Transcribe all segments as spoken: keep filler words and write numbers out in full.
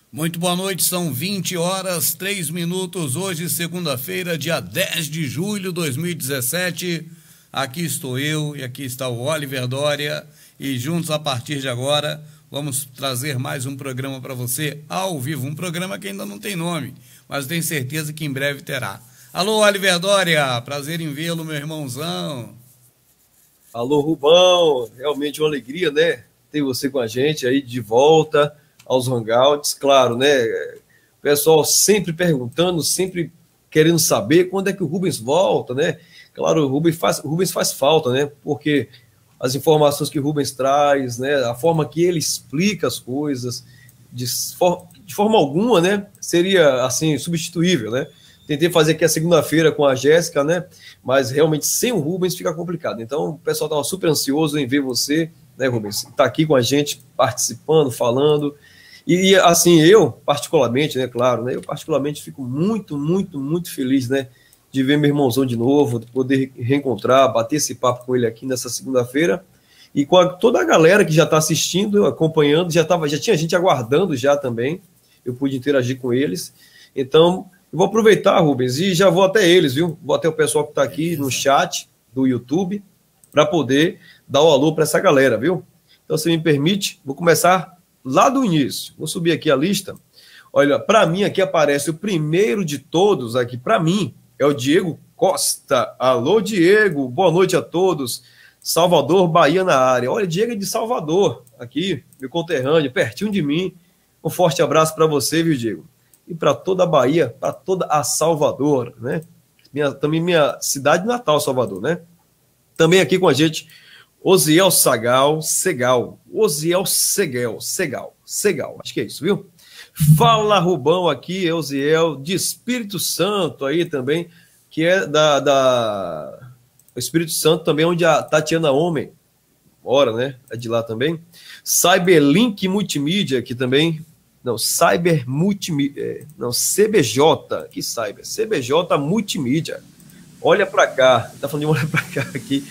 Muito boa noite, são vinte horas, três minutos, hoje segunda-feira, dia dez de julho de dois mil e dezessete, aqui estou eu e aqui está o Oliver Dória e juntos a partir de agora vamos trazer mais um programa para você ao vivo, um programa que ainda não tem nome, mas tenho certeza que em breve terá. Alô, Oliver Dória, prazer em vê-lo, meu irmãozão. Alô, Rubão, realmente uma alegria, né, ter você com a gente aí de volta aos hangouts, claro, né, o pessoal sempre perguntando, sempre querendo saber quando é que o Rubens volta, né, claro, o Rubens faz, o Rubens faz falta, né, porque as informações que o Rubens traz, né, a forma que ele explica as coisas, de, for, de forma alguma, né, seria, assim, substituível, né, tentei fazer aqui a segunda-feira com a Jéssica, né, mas realmente sem o Rubens fica complicado, então o pessoal estava super ansioso em ver você, né, Rubens, tá aqui com a gente, participando, falando. E, assim, eu, particularmente, né, claro, né, eu particularmente fico muito, muito, muito feliz, né, de ver meu irmãozão de novo, de poder reencontrar, bater esse papo com ele aqui nessa segunda-feira, e com a, toda a galera que já está assistindo, acompanhando, já, tava, já tinha gente aguardando já também, eu pude interagir com eles, então, eu vou aproveitar, Rubens, e já vou até eles, viu, vou até o pessoal que está aqui no chat do YouTube, para poder dar o alô para essa galera, viu, então, se me permite, vou começar lá do início, vou subir aqui a lista. Olha, para mim aqui aparece o primeiro de todos aqui, para mim, é o Diego Costa. Alô, Diego, boa noite a todos. Salvador, Bahia na área. Olha, Diego é de Salvador, aqui, meu conterrâneo, pertinho de mim. Um forte abraço para você, viu, Diego? E para toda a Bahia, para toda a Salvador, né? Minha, também minha cidade natal, Salvador, né? Também aqui com a gente, Osiel Sagal, Segal, Osiel Segal, Segal, Segal, acho que é isso, viu? Fala, Rubão, aqui, Osiel, de Espírito Santo aí também, que é da, da... o Espírito Santo também, onde a Tatiana Homem mora, né? É de lá também. Cyberlink Multimídia aqui também, não, Cyber Multimídia, não, C B J, que Cyber, C B J Multimídia, olha pra cá, tá falando de olha pra cá aqui,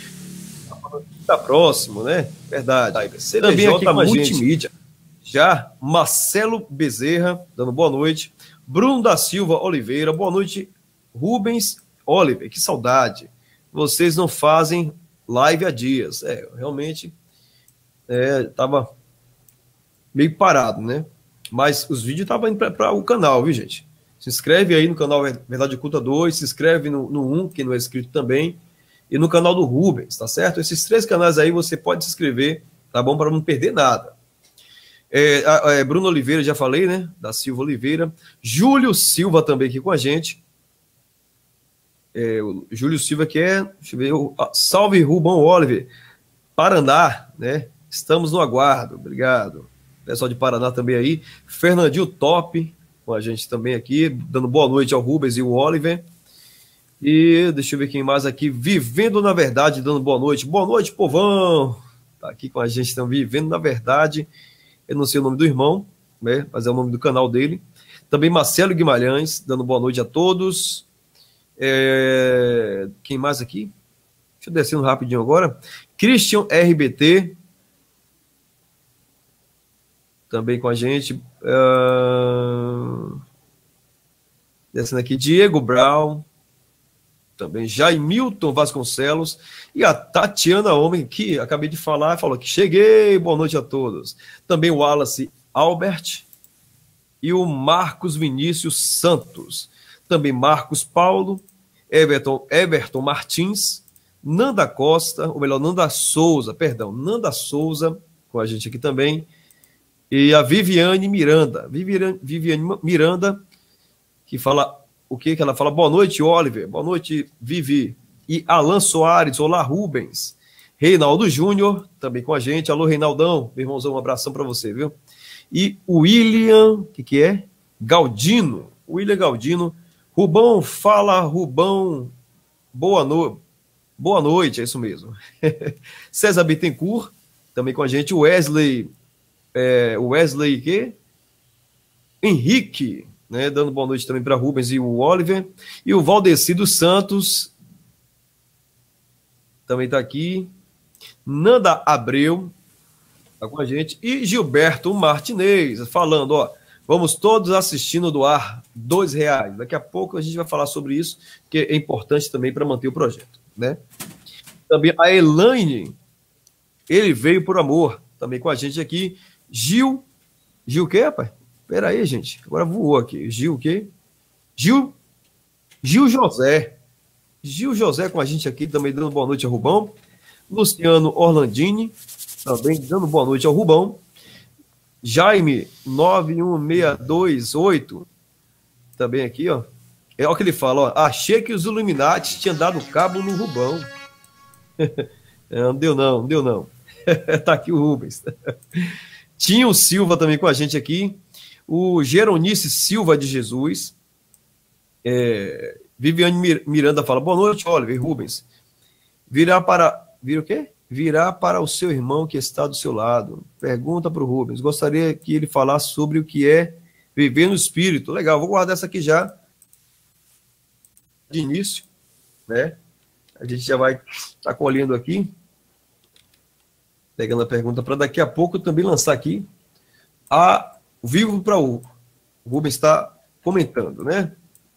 tá próximo, né? Verdade. C B J Multimídia. Já Marcelo Bezerra, dando boa noite. Bruno da Silva Oliveira, boa noite. Rubens Oliver, que saudade. Vocês não fazem live há dias. É, realmente, é, tava meio parado, né? Mas os vídeos estavam indo para o canal, viu, gente? Se inscreve aí no canal Verdade Oculta dois, se inscreve no, no um, que não é inscrito também, e no canal do Rubens, tá certo? Esses três canais aí você pode se inscrever, tá bom? Para não perder nada. É, é, Bruno Oliveira, já falei, né? Da Silva Oliveira. Júlio Silva também aqui com a gente. É, o Júlio Silva que é, deixa eu ver, o, salve Rubão Oliver, Paraná, né? Estamos no aguardo, obrigado. Pessoal de Paraná também aí. Fernandinho Top com a gente também aqui, dando boa noite ao Rubens e o Oliver. E deixa eu ver quem mais aqui, Vivendo na Verdade, dando boa noite. Boa noite, povão. Tá aqui com a gente, estão Vivendo na Verdade. Eu não sei o nome do irmão, né? Mas é o nome do canal dele. Também Marcelo Guimarães, dando boa noite a todos. É... Quem mais aqui? Deixa eu descendo rapidinho agora. Christian R B T. Também com a gente. Uh... Descendo aqui, Diego Brown. Também Jaimilton Vasconcelos e a Tatiana Homem, que acabei de falar, falou que cheguei, boa noite a todos. Também o Wallace Albert e o Marcos Vinícius Santos. Também Marcos Paulo, Everton, Everton Martins, Nanda Costa, ou melhor, Nanda Souza, perdão, Nanda Souza, com a gente aqui também. E a Viviane Miranda, Viviane, Viviane Miranda, que fala... O que que ela fala? Boa noite, Oliver. Boa noite, Vivi. E Alan Soares. Olá, Rubens. Reinaldo Júnior, também com a gente. Alô, Reinaldão. Meu irmãozão, um abração para você, viu? E o William, o que que é? Galdino. William Galdino. Rubão, fala, Rubão. Boa, no... Boa noite, é isso mesmo. César Bittencourt, também com a gente. Wesley, é... Wesley, que? Henrique. Né, dando boa noite também para Rubens e o Oliver. E o Valdeci dos Santos também está aqui. Nanda Abreu está com a gente. E Gilberto Martinez falando, ó, Vamos todos assistindo do ar, dois reais. Daqui a pouco a gente vai falar sobre isso, que é importante também para manter o projeto, né? Também a Elaine, ele veio por amor, também com a gente aqui. Gil, Gil o quê, rapaz? Pera aí, gente, agora voou aqui. Gil o quê? Gil, Gil José. Gil José com a gente aqui, também dando boa noite ao Rubão. Luciano Orlandini, também dando boa noite ao Rubão. Jaime, nove um seis dois oito, também aqui, ó. É o que ele fala, ó. Achei que os Illuminati tinham dado cabo no Rubão. Não deu não, não deu não. Tá aqui o Rubens. Tinha o Silva também com a gente aqui. O Geronice Silva de Jesus. É, Viviane Miranda fala, boa noite, Oliver Rubens. Virá para... Vira o quê? Virá para o seu irmão que está do seu lado. Pergunta para o Rubens. Gostaria que ele falasse sobre o que é viver no espírito. Legal, vou guardar essa aqui já. De início, né? A gente já vai estar tá colhendo aqui. Pegando a pergunta para daqui a pouco também lançar aqui. A Vivo para o Rubens está comentando, né?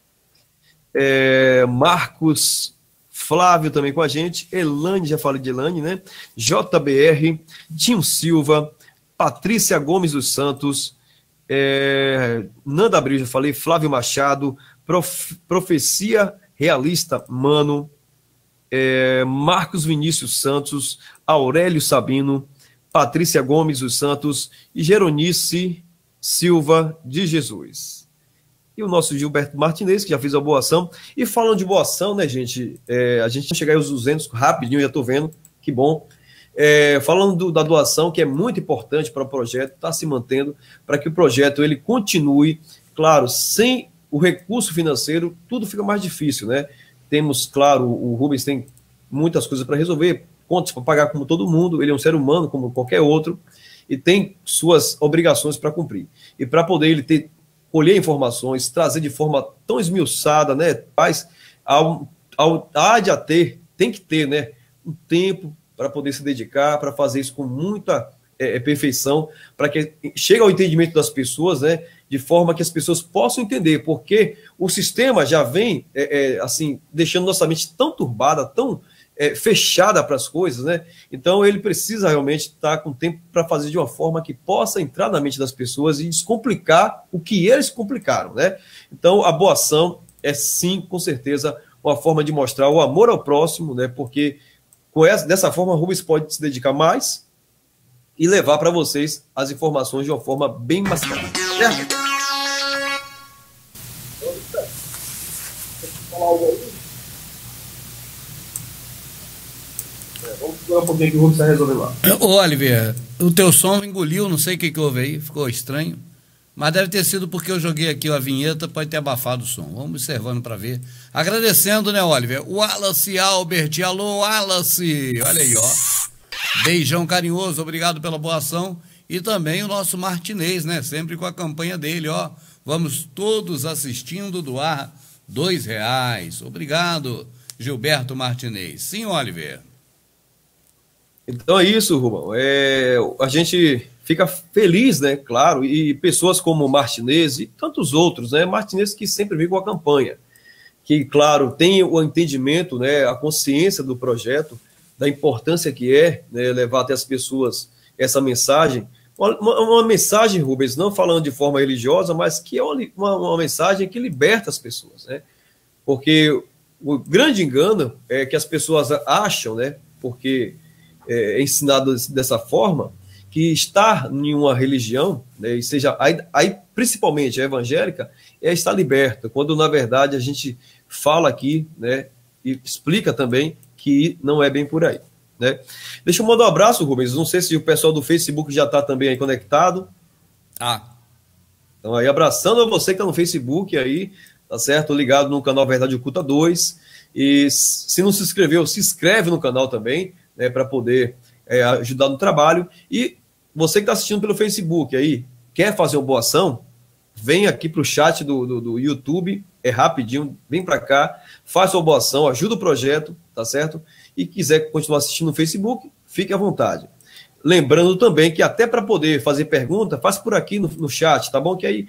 É, Marcos Flávio também com a gente, Elane, já falei de Elane, né? J B R, Tim Silva, Patrícia Gomes dos Santos, é, Nanda Abril, já falei, Flávio Machado, Prof, Profecia Realista Mano, é, Marcos Vinícius Santos, Aurélio Sabino, Patrícia Gomes dos Santos e Geronice Silva de Jesus. E o nosso Gilberto Martinez, que já fez a boa ação. E falando de boa ação, né, gente? É, a gente vai chegar aos duzentos rapidinho, já estou vendo, que bom. É, falando do, da doação, que é muito importante para o projeto, está se mantendo, para que o projeto ele continue. Claro, sem o recurso financeiro, tudo fica mais difícil, né? Temos, claro, o Rubens tem muitas coisas para resolver, contas para pagar como todo mundo, ele é um ser humano como qualquer outro, e tem suas obrigações para cumprir. E para poder ele ter colher informações, trazer de forma tão esmiuçada, né? Mas ao, ao, há de a ter, tem que ter, né? Um tempo para poder se dedicar, para fazer isso com muita é, perfeição, para que chegue ao entendimento das pessoas, né? De forma que as pessoas possam entender, porque o sistema já vem, é, é, assim, deixando nossa mente tão turbada, tão é, fechada para as coisas, né? Então ele precisa realmente estar com tempo para fazer de uma forma que possa entrar na mente das pessoas e descomplicar o que eles complicaram, né? Então a boa ação é sim, com certeza, uma forma de mostrar o amor ao próximo, né? Porque com essa, dessa forma o Rubens pode se dedicar mais e levar para vocês as informações de uma forma bem mais clara, certo? Falar algo aí? Vamos segurar um pouquinho que o Rubens está resolvendo lá. Ô, Oliver, o teu som engoliu, não sei o que, que houve aí, ficou estranho. Mas deve ter sido porque eu joguei aqui a vinheta, pode ter abafado o som. Vamos observando para ver. Agradecendo, né, Oliver? O Wallace Albert, alô, Wallace. Olha aí, ó. Beijão carinhoso, obrigado pela boa ação. E também o nosso Martinez, né? Sempre com a campanha dele, ó. Vamos todos assistindo do ar, dois reais. Obrigado, Gilberto Martinez. Sim, Oliver. Então é isso, Rubão. É, a gente fica feliz, né? Claro, e pessoas como Martinez e tantos outros, né? Martinez que sempre vem com a campanha, que, claro, tem o entendimento, né? A consciência do projeto, da importância que é, né, levar até as pessoas essa mensagem. Uma, uma mensagem, Rubens, não falando de forma religiosa, mas que é uma, uma mensagem que liberta as pessoas, né? Porque o grande engano é que as pessoas acham, né? Porque é ensinado dessa forma, que estar em uma religião, né, e seja aí, aí principalmente a evangélica, é estar liberta, quando na verdade a gente fala aqui, né, e explica também que não é bem por aí, né? Deixa eu mandar um abraço, Rubens, não sei se o pessoal do Facebook já está também aí conectado. Ah. Então aí abraçando a você que está no Facebook aí, tá certo? Ligado no canal Verdade Oculta dois, e se não se inscreveu, se inscreve no canal também, né, para poder é, ajudar no trabalho. E você que está assistindo pelo Facebook aí, quer fazer uma boa ação, vem aqui para o chat do, do, do YouTube, é rapidinho, vem para cá, faça uma boa ação, ajuda o projeto, tá certo? E quiser continuar assistindo no Facebook, fique à vontade. Lembrando também que até para poder fazer pergunta, faça por aqui no, no chat, tá bom? Que aí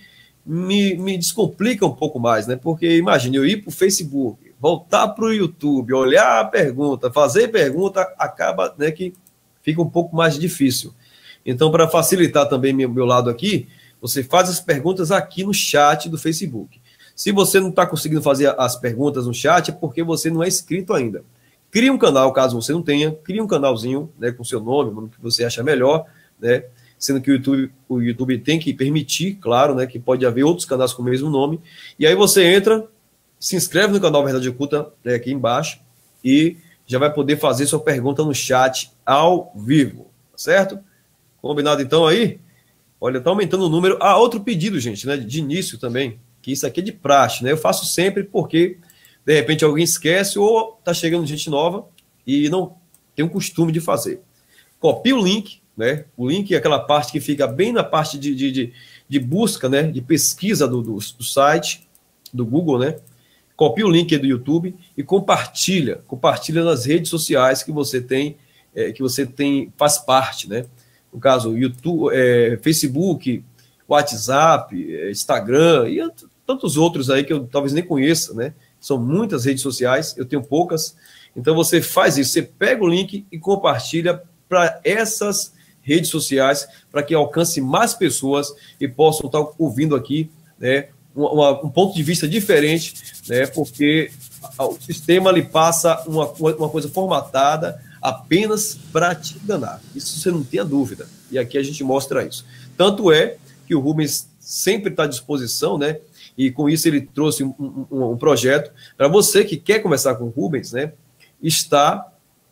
me, me descomplica um pouco mais, né? Porque imagine eu ir para o Facebook, voltar para o YouTube, olhar a pergunta, fazer pergunta, acaba, né, que fica um pouco mais difícil. Então, para facilitar também meu, meu lado aqui, você faz as perguntas aqui no chat do Facebook. Se você não está conseguindo fazer as perguntas no chat, é porque você não é inscrito ainda. Crie um canal, caso você não tenha, crie um canalzinho, né, com seu nome, o nome que você acha melhor, né? Sendo que o YouTube, o YouTube tem que permitir, claro, né, que pode haver outros canais com o mesmo nome. E aí você entra, se inscreve no canal Verdade Oculta, né, aqui embaixo, e já vai poder fazer sua pergunta no chat ao vivo, tá certo? Combinado então aí? Olha, tá aumentando o número. Ah, outro pedido, gente, né, de início também, que isso aqui é de praxe, né? Eu faço sempre porque, de repente, alguém esquece ou tá chegando gente nova e não tem um costume de fazer. Copia o link, né? O link é aquela parte que fica bem na parte de, de, de, de busca, né? De pesquisa do, do, do site, do Google, né? Copia o link do YouTube e compartilha, compartilha nas redes sociais que você tem, é, que você tem, faz parte, né? No caso, YouTube, é, Facebook, WhatsApp, é, Instagram e tantos outros aí que eu talvez nem conheça, né? São muitas redes sociais, eu tenho poucas. Então você faz isso, você pega o link e compartilha para essas redes sociais, para que alcance mais pessoas e possam estar ouvindo aqui, né, um, um ponto de vista diferente, né, porque o sistema lhe passa uma, uma coisa formatada apenas para te enganar. Isso você não tenha dúvida. E aqui a gente mostra isso. Tanto é que o Rubens sempre está à disposição, né? E com isso ele trouxe um, um, um projeto para você que quer conversar com o Rubens, né? Está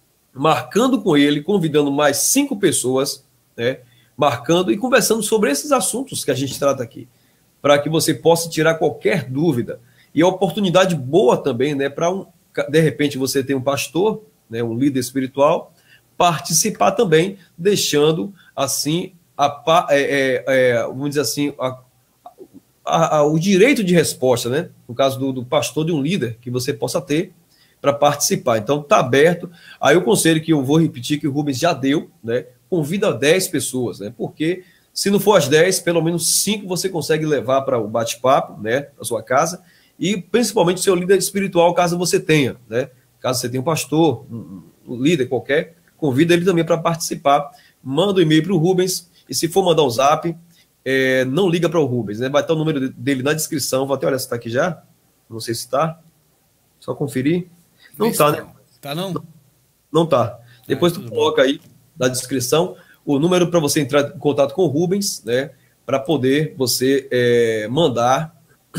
marcando com ele, convidando mais cinco pessoas, né? Marcando e conversando sobre esses assuntos que a gente trata aqui, para que você possa tirar qualquer dúvida. E a oportunidade boa também, né? Para um, de repente você tem um pastor, né, um líder espiritual, participar também, deixando assim a, é, é, é, vamos dizer assim, a, a, a, o direito de resposta, né? No caso do, do pastor, de um líder que você possa ter para participar. Então está aberto. Aí o conselho que eu vou repetir, que o Rubens já deu, né? Convida dez pessoas, né? Porque se não for as dez, pelo menos cinco você consegue levar para o bate-papo, né? Para sua casa, e principalmente o seu líder espiritual, caso você tenha, né? Caso você tenha um pastor, um, um líder qualquer, convida ele também para participar. Manda um e-mail para o Rubens, e se for mandar um zap, é, não liga para o Rubens, né? Vai estar o número dele na descrição. Vou até olhar se está aqui já. Não sei se está. Só conferir. Não está, né? Tá não? Não está. Depois ah, tu coloca bom. Aí na descrição o número para você entrar em contato com o Rubens, né? Para poder você é, mandar,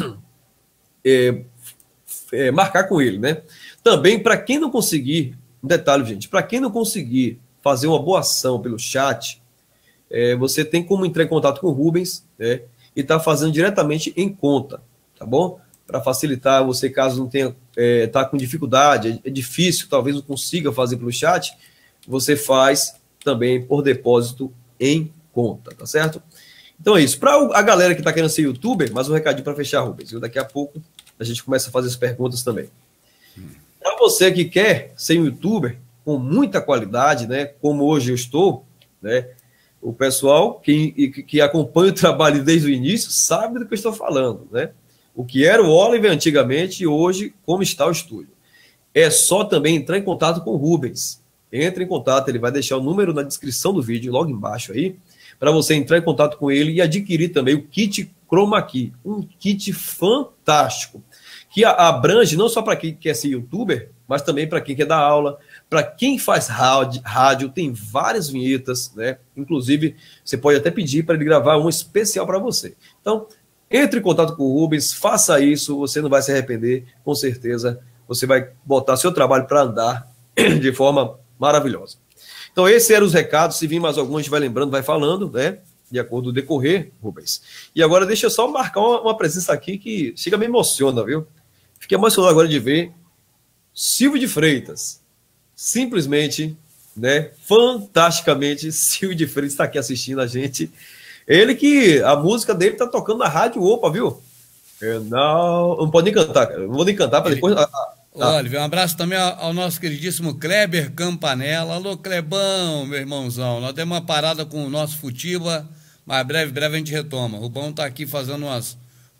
é, é, marcar com ele, né? Também, para quem não conseguir, um detalhe, gente, para quem não conseguir fazer uma boa ação pelo chat, é, você tem como entrar em contato com o Rubens, né, e estar tá fazendo diretamente em conta, tá bom? Para facilitar você, caso não tenha, é, tá com dificuldade, é, é difícil, talvez não consiga fazer pelo chat, você faz também por depósito em conta, tá certo? Então é isso. Para a galera que está querendo ser youtuber, mais um recadinho para fechar, Rubens. Daqui a pouco a gente começa a fazer as perguntas também. Para você que quer ser um youtuber com muita qualidade, né, como hoje eu estou, né, o pessoal que, que acompanha o trabalho desde o início sabe do que eu estou falando, né? O que era o Oliver antigamente e hoje como está o estúdio. É só também entrar em contato com o Rubens. Entre em contato, ele vai deixar o número na descrição do vídeo, logo embaixo aí, para você entrar em contato com ele e adquirir também o kit Chroma Key, um kit fantástico, que abrange não só para quem quer ser youtuber, mas também para quem quer dar aula, para quem faz rádio, rádio, tem várias vinhetas, né? Inclusive, você pode até pedir para ele gravar um especial para você. Então, entre em contato com o Rubens, faça isso, você não vai se arrepender, com certeza você vai botar seu trabalho para andar de forma maravilhosa. Então, esses eram os recados. Se vir mais algum, a gente vai lembrando, vai falando, né? De acordo com o decorrer, Rubens. E agora deixa eu só marcar uma, uma presença aqui que chega, me emociona, viu? Fiquei emocionado agora de ver Silvio de Freitas. Simplesmente, né? Fantasticamente, Silvio de Freitas está aqui assistindo a gente. Ele que a música dele tá tocando na rádio Opa, viu? Eu não, não pode nem cantar, cara. Não vou nem cantar para depois. Ah, ah, Olha, um abraço também ao, ao nosso queridíssimo Kleber Campanella. Alô, Clebão, meu irmãozão. Nós temos uma parada com o nosso Futiba, mas breve, breve a gente retoma. O Rubão tá aqui fazendo umas,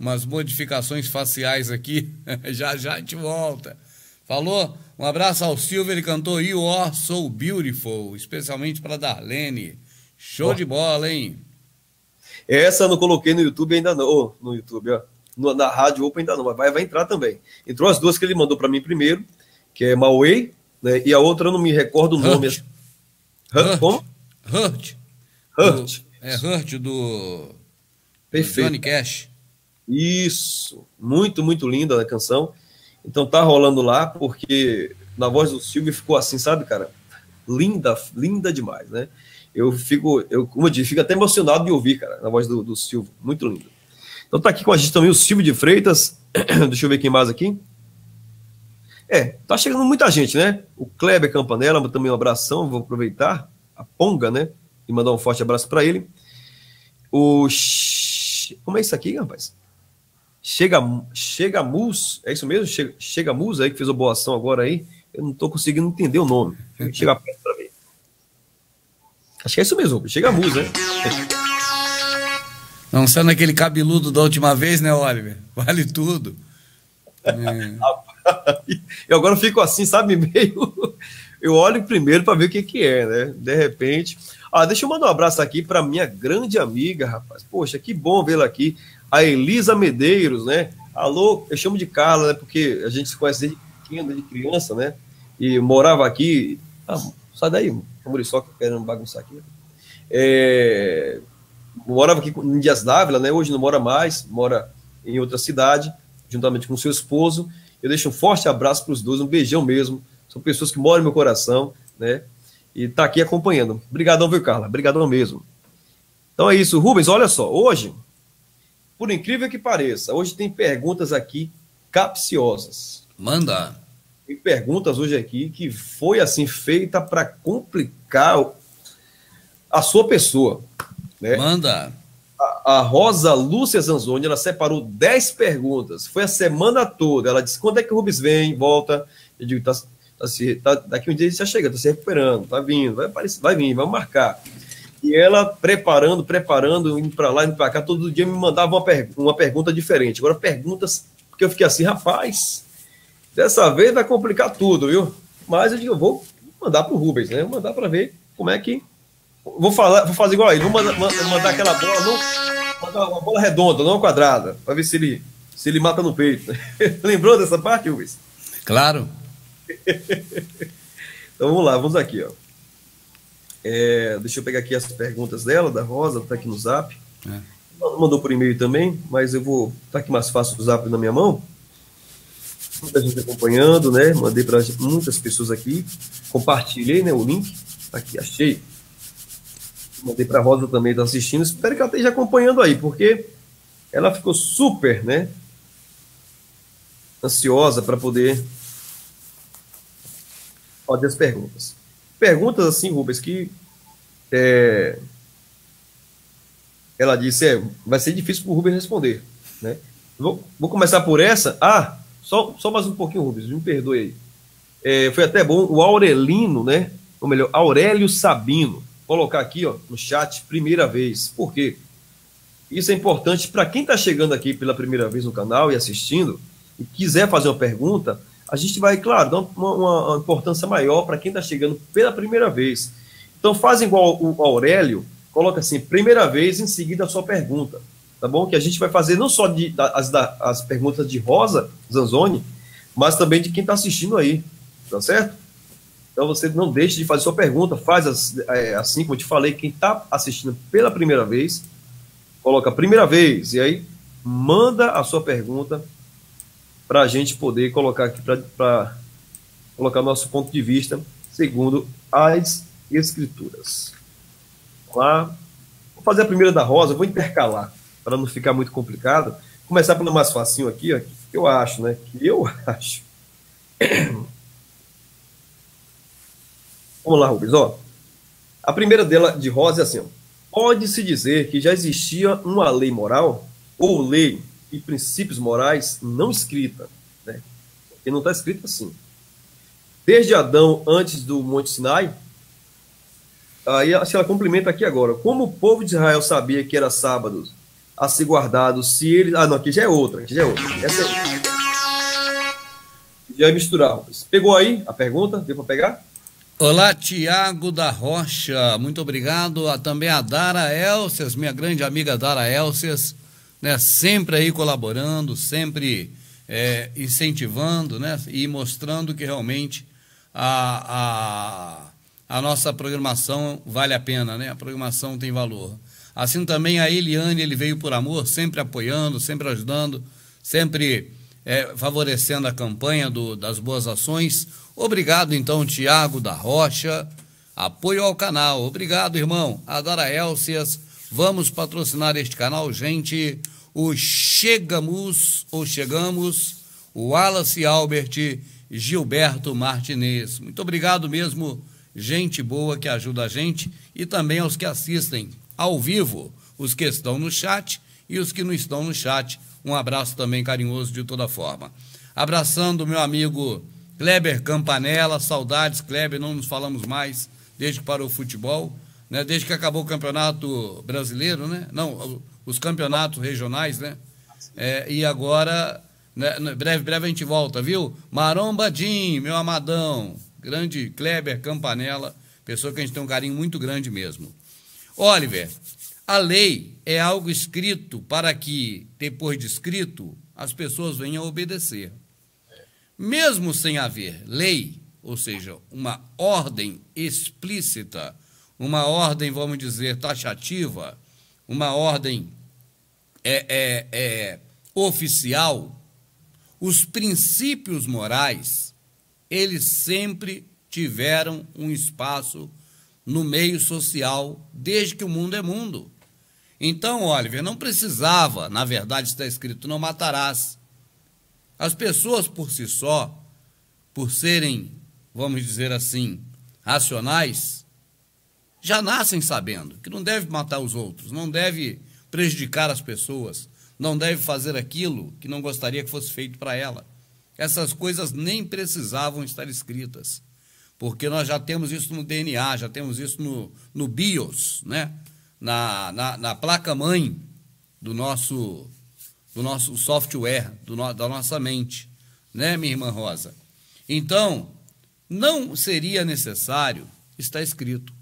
umas modificações faciais aqui. Já já a gente volta. Falou? Um abraço ao Silvio, ele cantou You Are So Beautiful, especialmente para Darlene. Show oh. de bola, hein? Essa eu não coloquei no YouTube ainda não. Oh, no YouTube, ó. No, na Rádio Open ainda não, mas vai, vai entrar também. Entrou as duas que ele mandou para mim primeiro, que é Mauei, né? E a outra eu não me recordo o nome. Hurt. Hurt. Como? Hurt. Hurt. Do, é Hurt do, Perfeito. do Johnny Cash. Isso. Muito, muito linda a canção. Então tá rolando lá, porque na voz do Silvio ficou assim, sabe, cara? Linda, linda demais, né? Eu fico, eu, como eu disse, fico até emocionado de ouvir, cara, na voz do, do Silvio. Muito linda. Então tá aqui com a gente também o Silvio de Freitas. Deixa eu ver quem mais aqui. É, tá chegando muita gente, né? O Kleber Campanella, também um abração, vou aproveitar. A Ponga, né? E mandar um forte abraço para ele. O... Como é isso aqui, rapaz? Chega, chega Mus, é isso mesmo? Chega, chega Mus aí, que fez a boa ação agora aí. Eu não tô conseguindo entender o nome. Chega perto pra ver. Acho que é isso mesmo, chega Mus, né? Não sendo aquele cabeludo da última vez, né, Oliver? Vale tudo. É. Eu agora fico assim, sabe, meio... Eu olho primeiro para ver o que que é, né? De repente... Ah, deixa eu mandar um abraço aqui para minha grande amiga, rapaz. Poxa, que bom vê-la aqui. A Elisa Medeiros, né? Alô, eu chamo de Carla, né? Porque a gente se conhece desde pequeno, desde criança, né? E morava aqui... Ah, sai daí, amor, só querendo bagunçar aqui. É... Morava aqui em Dias Dávila, né? Hoje não mora mais, mora em outra cidade, juntamente com seu esposo. Eu deixo um forte abraço para os dois, um beijão mesmo. São pessoas que moram no meu coração, né? E tá aqui acompanhando. Obrigadão, viu, Carla? Obrigadão mesmo. Então é isso. Rubens, olha só. Hoje, por incrível que pareça, hoje tem perguntas aqui capciosas. Manda. Tem perguntas hoje aqui que foi, assim, feita para complicar a sua pessoa, né? Manda. A, a Rosa Lúcia Zanzoni, ela separou dez perguntas. Foi a semana toda. Ela disse, quando é que o Rubens vem, volta? Eu digo, tá... Tá se, tá, daqui um dia ele já chega, está se recuperando, está vindo, vai, aparecer, vai vir, vai marcar. E ela preparando, preparando, indo para lá, indo para cá, todo dia me mandava uma, per uma pergunta diferente. Agora, perguntas, porque eu fiquei assim, rapaz, dessa vez vai complicar tudo, viu? Mas eu digo, eu vou mandar para o Rubens, né? Vou mandar para ver como é que. Vou, falar, vou fazer igual a ele, vou mandar, mandar aquela bola, não, mandar uma bola redonda, não quadrada, para ver se ele, se ele mata no peito. Lembrou dessa parte, Rubens? Claro. Então vamos lá, vamos aqui, ó. É, deixa eu pegar aqui as perguntas dela, da Rosa, tá aqui no Zap. É. Mandou por e-mail também, mas eu vou. Tá aqui mais fácil o Zap na minha mão. Muita gente acompanhando, né? Mandei para muitas pessoas aqui. Compartilhei, né? O link. Aqui, achei. Mandei para a Rosa também, tá assistindo. Espero que ela esteja acompanhando aí, porque ela ficou super, né? Ansiosa para poder fazer as perguntas. Perguntas assim, Rubens, que é, ela disse, é, vai ser difícil para o Rubens responder, né? Vou, vou começar por essa. Ah, só, só mais um pouquinho, Rubens, me perdoe aí. É, foi até bom o Aurelino, né? Ou melhor, Aurélio Sabino, colocar aqui, ó, no chat, primeira vez. Por quê? Isso é importante para quem está chegando aqui pela primeira vez no canal e assistindo, e quiser fazer uma pergunta, a gente vai, claro, dar uma, uma, uma importância maior para quem está chegando pela primeira vez. Então, faz igual o Aurélio, coloca assim, primeira vez, em seguida a sua pergunta, tá bom? Que a gente vai fazer não só de, as, as perguntas de Rosa Zanzoni, mas também de quem está assistindo aí, tá certo? Então, você não deixe de fazer sua pergunta, faz as, é, assim como eu te falei, quem está assistindo pela primeira vez, coloca primeira vez, e aí manda a sua pergunta para a gente poder colocar aqui, para colocar nosso ponto de vista, segundo as escrituras. Vamos lá. Vou fazer a primeira da Rosa, vou intercalar, para não ficar muito complicado. Começar pelo mais facinho aqui, ó, que eu acho, né? Que eu acho. Vamos lá, Rubens, ó. A primeira dela, de Rosa, é assim, ó. Pode-se dizer que já existia uma lei moral, ou lei e princípios morais não escrita, né? Porque não está escrito assim. Desde Adão, antes do Monte Sinai, aí ela complementa aqui agora. Como o povo de Israel sabia que era sábado a ser guardado se ele... Ah, não, aqui já é outra, aqui já é outra. Essa é... Já é misturar. Pegou aí a pergunta? Deu para pegar? Olá, Tiago da Rocha, muito obrigado. A, também a Dara Elcias, minha grande amiga Dara Elcias, né, sempre aí colaborando, sempre é, incentivando, né, e mostrando que realmente a, a, a nossa programação vale a pena, né, a programação tem valor. Assim também a Eliane, ele veio por amor, sempre apoiando, sempre ajudando, sempre é, favorecendo a campanha do, das boas ações. Obrigado, então, Tiago da Rocha, apoio ao canal. Obrigado, irmão. Adora Elcias, vamos patrocinar este canal, gente. O Chegamos, ou Chegamos, o Wallace Albert Gilberto Martinez. Muito obrigado mesmo, gente boa que ajuda a gente, e também aos que assistem ao vivo, os que estão no chat e os que não estão no chat. Um abraço também carinhoso de toda forma. Abraçando o meu amigo Kleber Campanella, saudades, Kleber, não nos falamos mais desde que parou o futebol, né? Desde que acabou o campeonato brasileiro, né? Não, os campeonatos regionais, né? É, e agora, né, breve, breve a gente volta, viu? Marombadim, meu amadão, grande Kleber Campanella, pessoa que a gente tem um carinho muito grande mesmo. Oliver, a lei é algo escrito para que, depois de escrito, as pessoas venham a obedecer. Mesmo sem haver lei, ou seja, uma ordem explícita, uma ordem, vamos dizer, taxativa, uma ordem é, é, é, oficial, os princípios morais, eles sempre tiveram um espaço no meio social, desde que o mundo é mundo. Então, Oliver, não precisava, na verdade está escrito, não matarás. As pessoas por si só, por serem, vamos dizer assim, racionais, já nascem sabendo que não deve matar os outros, não deve prejudicar as pessoas, não deve fazer aquilo que não gostaria que fosse feito para ela. Essas coisas nem precisavam estar escritas, porque nós já temos isso no D N A, já temos isso no, no BIOS, né? na, na, na placa-mãe do nosso... do nosso software, do no, da nossa mente, né, minha irmã Rosa? Então, não seria necessário estar escrito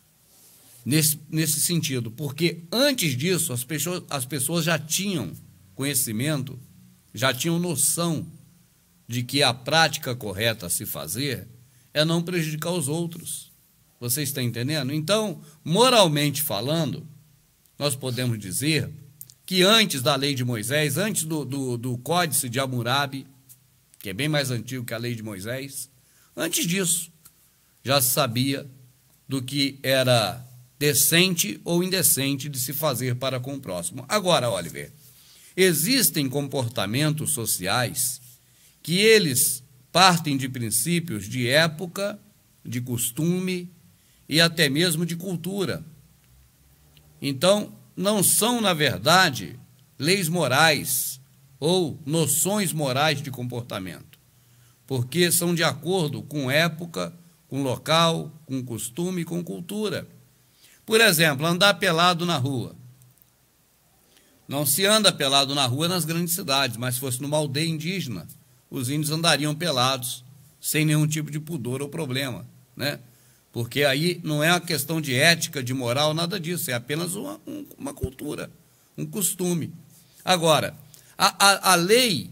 nesse, nesse sentido, porque antes disso as pessoas, as pessoas já tinham conhecimento, já tinham noção de que a prática correta a se fazer é não prejudicar os outros. Você está entendendo? Então, moralmente falando, nós podemos dizer que antes da lei de Moisés, antes do, do, do Códice de Hammurabi, que é bem mais antigo que a lei de Moisés, antes disso, já se sabia do que era decente ou indecente de se fazer para com o próximo. Agora, Oliver, existem comportamentos sociais que eles partem de princípios de época, de costume e até mesmo de cultura. Então, não são, na verdade, leis morais ou noções morais de comportamento, porque são de acordo com época, com local, com costume e com cultura. Por exemplo, andar pelado na rua. Não se anda pelado na rua nas grandes cidades, mas se fosse numa aldeia indígena, os índios andariam pelados, sem nenhum tipo de pudor ou problema, né? Porque aí não é uma questão de ética, de moral, nada disso, é apenas uma, uma cultura, um costume. Agora, a, a, a lei,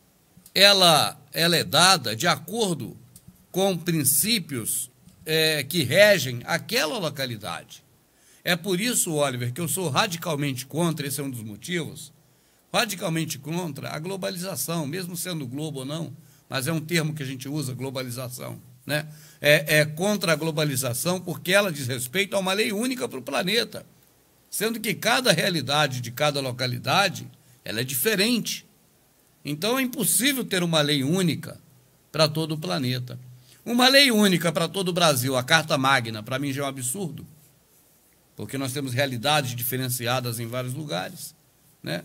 ela, ela é dada de acordo com princípios é, que regem aquela localidade. É por isso, Oliver, que eu sou radicalmente contra, esse é um dos motivos, radicalmente contra a globalização, mesmo sendo globo ou não, mas é um termo que a gente usa, globalização, né? É, é contra a globalização porque ela diz respeito a uma lei única para o planeta, sendo que cada realidade de cada localidade ela é diferente. Então é impossível ter uma lei única para todo o planeta. Uma lei única para todo o Brasil, a Carta Magna, para mim já é um absurdo, porque nós temos realidades diferenciadas em vários lugares, né?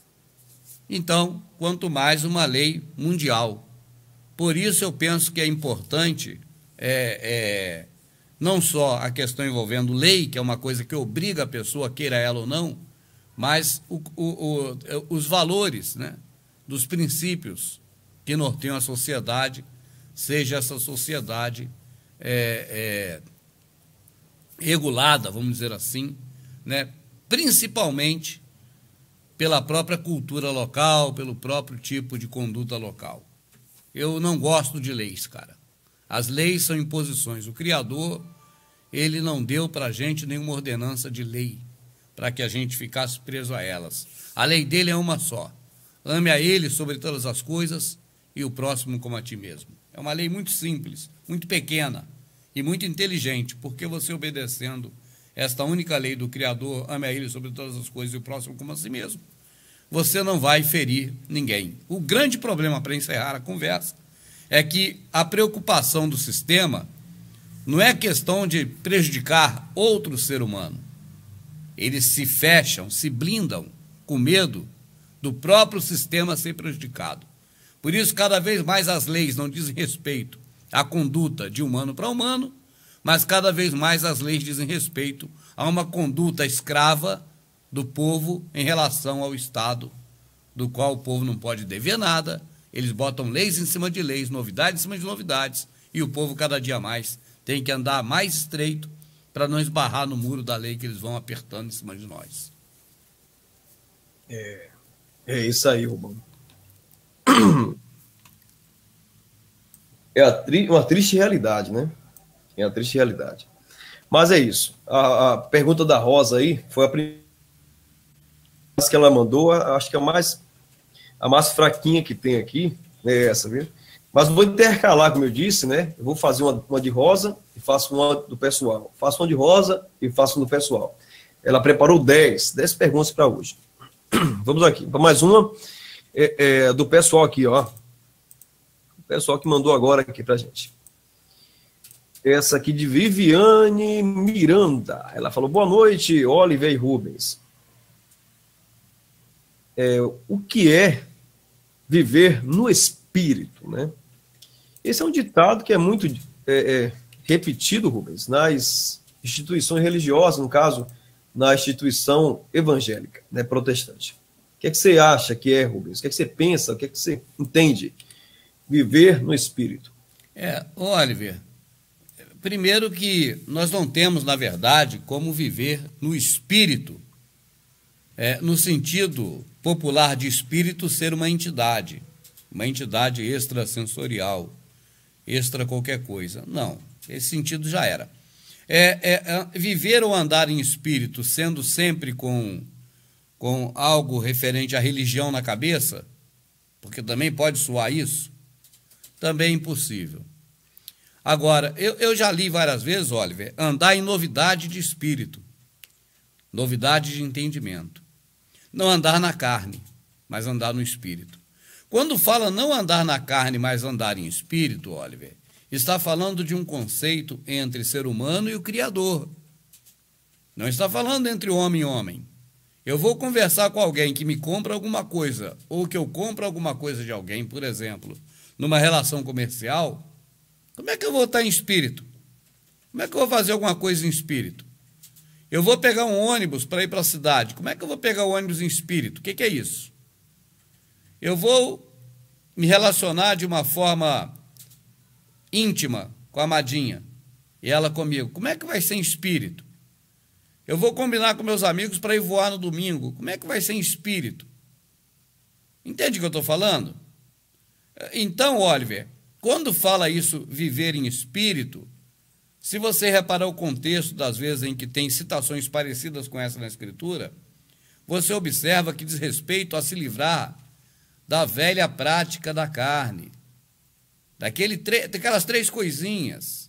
Então, quanto mais uma lei mundial. Por isso eu penso que é importante é, é, não só a questão envolvendo lei, que é uma coisa que obriga a pessoa, queira ela ou não, mas o, o, o, os valores, né, dos princípios que norteiam a sociedade, seja essa sociedade é, é, regulada, vamos dizer assim, né, principalmente pela própria cultura local, pelo próprio tipo de conduta local. Eu não gosto de leis, cara. As leis são imposições. O Criador, ele não deu para a gente nenhuma ordenança de lei para que a gente ficasse preso a elas. A lei dele é uma só. Ame a ele sobre todas as coisas e o próximo como a ti mesmo. É uma lei muito simples, muito pequena e muito inteligente, porque você obedecendo esta única lei do Criador, ame a ele sobre todas as coisas e o próximo como a si mesmo, você não vai ferir ninguém. O grande problema, para encerrar a conversa, é que a preocupação do sistema não é questão de prejudicar outro ser humano. Eles se fecham, se blindam com medo do próprio sistema ser prejudicado. Por isso, cada vez mais as leis não dizem respeito à conduta de humano para humano, mas cada vez mais as leis dizem respeito a uma conduta escrava do povo em relação ao Estado, do qual o povo não pode dever nada. Eles botam leis em cima de leis, novidades em cima de novidades, e o povo cada dia mais tem que andar mais estreito para não esbarrar no muro da lei que eles vão apertando em cima de nós. É, é isso aí, Rubão. É a tri, uma triste realidade, né? É a triste realidade. Mas é isso. A, a pergunta da Rosa aí foi a primeira que ela mandou, acho que é a mais, a mais fraquinha que tem aqui, é essa, viu? Mas vou intercalar, como eu disse, né? Eu vou fazer uma, uma de Rosa e faço uma do pessoal. Faço uma de Rosa e faço uma do pessoal. Ela preparou dez, dez perguntas para hoje. Vamos aqui, para mais uma é, é, do pessoal aqui, ó. O pessoal que mandou agora aqui para gente. Essa aqui de Viviane Miranda. Ela falou, boa noite, Oliver e Rubens. É, o que é viver no espírito, né? Esse é um ditado que é muito é, é, repetido, Rubens, nas instituições religiosas, no caso, na instituição evangélica, né, protestante. O que é que você acha que é, Rubens? O que é que você pensa? O que é que você entende? Viver no espírito. É, Oliver, primeiro que nós não temos, na verdade, como viver no espírito, é, no sentido popular de espírito ser uma entidade, uma entidade extrasensorial, extra qualquer coisa. Não, esse sentido já era. É, é, é, viver ou andar em espírito sendo sempre com, com algo referente à religião na cabeça, porque também pode soar isso, também é impossível. Agora, eu, eu já li várias vezes, Oliver, andar em novidade de espírito, novidade de entendimento. Não andar na carne, mas andar no espírito. Quando fala não andar na carne, mas andar em espírito, Oliver, está falando de um conceito entre ser humano e o Criador. Não está falando entre homem e homem. Eu vou conversar com alguém que me compra alguma coisa, ou que eu compro alguma coisa de alguém, por exemplo, numa relação comercial, como é que eu vou estar em espírito? Como é que eu vou fazer alguma coisa em espírito? Eu vou pegar um ônibus para ir para a cidade. Como é que eu vou pegar o ônibus em espírito? O que, que é isso? Eu vou me relacionar de uma forma íntima com a Amadinha e ela comigo. Como é que vai ser em espírito? Eu vou combinar com meus amigos para ir voar no domingo. Como é que vai ser em espírito? Entende o que eu estou falando? Então, Oliver, quando fala isso, viver em espírito, se você reparar o contexto das vezes em que tem citações parecidas com essa na Escritura, você observa que diz respeito a se livrar da velha prática da carne, daquele, daquelas três coisinhas: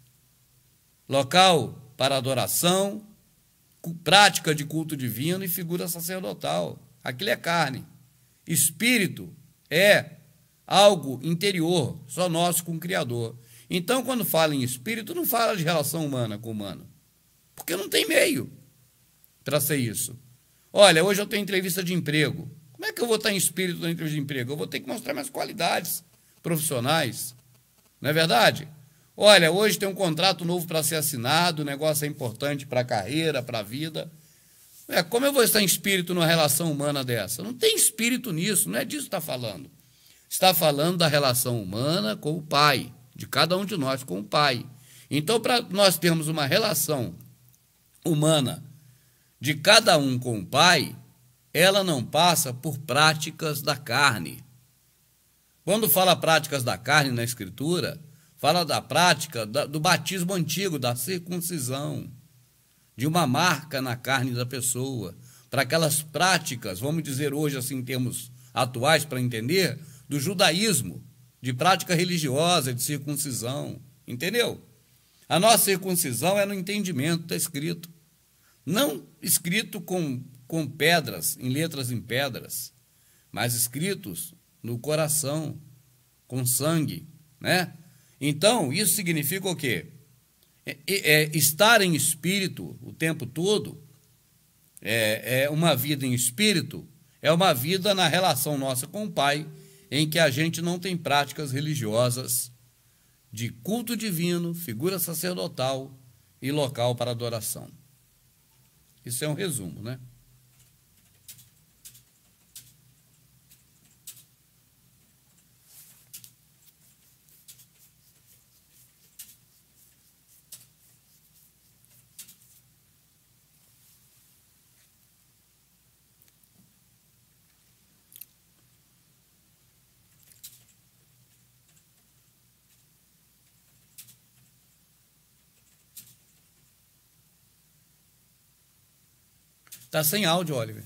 local para adoração, prática de culto divino e figura sacerdotal. Aquilo é carne. Espírito é algo interior, só nosso com o Criador. Então, quando fala em espírito, não fala de relação humana com humano, porque não tem meio para ser isso. Olha, hoje eu tenho entrevista de emprego. Como é que eu vou estar em espírito na entrevista de emprego? Eu vou ter que mostrar minhas qualidades profissionais, não é verdade? Olha, hoje tem um contrato novo para ser assinado, o negócio é importante para a carreira, para a vida. É, como eu vou estar em espírito numa relação humana dessa? Não tem espírito nisso, não é disso que está falando. Está falando da relação humana com o Pai, de cada um de nós com o Pai. Então, para nós termos uma relação humana de cada um com o Pai, ela não passa por práticas da carne. Quando fala práticas da carne na Escritura, fala da prática da, do batismo antigo, da circuncisão, de uma marca na carne da pessoa, para aquelas práticas, vamos dizer hoje assim em termos atuais para entender, do judaísmo, de prática religiosa, de circuncisão, entendeu? A nossa circuncisão é no entendimento, está escrito. Não escrito com, com pedras, em letras em pedras, mas escritos no coração, com sangue, né? Então, isso significa o quê? É, é, estar em espírito o tempo todo, é, é uma vida em espírito, é uma vida na relação nossa com o Pai, em que a gente não tem práticas religiosas de culto divino, figura sacerdotal e local para adoração. Isso é um resumo, né? Tá sem áudio, Oliver.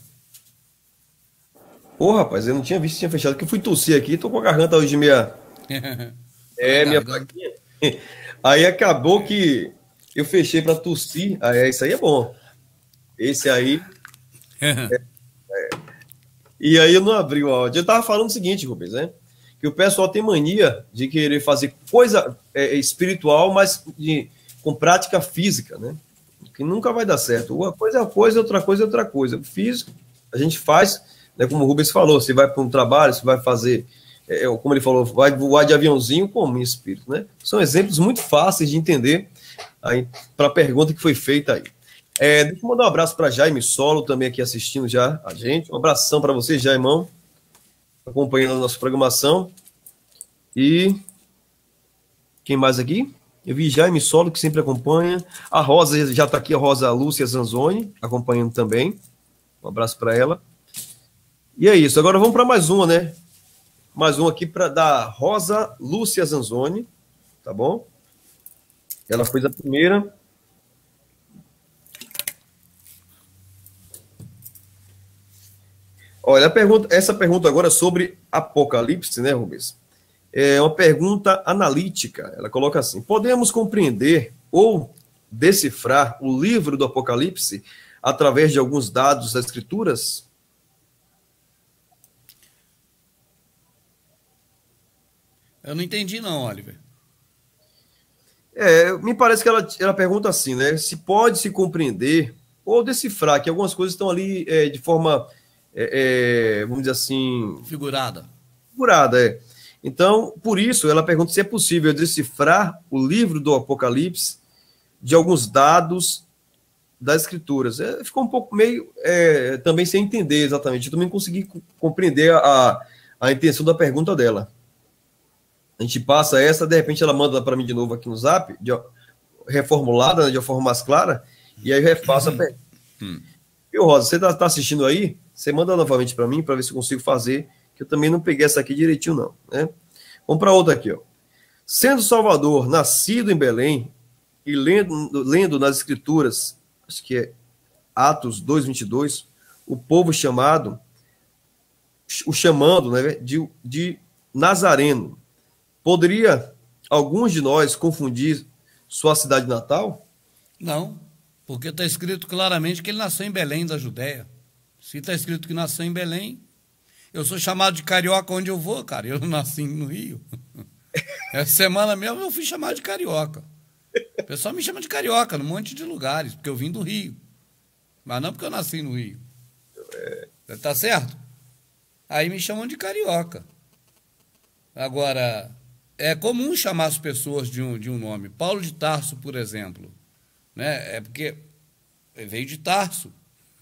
Ô, rapaz, eu não tinha visto que tinha fechado, que eu fui tossir aqui, tô com a garganta hoje meia. É, minha plaquinha. Aí acabou que eu fechei para tossir. Ah, é, isso aí é bom. Esse aí. É, é. E aí eu não abri o áudio. Eu tava falando o seguinte, Rubens, né? Que o pessoal tem mania de querer fazer coisa é, espiritual, mas de, com prática física, né? Que nunca vai dar certo. Uma coisa é uma coisa, outra coisa é outra coisa. O físico, a gente faz, né, como o Rubens falou, você vai para um trabalho, você vai fazer, é, como ele falou, vai voar de aviãozinho como em espírito, né? São exemplos muito fáceis de entender para a pergunta que foi feita aí. É, deixa eu mandar um abraço para Jaime Solo, também aqui assistindo já a gente. Um abração para você, Jaimão, acompanhando a nossa programação. E quem mais aqui? Eu vi Jaime Solo, que sempre acompanha. A Rosa já está aqui, a Rosa Lúcia Zanzoni, acompanhando também. Um abraço para ela. E é isso. Agora vamos para mais uma, né? Mais uma aqui para da Rosa Lúcia Zanzoni, tá bom? Ela fez a primeira. Olha, a pergunta, essa pergunta agora é sobre Apocalipse, né, Rubens? É uma pergunta analítica. Ela coloca assim: podemos compreender ou decifrar o livro do Apocalipse através de alguns dados das Escrituras? Eu não entendi não, Oliver. É, me parece que ela, ela pergunta assim, né? Se pode se compreender ou decifrar, que algumas coisas estão ali é, de forma, é, é, vamos dizer assim... Figurada. Figurada, é. Então, por isso, ela pergunta se é possível decifrar o livro do Apocalipse de alguns dados das Escrituras. É, ficou um pouco meio é, também sem entender exatamente. Eu também consegui compreender a, a intenção da pergunta dela. A gente passa essa, de repente ela manda para mim de novo aqui no Zap, de, reformulada, né, de uma forma mais clara, e aí eu refaço a pergunta. Hum. Viu, Rosa, você está tá assistindo aí? Você manda novamente para mim, para ver se eu consigo fazer, que eu também não peguei essa aqui direitinho, não. Né? Vamos para outra aqui. Ó. Sendo Salvador nascido em Belém e lendo, lendo nas Escrituras, acho que é Atos dois, vinte e dois, o povo chamado, o chamando, né, de, de Nazareno, poderia alguns de nós confundir sua cidade natal? Não, porque está escrito claramente que ele nasceu em Belém, da Judéia. Se está escrito que nasceu em Belém, eu sou chamado de carioca onde eu vou, cara. Eu não nasci no Rio. Essa semana mesmo eu fui chamado de carioca. O pessoal me chama de carioca num monte de lugares, porque eu vim do Rio. Mas não porque eu nasci no Rio. Tá certo? Aí me chamam de carioca. Agora, é comum chamar as pessoas de um, de um nome. Paulo de Tarso, por exemplo. Né? É porque veio de Tarso.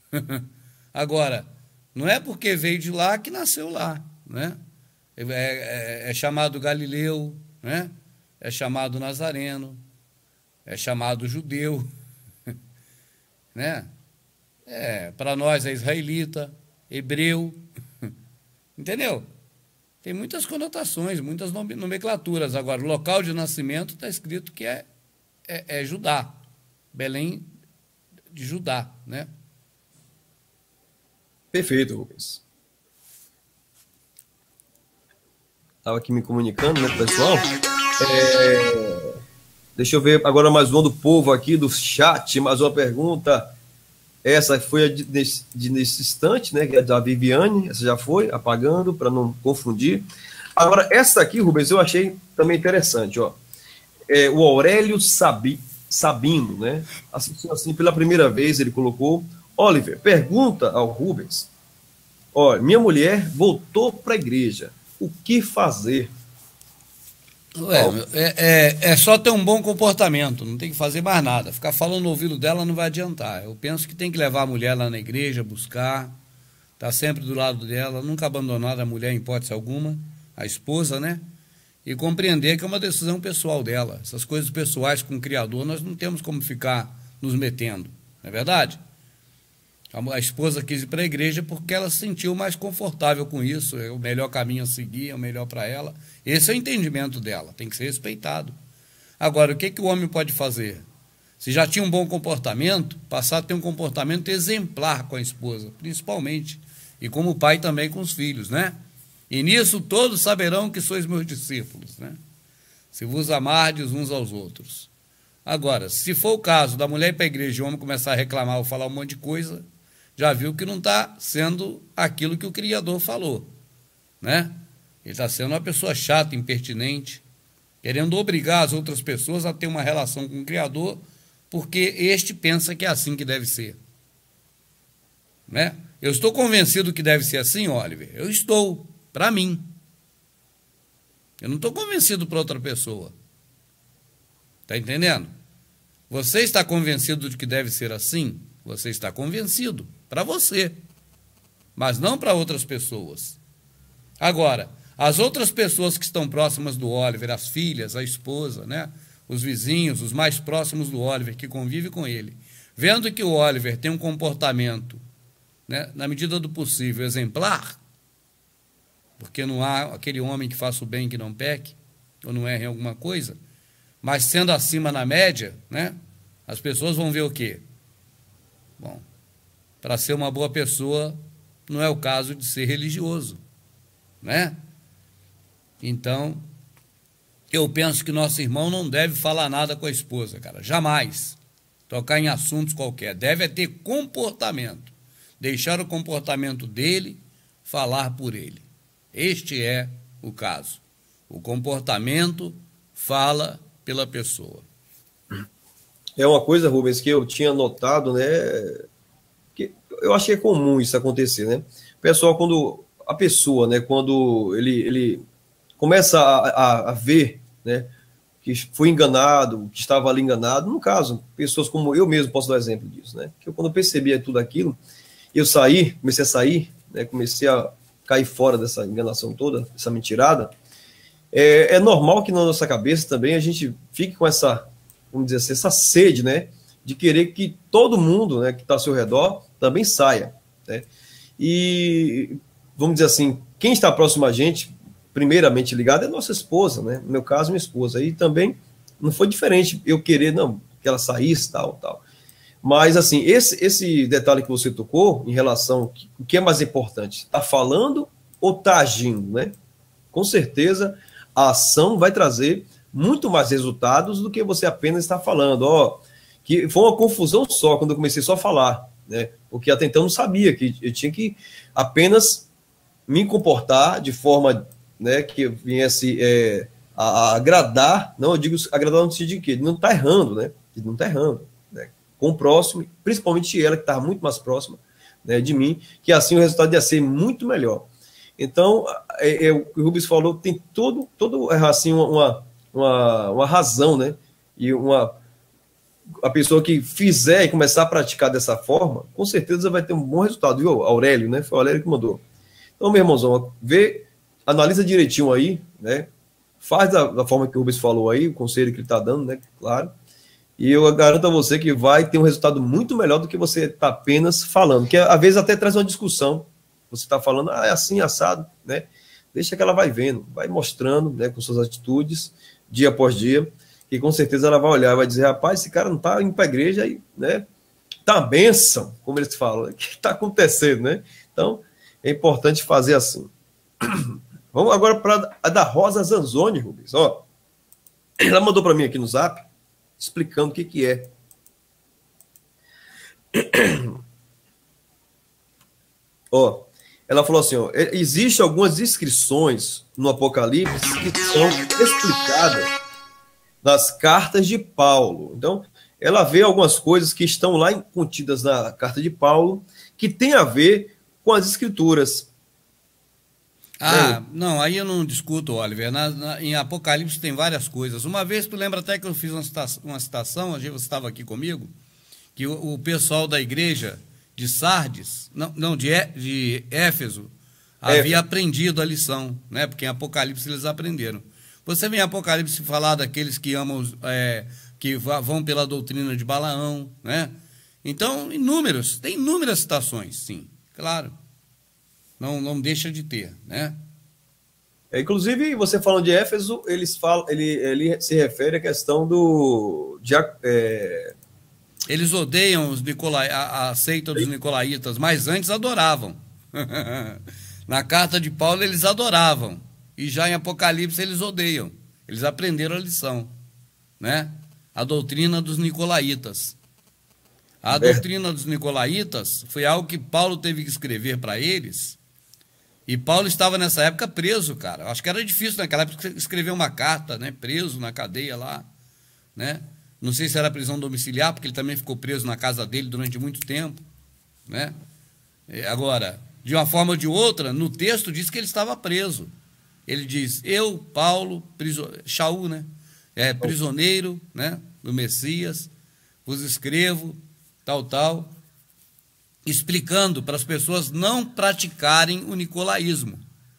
Agora, não é porque veio de lá que nasceu lá, né? É, é, é chamado Galileu, né? É chamado Nazareno, é chamado judeu, né? É, para nós é israelita, hebreu, entendeu? Tem muitas conotações, muitas nomenclaturas. Agora, o local de nascimento está escrito que é, é, é Judá, Belém de Judá, né? Perfeito, Rubens. Estava aqui me comunicando, né, pessoal? É... Deixa eu ver agora mais uma do povo aqui, do chat, mais uma pergunta. Essa foi a de, de, de nesse instante, né? Que é da Viviane, essa já foi, apagando, para não confundir. Agora, essa aqui, Rubens, eu achei também interessante, ó. É, o Aurélio Sabi, Sabino, né? Assim, assim, pela primeira vez ele colocou: Oliver, pergunta ao Rubens: olha, minha mulher voltou para a igreja, o que fazer? Ué, é, é, é só ter um bom comportamento, não tem que fazer mais nada. Ficar falando no ouvido dela não vai adiantar. Eu penso que tem que levar a mulher lá na igreja, buscar, estar sempre do lado dela, nunca abandonar a mulher em hipótese alguma, a esposa, né? E compreender que é uma decisão pessoal dela. Essas coisas pessoais com o Criador, nós não temos como ficar nos metendo, não é verdade? A esposa quis ir para a igreja porque ela se sentiu mais confortável com isso, é o melhor caminho a seguir, é o melhor para ela. Esse é o entendimento dela, tem que ser respeitado. Agora, o que, que o homem pode fazer? Se já tinha um bom comportamento, passar a ter um comportamento exemplar com a esposa, principalmente, e como pai também com os filhos, né? E nisso todos saberão que sois meus discípulos, né? Se vos amardes uns aos outros. Agora, se for o caso da mulher ir para a igreja e o homem começar a reclamar ou falar um monte de coisa, já viu que não está sendo aquilo que o Criador falou, né? Ele está sendo uma pessoa chata, impertinente, querendo obrigar as outras pessoas a ter uma relação com o Criador, porque este pensa que é assim que deve ser, né? Eu estou convencido que deve ser assim, Oliver? Eu estou, para mim. Eu não estou convencido para outra pessoa. Está entendendo? Você está convencido de que deve ser assim? Você está convencido para você, mas não para outras pessoas. Agora, as outras pessoas que estão próximas do Oliver, as filhas, a esposa, né, os vizinhos, os mais próximos do Oliver, que convivem com ele, vendo que o Oliver tem um comportamento, né, na medida do possível, exemplar, porque não há aquele homem que faça o bem que não peque, ou não erre em alguma coisa, mas sendo acima na média, né, as pessoas vão ver o quê? Bom, para ser uma boa pessoa, não é o caso de ser religioso, né? Então, eu penso que nosso irmão não deve falar nada com a esposa, cara, jamais. Tocar em assuntos qualquer. Deve é ter comportamento. Deixar o comportamento dele falar por ele. Este é o caso. O comportamento fala pela pessoa. É uma coisa, Rubens, que eu tinha notado, né? Que eu acho que é comum isso acontecer, né? O pessoal, quando a pessoa, né? Quando ele, ele começa a, a, a ver, né? Que foi enganado, que estava ali enganado. No caso, pessoas como eu mesmo posso dar exemplo disso, né? Que eu, quando eu percebia tudo aquilo, eu saí, comecei a sair, né? Comecei a cair fora dessa enganação toda, essa mentirada. É, é normal que na nossa cabeça também a gente fique com essa, vamos dizer assim, essa sede, né, de querer que todo mundo, né, que está ao seu redor também saia, né? E, vamos dizer assim, quem está próximo a gente, primeiramente ligado, é nossa esposa, né? No meu caso, minha esposa. E também não foi diferente eu querer, não, que ela saísse, tal, tal. Mas, assim, esse, esse detalhe que você tocou em relação, o que é mais importante, está falando ou está agindo, né? Com certeza, a ação vai trazer muito mais resultados do que você apenas está falando. Ó, que foi uma confusão só quando eu comecei só a falar, né? Porque até então eu não sabia que eu tinha que apenas me comportar de forma, né, que viesse é, a, a agradar. Não, eu digo agradar no sentido de que ele não está errando, né? Ele não está errando, né? Com o próximo, principalmente ela que estava muito mais próxima, né, de mim, que assim o resultado ia ser muito melhor. Então, é, é, o que o Rubens falou tem todo, todo assim, uma, uma, uma razão, né? E uma, a pessoa que fizer e começar a praticar dessa forma, com certeza vai ter um bom resultado, viu? Aurélio, né? Foi o Aurélio que mandou. Então, meu irmãozão, vê, analisa direitinho aí, né? Faz da, da forma que o Rubens falou aí, o conselho que ele está dando, né? Claro. E eu garanto a você que vai ter um resultado muito melhor do que você está apenas falando, que às vezes até traz uma discussão. Você está falando, ah, é assim, assado, né? Deixa que ela vai vendo, vai mostrando, né, com suas atitudes, dia após dia, e com certeza ela vai olhar e vai dizer, rapaz, esse cara não está indo para a igreja, aí, né? Tá uma bênção, como eles falam, o que está acontecendo, né? Então, é importante fazer assim. Vamos agora para a da Rosa Zanzoni, Rubens. Ó, ela mandou para mim aqui no Zap, explicando o que, que é. Ó, ela falou assim, ó, existem algumas inscrições no Apocalipse que são explicadas nas cartas de Paulo. Então, ela vê algumas coisas que estão lá contidas na carta de Paulo que tem a ver com as escrituras. Ah, não, aí eu não discuto, Oliver. Na, na, em Apocalipse tem várias coisas. Uma vez, tu lembra até que eu fiz uma citação, uma citação, a gente estava aqui comigo, que o, o pessoal da igreja de Sardes, não, não de, de Éfeso, havia é. aprendido a lição, né? Porque em Apocalipse eles aprenderam. Você vê em Apocalipse falar daqueles que amam, é, que vão pela doutrina de Balaão, né? Então, inúmeros, tem inúmeras citações, sim, claro. Não, não deixa de ter, né? É, inclusive, você falando de Éfeso, eles falam, ele, ele se refere à questão do... De, é... Eles odeiam os Nicolai, a, a seita dos nicolaítas, mas antes adoravam. Na carta de Paulo eles adoravam. E já em Apocalipse eles odeiam. Eles aprenderam a lição, né? A doutrina dos nicolaítas. A é. doutrina dos nicolaítas foi algo que Paulo teve que escrever para eles. E Paulo estava nessa época preso, cara. Acho que era difícil naquela época escrever uma carta, né? Preso na cadeia lá, né? Não sei se era prisão domiciliar, porque ele também ficou preso na casa dele durante muito tempo, né? Agora, de uma forma ou de outra, no texto diz que ele estava preso. Ele diz, eu, Paulo, priso... Shaul, né? É, prisioneiro, né? Do Messias, vos escrevo, tal, tal, explicando para as pessoas não praticarem o nicolaísmo.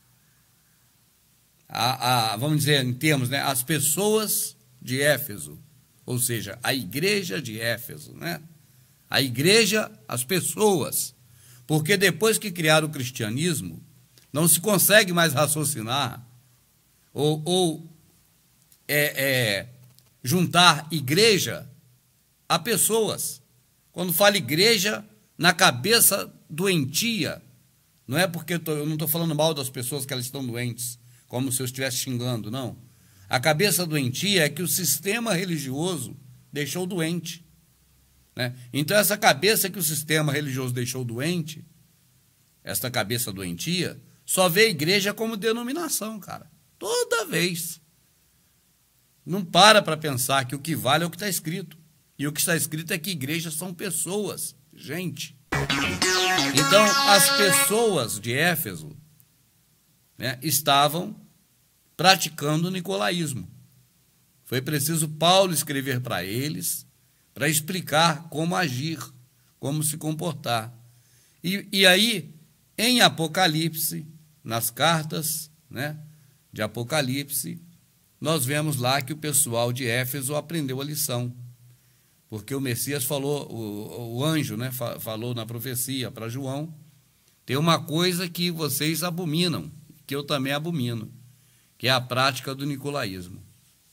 A, a, vamos dizer, em termos, né, as pessoas de Éfeso, ou seja, a igreja de Éfeso, né? A igreja, as pessoas. Porque depois que criaram o cristianismo, não se consegue mais raciocinar ou, ou é, é, juntar igreja a pessoas. Quando fala igreja, na cabeça doentia, não é porque eu, tô, eu não estou falando mal das pessoas que elas estão doentes, como se eu estivesse xingando, não. A cabeça doentia é que o sistema religioso deixou doente, né? Então, essa cabeça que o sistema religioso deixou doente, essa cabeça doentia, só vê a igreja como denominação, cara. Toda vez. Não para para pensar que o que vale é o que está escrito. E o que está escrito é que igrejas são pessoas, gente. Então, as pessoas de Éfeso, né, estavam praticando o nicolaísmo. Foi preciso Paulo escrever para eles, para explicar como agir, como se comportar. E, e aí, em Apocalipse, nas cartas, né, de Apocalipse, nós vemos lá que o pessoal de Éfeso aprendeu a lição. Porque o Messias falou, o, o anjo, né, falou na profecia para João, tem uma coisa que vocês abominam, que eu também abomino, que é a prática do nicolaísmo.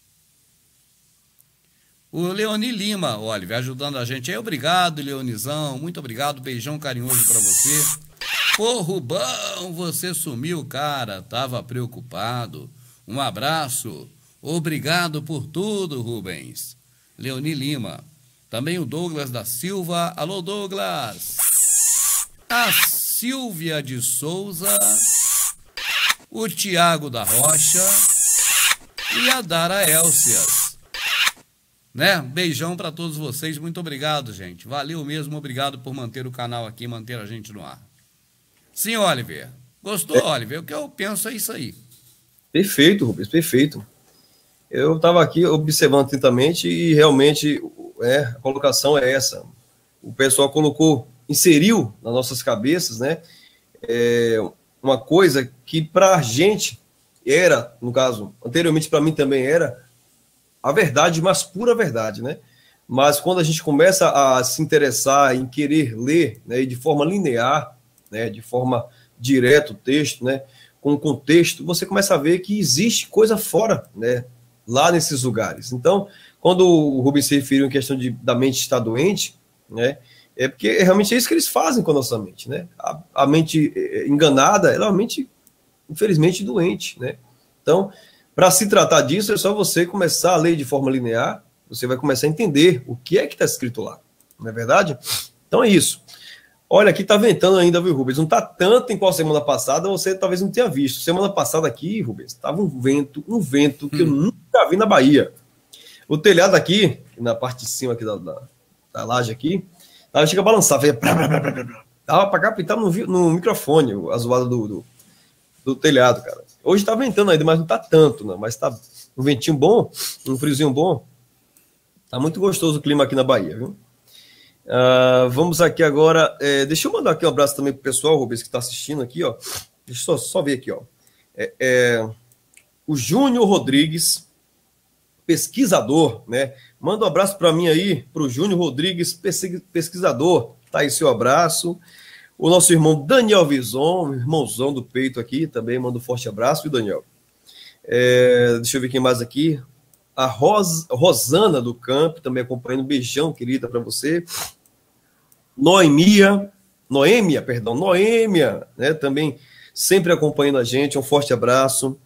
O Leoni Lima, Oliver, ajudando a gente aí. Obrigado, Leonizão, muito obrigado, beijão carinhoso para você. Pô, Rubão, você sumiu, cara, tava preocupado. Um abraço, obrigado por tudo, Rubens. Leoni Lima. Também o Douglas da Silva. Alô, Douglas. A Silvia de Souza. O Tiago da Rocha. E a Dara Elcias. Né? Beijão para todos vocês. Muito obrigado, gente. Valeu mesmo. Obrigado por manter o canal aqui, manter a gente no ar. Sim, Oliver. Gostou, é. Oliver? O que eu penso é isso aí. Perfeito, Rubens. Perfeito. Eu estava aqui observando atentamente e realmente... é, a colocação é essa. O pessoal colocou, inseriu nas nossas cabeças, né, é, uma coisa que para a gente era, no caso, anteriormente para mim também era, a verdade, mas pura verdade, né? Mas quando a gente começa a se interessar em querer ler, né, de forma linear, né, de forma direta o texto, né, com contexto, você começa a ver que existe coisa fora, né, lá nesses lugares. Então, quando o Rubens se referiu em questão de, da mente estar doente, né, é porque realmente é isso que eles fazem com a nossa mente, né? A, a mente enganada, ela é uma mente, infelizmente, doente, né? Então, para se tratar disso, é só você começar a ler de forma linear, você vai começar a entender o que é que está escrito lá, não é verdade? Então é isso. Olha, aqui está ventando ainda, viu, Rubens? Não está tanto em qual semana passada, você talvez não tenha visto. Semana passada aqui, Rubens, estava um vento, um vento que hum. eu nunca vi na Bahia. O telhado aqui, na parte de cima aqui da, da, da laje aqui, tava, chega a balançar, fazia... Dava para captar no, no microfone a zoada do, do, do telhado, cara. Hoje está ventando ainda, mas não está tanto, não. Mas está um ventinho bom, um friozinho bom. Tá muito gostoso o clima aqui na Bahia, viu? Uh, vamos aqui agora. É, deixa eu mandar aqui um abraço também pro pessoal, Rubens, que está assistindo aqui, ó. Deixa eu só, só ver aqui, ó. É, é, o Júnior Rodrigues, pesquisador, né? Manda um abraço para mim aí, pro Júnior Rodrigues, pesquisador. Tá aí seu abraço. O nosso irmão Daniel Vison, irmãozão do peito aqui, também manda um forte abraço, viu, Daniel? É, deixa eu ver quem mais aqui. A Ros, Rosana do Campo, também acompanhando. Um beijão, querida, para você. Noemia, Noêmia, perdão, Noêmia, né, também sempre acompanhando a gente. Um forte abraço.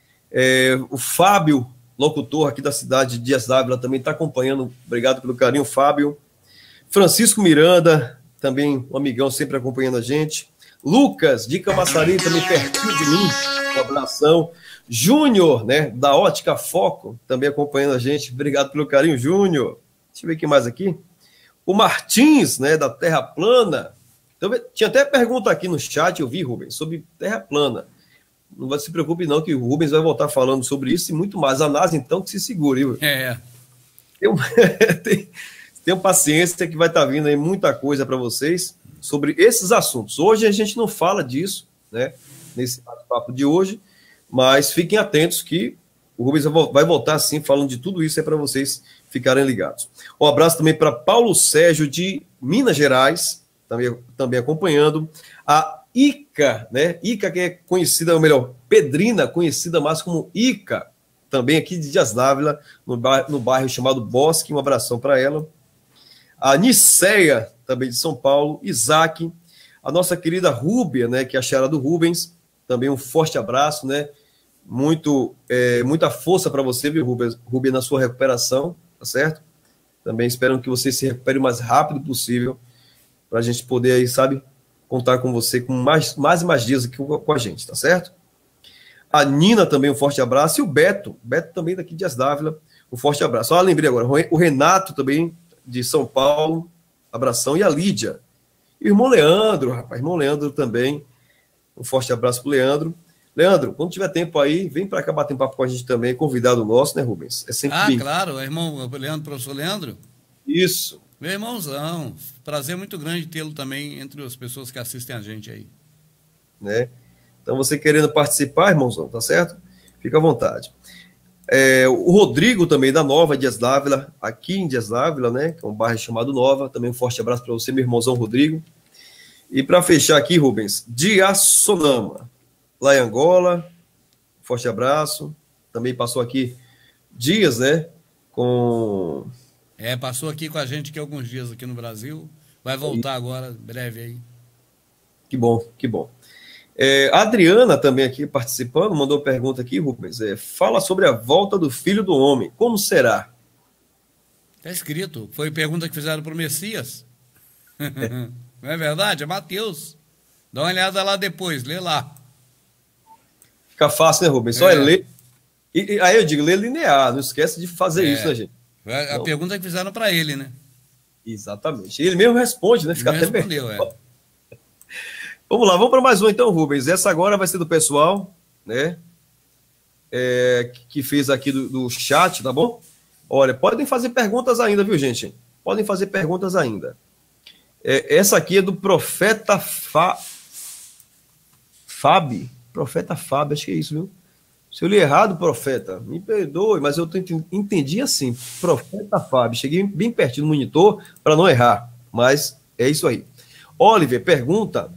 É, o Fábio, locutor aqui da cidade de Dias Dávila, também está acompanhando. Obrigado pelo carinho, Fábio. Francisco Miranda, também um amigão, sempre acompanhando a gente. Lucas, de Camaçari, também pertinho de mim. Um abração. Júnior, né, da Ótica Foco, também acompanhando a gente. Obrigado pelo carinho, Júnior. Deixa eu ver quem mais aqui. O Martins, né, da Terra Plana. Então, tinha até pergunta aqui no chat, eu vi, Rubens, sobre Terra Plana. Não vai se preocupe não, que o Rubens vai voltar falando sobre isso e muito mais. A NASA, então, que se segure. Viu? É. Tem, tem, tenham paciência que vai estar vindo aí muita coisa para vocês sobre esses assuntos. Hoje a gente não fala disso, né, nesse bate-papo de hoje, mas fiquem atentos que o Rubens vai voltar sim falando de tudo isso, é para vocês ficarem ligados. Um abraço também para Paulo Sérgio de Minas Gerais, também, também acompanhando. A Ica, né? Ica, que é conhecida, ou melhor, Pedrina, conhecida mais como Ica, também aqui de Dias Dávila, no bairro, no bairro chamado Bosque. Um abração para ela. A Niceia, também de São Paulo. Isaac, a nossa querida Rúbia, né? Que é a Xara do Rubens. Também um forte abraço, né? Muito, é, muita força para você, viu, Rubens, Rubens, na sua recuperação, tá certo? Também espero que você se recupere o mais rápido possível, para a gente poder aí, sabe, contar com você com mais, mais e mais dias aqui com a gente, tá certo? A Nina também um forte abraço, e o Beto, Beto também daqui de Dias Dávila, um forte abraço. Ah, lembrei agora, o Renato também, de São Paulo, abração, e a Lídia. E o irmão Leandro, rapaz, irmão Leandro também, um forte abraço pro Leandro. Leandro, quando tiver tempo aí, vem para cá bater um papo com a gente também, convidado nosso, né, Rubens? É sempre ah, bem. claro, irmão Leandro, professor Leandro. Isso. Meu irmãozão, prazer muito grande tê-lo também entre as pessoas que assistem a gente aí. Né? Então, você querendo participar, irmãozão, tá certo? Fica à vontade. É, o Rodrigo também, da Nova Dias Dávila, aqui em Dias Dávila, né, que é um bairro chamado Nova, também um forte abraço para você, meu irmãozão Rodrigo. E para fechar aqui, Rubens, Diassonama, lá em Angola, forte abraço. Também passou aqui dias, né, com... É, passou aqui com a gente aqui alguns dias aqui no Brasil, vai voltar agora, breve aí. Que bom, que bom. É, a Adriana também aqui participando, mandou pergunta aqui, Rubens, é, fala sobre a volta do Filho do Homem, como será? Está escrito, foi pergunta que fizeram para o Messias. É. Não é verdade? É Mateus. Dá uma olhada lá depois, lê lá. Fica fácil, né, Rubens? Só é, é ler. E, e, aí eu digo, ler linear, não esquece de fazer é. isso, né, gente? A então, pergunta que fizeram para ele, né? Exatamente. Ele mesmo responde, né? Fica ele até respondeu, é. Vamos lá, vamos para mais um então, Rubens. Essa agora vai ser do pessoal, né? É, que fez aqui do, do chat, tá bom? Olha, podem fazer perguntas ainda, viu, gente? Podem fazer perguntas ainda. É, essa aqui é do Profeta Fa... Fábio. Profeta Fábio, acho que é isso, viu? Se eu li errado, profeta, me perdoe, mas eu entendi assim, Profeta Fábio. Cheguei bem pertinho do monitor para não errar, mas é isso aí. Oliver pergunta: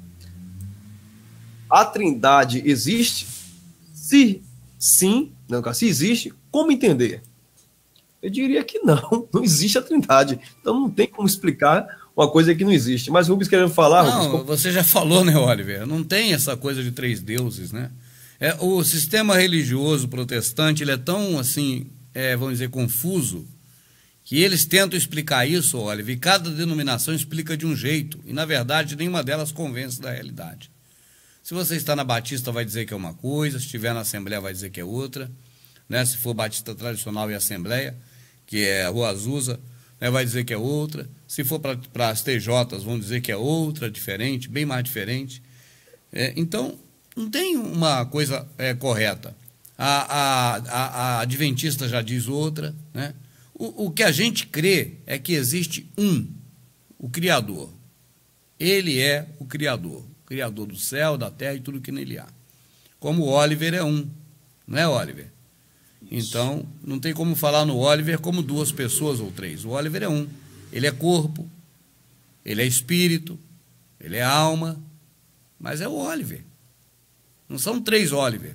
a Trindade existe? Se sim, não, se existe, como entender? Eu diria que não, não existe a Trindade. Então não tem como explicar uma coisa que não existe. Mas Rubens querendo falar... Não, Rubens, como... você já falou, né, Oliver? Não tem essa coisa de três deuses, né? É, o sistema religioso protestante, ele é tão, assim, é, vamos dizer, confuso, que eles tentam explicar isso, Oliver, e cada denominação explica de um jeito. E, na verdade, nenhuma delas convence da realidade. Se você está na Batista, vai dizer que é uma coisa, se estiver na Assembleia, vai dizer que é outra, né? Se for Batista Tradicional e Assembleia, que é a Rua Azusa, né, vai dizer que é outra. Se for para as T Js, vão dizer que é outra, diferente, bem mais diferente. É, então, não tem uma coisa é, correta. A, a, a, a Adventista já diz outra, né? O, o que a gente crê é que existe um, o Criador. Ele é o Criador. O Criador do céu, da terra e tudo que nele há. Como o Oliver é um, não é, Oliver? Então, não tem como falar no Oliver como duas pessoas ou três. O Oliver é um. Ele é corpo, ele é espírito, ele é alma, mas é o Oliver. Não são três Oliver.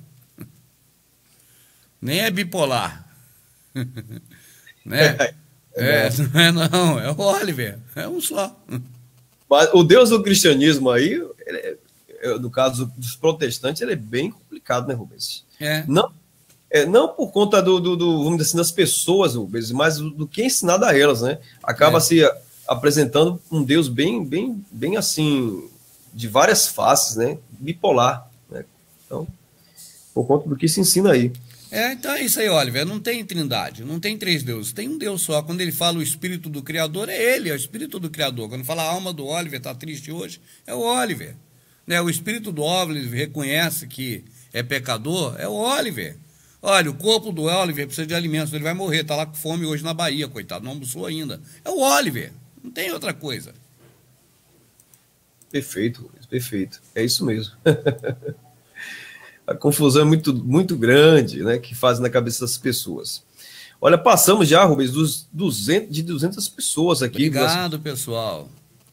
Nem é bipolar. Né? É, não é não, é o Oliver. É um só. Mas o Deus do cristianismo aí, ele é, no caso dos protestantes, ele é bem complicado, né, Rubens? É. Não É, não por conta do, do, do, vamos dizer assim, das pessoas, Rubens, mas do, do que é ensinado a elas, né? Acaba é. se apresentando um Deus bem, bem, bem assim, de várias faces, né? Bipolar, né? Então, por conta do que se ensina aí. É, então é isso aí, Oliver. Não tem trindade, não tem três deuses, tem um Deus só. Quando ele fala o espírito do Criador, é ele, é o espírito do Criador. Quando fala a alma do Oliver está triste hoje, é o Oliver. Né? O espírito do Oliver reconhece que é pecador, é o Oliver. Olha, o corpo do Oliver precisa de alimentos, ele vai morrer, está lá com fome hoje na Bahia, coitado, não almoçou ainda. É o Oliver, não tem outra coisa. Perfeito, perfeito, é isso mesmo. A confusão é muito, muito grande, né, que faz na cabeça das pessoas. Olha, passamos já, Rubens, dos duzentos, de duzentas pessoas aqui. Obrigado, pessoal.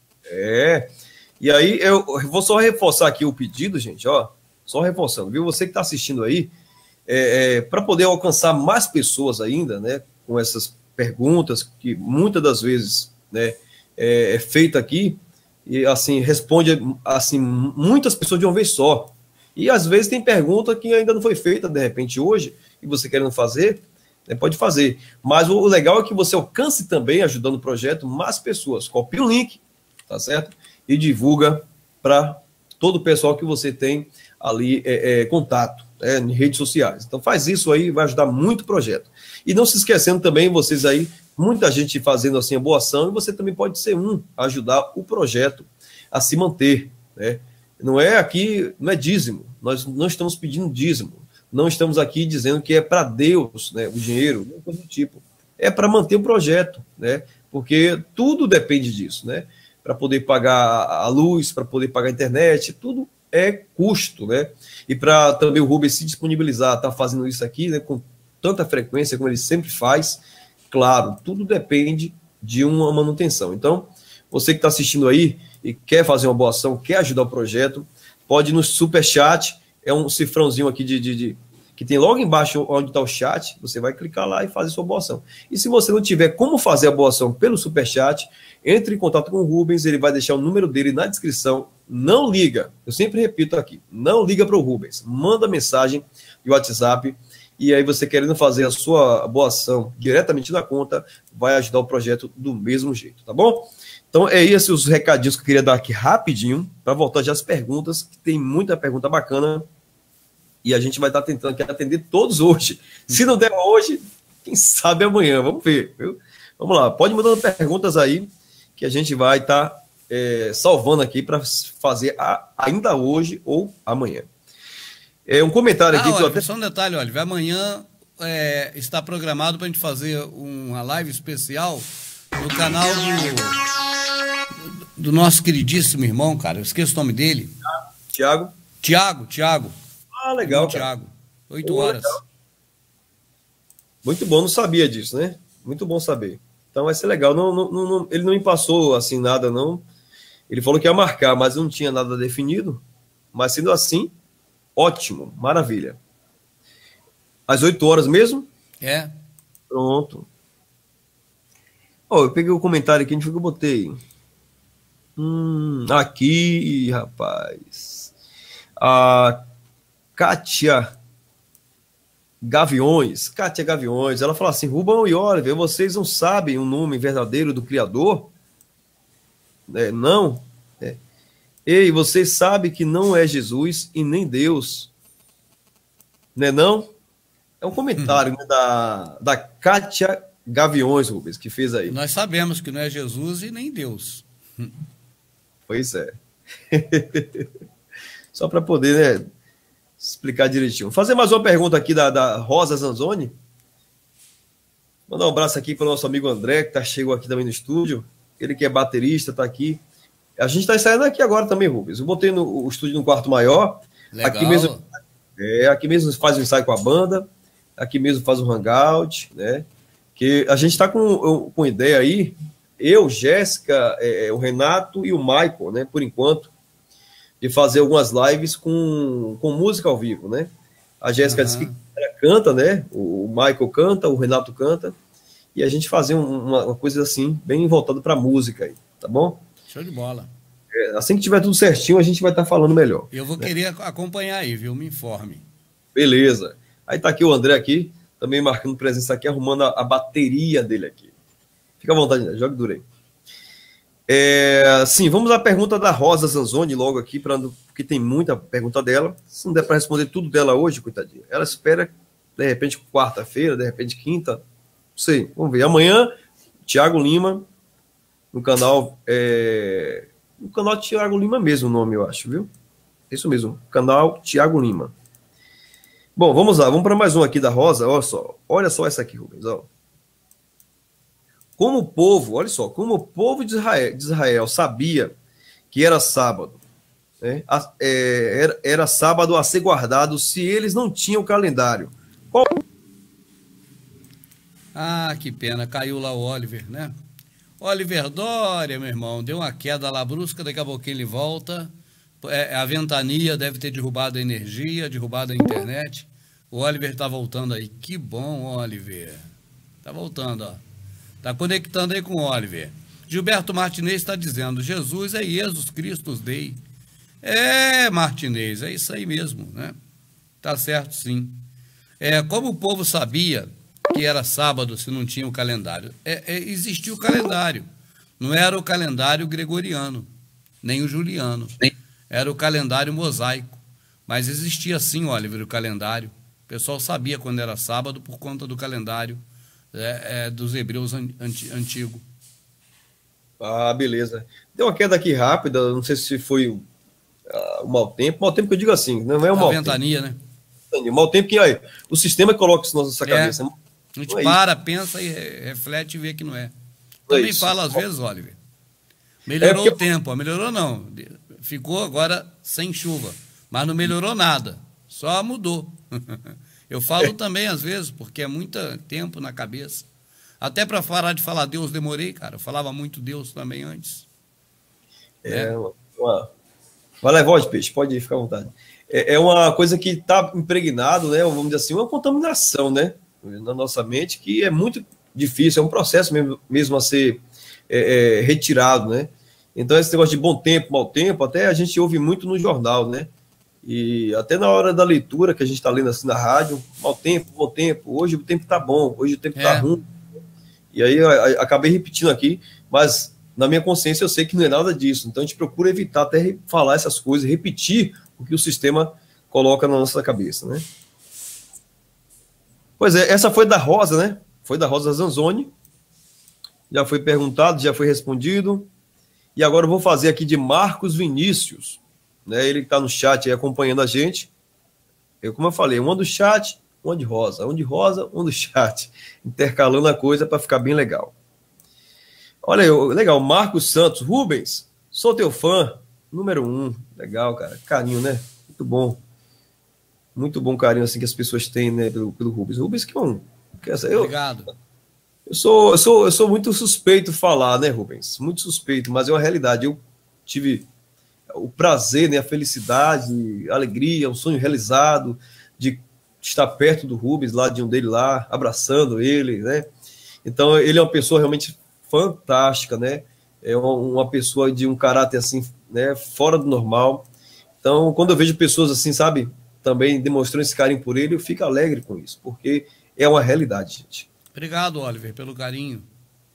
É, e aí eu vou só reforçar aqui o pedido, gente, ó, só reforçando, viu? Você que está assistindo aí, É, é, para poder alcançar mais pessoas ainda, né, com essas perguntas que muitas das vezes, né, é, é feita aqui e assim responde assim muitas pessoas de uma vez só, e às vezes tem pergunta que ainda não foi feita de repente hoje e você querendo fazer, né, pode fazer, mas o, o legal é que você alcance também, ajudando o projeto, mais pessoas. Copia o link, tá certo? E divulga para todo o pessoal que você tem ali é, é, contato, é, em redes sociais. Então faz isso aí, vai ajudar muito o projeto. E não se esquecendo também, vocês aí, muita gente fazendo assim a boa ação, e você também pode ser um, ajudar o projeto a se manter, né? Não é aqui, não é dízimo, nós não estamos pedindo dízimo, não estamos aqui dizendo que é para Deus, né, o dinheiro, não coisa do tipo. É para manter o projeto, né? Porque tudo depende disso, né? Para poder pagar a luz, para poder pagar a internet, tudo é custo, né? E para também o Rubens se disponibilizar, tá fazendo isso aqui, né, com tanta frequência como ele sempre faz, claro, tudo depende de uma manutenção. Então, você que está assistindo aí e quer fazer uma boa ação, quer ajudar o projeto, pode ir no Superchat, é um cifrãozinho aqui de, de, de que tem logo embaixo onde está o chat, você vai clicar lá e fazer sua boa ação. E se você não tiver como fazer a boa ação pelo Superchat, entre em contato com o Rubens, ele vai deixar o número dele na descrição. Não liga, eu sempre repito aqui, não liga para o Rubens, manda mensagem de WhatsApp, e aí você querendo fazer a sua boa ação diretamente na conta, vai ajudar o projeto do mesmo jeito, tá bom? Então é esses os recadinhos que eu queria dar aqui rapidinho, para voltar já às perguntas, que tem muita pergunta bacana, e a gente vai estar tentando aqui atender todos hoje. Se não der hoje, quem sabe amanhã, vamos ver, viu? Vamos lá, pode mandando perguntas aí, que a gente vai estar é, salvando aqui para fazer a, ainda hoje ou amanhã. É um comentário aqui. Ah, olha, até... Só um detalhe, olha, amanhã é, está programado para a gente fazer uma live especial no canal do, do nosso queridíssimo irmão, cara. Eu esqueço o nome dele. Tiago? Tiago, Tiago. Ah, legal, cara. Tiago. Oito horas. Legal. Muito bom, não sabia disso, né? Muito bom saber. Então vai ser legal. Não, não, não, ele não me passou assim nada, não. Ele falou que ia marcar, mas não tinha nada definido. Mas sendo assim, ótimo, maravilha. Às oito horas mesmo? É. Pronto. Ó, eu peguei o comentário aqui, onde foi que eu botei? Hum, aqui, rapaz. A Kátia Gaviões. Kátia Gaviões. Ela fala assim: Rubão e Oliver, vocês não sabem o nome verdadeiro do Criador? É, não? É. Ei, vocês sabem que não é Jesus e nem Deus. Né não? É um comentário, né, da, da Kátia Gaviões, Rubens, que fez aí. Nós sabemos que não é Jesus e nem Deus. Pois é. Só para poder, né, explicar direitinho. Vou fazer mais uma pergunta aqui da, da Rosa Zanzoni. Mandar um abraço aqui para o nosso amigo André, que tá, chegou aqui também no estúdio. Ele que é baterista, está aqui. A gente está ensaiando aqui agora também, Rubens. Eu botei no, o estúdio no quarto maior. Legal. Aqui mesmo, é, aqui mesmo faz o ensaio com a banda. Aqui mesmo faz o hangout, né? Que a gente está com, com ideia aí, eu, Jéssica, é, o Renato e o Michael, né? Por enquanto, de fazer algumas lives com, com música ao vivo, né? A Jéssica uhum. disse que ela canta, né? O, o Michael canta, o Renato canta, e a gente fazer uma, uma coisa assim, bem voltada para música aí, tá bom? Show de bola. É, assim que tiver tudo certinho, a gente vai estar tá falando melhor. Eu vou né? querer acompanhar aí, viu? Me informe. Beleza. Aí tá aqui o André aqui, também marcando presença aqui, arrumando a, a bateria dele aqui. Fica à vontade, né? Jogue duro aí. É, sim, vamos à pergunta da Rosa Zanzoni logo aqui, pra, porque tem muita pergunta dela. Se não der para responder tudo dela hoje, coitadinha, ela espera, de repente, quarta-feira, de repente, quinta, não sei, vamos ver. Amanhã, Tiago Lima, no canal, é, no canal Tiago Lima mesmo o nome, eu acho, viu? Isso mesmo, canal Tiago Lima. Bom, vamos lá, vamos para mais um aqui da Rosa, olha só, olha só essa aqui, Rubens, ó. Como o povo, olha só, como o povo de Israel, de Israel sabia que era sábado, né, a, é, era, era sábado a ser guardado se eles não tinham calendário. Qual... Ah, que pena, caiu lá o Oliver, né? Oliver Dória, meu irmão, deu uma queda lá brusca, daqui a pouquinho ele volta. É, a ventania deve ter derrubado a energia, derrubado a internet. O Oliver tá voltando aí. Que bom, Oliver. Tá voltando, ó. Tá conectando aí com o Oliver. Gilberto Martinez está dizendo: Jesus é Jesus Cristo Dei. É, Martinez, é isso aí mesmo, né? Tá certo, sim. É, como o povo sabia que era sábado se não tinha o calendário? É, é, existia o calendário. Não era o calendário gregoriano, nem o juliano. Era o calendário mosaico. Mas existia sim, Oliver, o calendário. O pessoal sabia quando era sábado por conta do calendário é, é, dos hebreus anti, antigo. Ah, beleza. Deu uma queda aqui rápida, não sei se foi uh, o mau tempo. Mau tempo que eu digo assim, não é o mau tempo. A ventania, né? O mau tempo que aí, o sistema coloca isso na nossa cabeça. É. A gente é para, isso. pensa e reflete e vê que não é. Também é fala às vezes, Oliver. Melhorou é porque... o tempo, melhorou não. Ficou agora sem chuva, mas não melhorou nada, só mudou. Eu falo é. também às vezes, porque é muito tempo na cabeça. Até para parar de falar Deus demorei, cara. Eu falava muito Deus também antes. É, é. Uma... Vai levar de peixe, pode ir, ficar à vontade. É, é uma coisa que está impregnado, né? Vamos dizer assim, uma contaminação, né? Na nossa mente, que é muito difícil, é um processo mesmo, mesmo a ser é, é, retirado, né? Então, esse negócio de bom tempo, mau tempo, até a gente ouve muito no jornal, né? E até na hora da leitura, que a gente está lendo assim na rádio, mau tempo, bom tempo, hoje o tempo está bom, hoje o tempo está é. ruim. E aí, eu, eu acabei repetindo aqui, mas na minha consciência eu sei que não é nada disso. Então, a gente procura evitar até falar essas coisas, repetir o que o sistema coloca na nossa cabeça, né? Pois é, essa foi da Rosa, né? Foi da Rosa Zanzoni. Já foi perguntado, já foi respondido. E agora eu vou fazer aqui de Marcos Vinícius, né? Ele que está no chat aí acompanhando a gente. Eu, como eu falei, uma do chat, uma de rosa, um de rosa, um do chat, intercalando a coisa para ficar bem legal. Olha aí, legal, Marcos Santos, Rubens, sou teu fã, número um, legal, cara, carinho, né? Muito bom, muito bom carinho assim que as pessoas têm, né, pelo, pelo Rubens. Rubens que é um... Eu, Obrigado. Eu sou, eu, sou, eu sou muito suspeito falar, né, Rubens? Muito suspeito, mas é uma realidade. Eu tive o prazer, né, a felicidade, a alegria, um sonho realizado de estar perto do Rubens, ladinho dele lá, abraçando ele, né? Então, ele é uma pessoa realmente fantástica, né? É uma, uma pessoa de um caráter, assim, né, fora do normal. Então, quando eu vejo pessoas assim, sabe, também demonstrando esse carinho por ele, eu fico alegre com isso, porque é uma realidade, gente. Obrigado, Oliver, pelo carinho.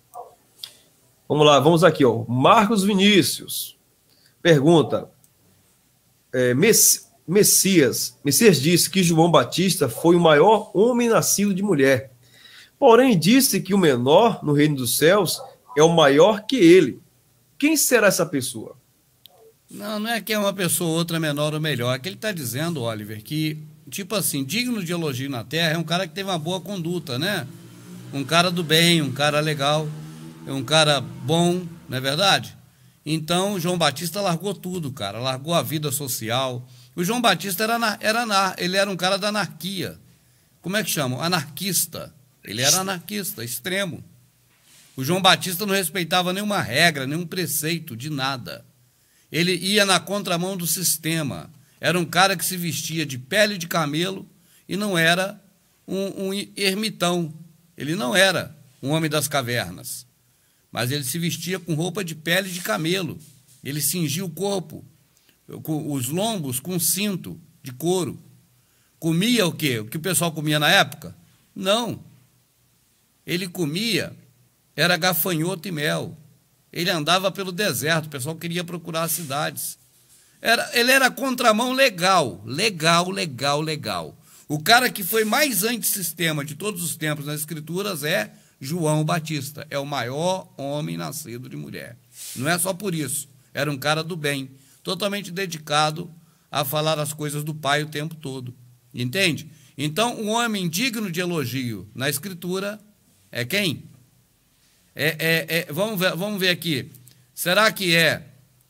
Vamos lá, vamos aqui, ó. Marcos Vinícius pergunta: é, Messias, Messias disse que João Batista foi o maior homem nascido de mulher. Porém, disse que o menor no reino dos céus é o maior que ele. Quem será essa pessoa? Não, não é que é uma pessoa ou outra menor ou melhor. É que ele está dizendo, Oliver, que, tipo assim, digno de elogio na terra é um cara que teve uma boa conduta, né? Um cara do bem, um cara legal, um cara bom, não é verdade? Então, João Batista largou tudo, cara, largou a vida social. O João Batista era, era, ele era um cara da anarquia. Como é que chamam? Anarquista. Ele era anarquista, extremo. O João Batista não respeitava nenhuma regra, nenhum preceito, de nada. Ele ia na contramão do sistema. Era um cara que se vestia de pele de camelo e não era um, um ermitão. Ele não era um homem das cavernas, mas ele se vestia com roupa de pele de camelo. Ele cingia o corpo, com os lombos com cinto de couro. Comia o quê? O que o pessoal comia na época? Não. Ele comia, era gafanhoto e mel. Ele andava pelo deserto, o pessoal queria procurar as cidades. Era, ele era contramão legal, legal, legal, legal. O cara que foi mais antissistema de todos os tempos nas escrituras é João Batista. É o maior homem nascido de mulher. Não é só por isso. Era um cara do bem, totalmente dedicado a falar as coisas do Pai o tempo todo. Entende? Então, um homem digno de elogio na escritura é quem? É, é, é, vamos ver, vamos ver aqui. Será que é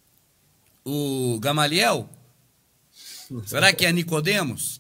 o Gamaliel? Será que é Nicodemos?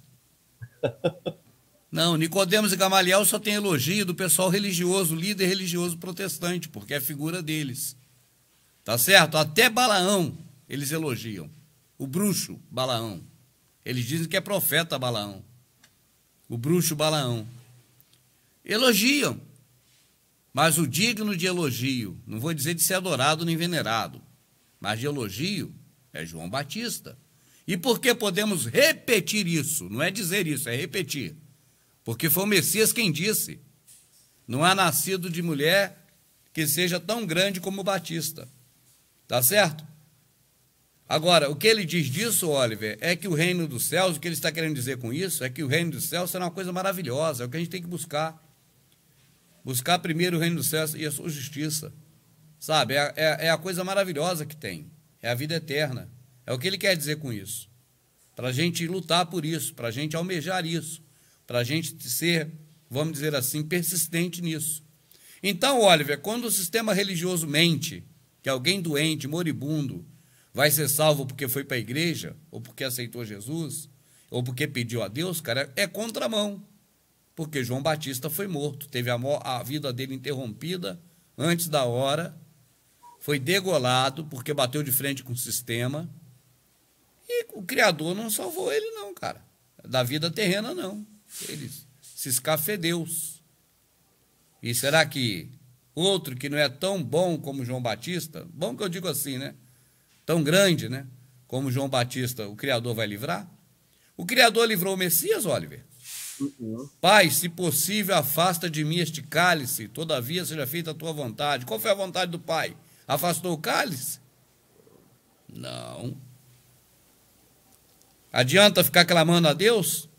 Não, Nicodemos e Gamaliel só tem elogio do pessoal religioso, líder religioso protestante, porque é a figura deles. Tá certo? Até Balaão eles elogiam. O bruxo Balaão. Eles dizem que é profeta Balaão. O bruxo Balaão. Elogiam. Mas o digno de elogio, não vou dizer de ser adorado nem venerado, mas de elogio é João Batista. E por que podemos repetir isso? Não é dizer isso, é repetir. Porque foi o Messias quem disse: não há nascido de mulher que seja tão grande como o Batista. Tá certo? Agora, o que ele diz disso, Oliver, é que o reino dos céus, o que ele está querendo dizer com isso, é que o reino dos céus será uma coisa maravilhosa, é o que a gente tem que buscar. Buscar primeiro o reino dos céus e a sua justiça. Sabe, é, é, é a coisa maravilhosa que tem, é a vida eterna. É o que ele quer dizer com isso. Para a gente lutar por isso, para a gente almejar isso, para a gente ser, vamos dizer assim, persistente nisso. Então, Oliver, quando o sistema religioso mente que alguém doente, moribundo, vai ser salvo porque foi para a igreja, ou porque aceitou Jesus, ou porque pediu a Deus, cara, é contramão. Porque João Batista foi morto, teve a, a vida dele interrompida antes da hora, foi degolado porque bateu de frente com o sistema, e o Criador não salvou ele não, cara, da vida terrena não, ele se escafedeu. E será que outro que não é tão bom como João Batista, bom que eu digo assim, né, tão grande, né, como João Batista, o Criador vai livrar? O Criador livrou o Messias, Oliver? Uhum. Pai, se possível, afasta de mim este cálice, todavia seja feita a tua vontade. Qual foi a vontade do Pai? Afastou o cálice? Não. Adianta ficar clamando a Deus?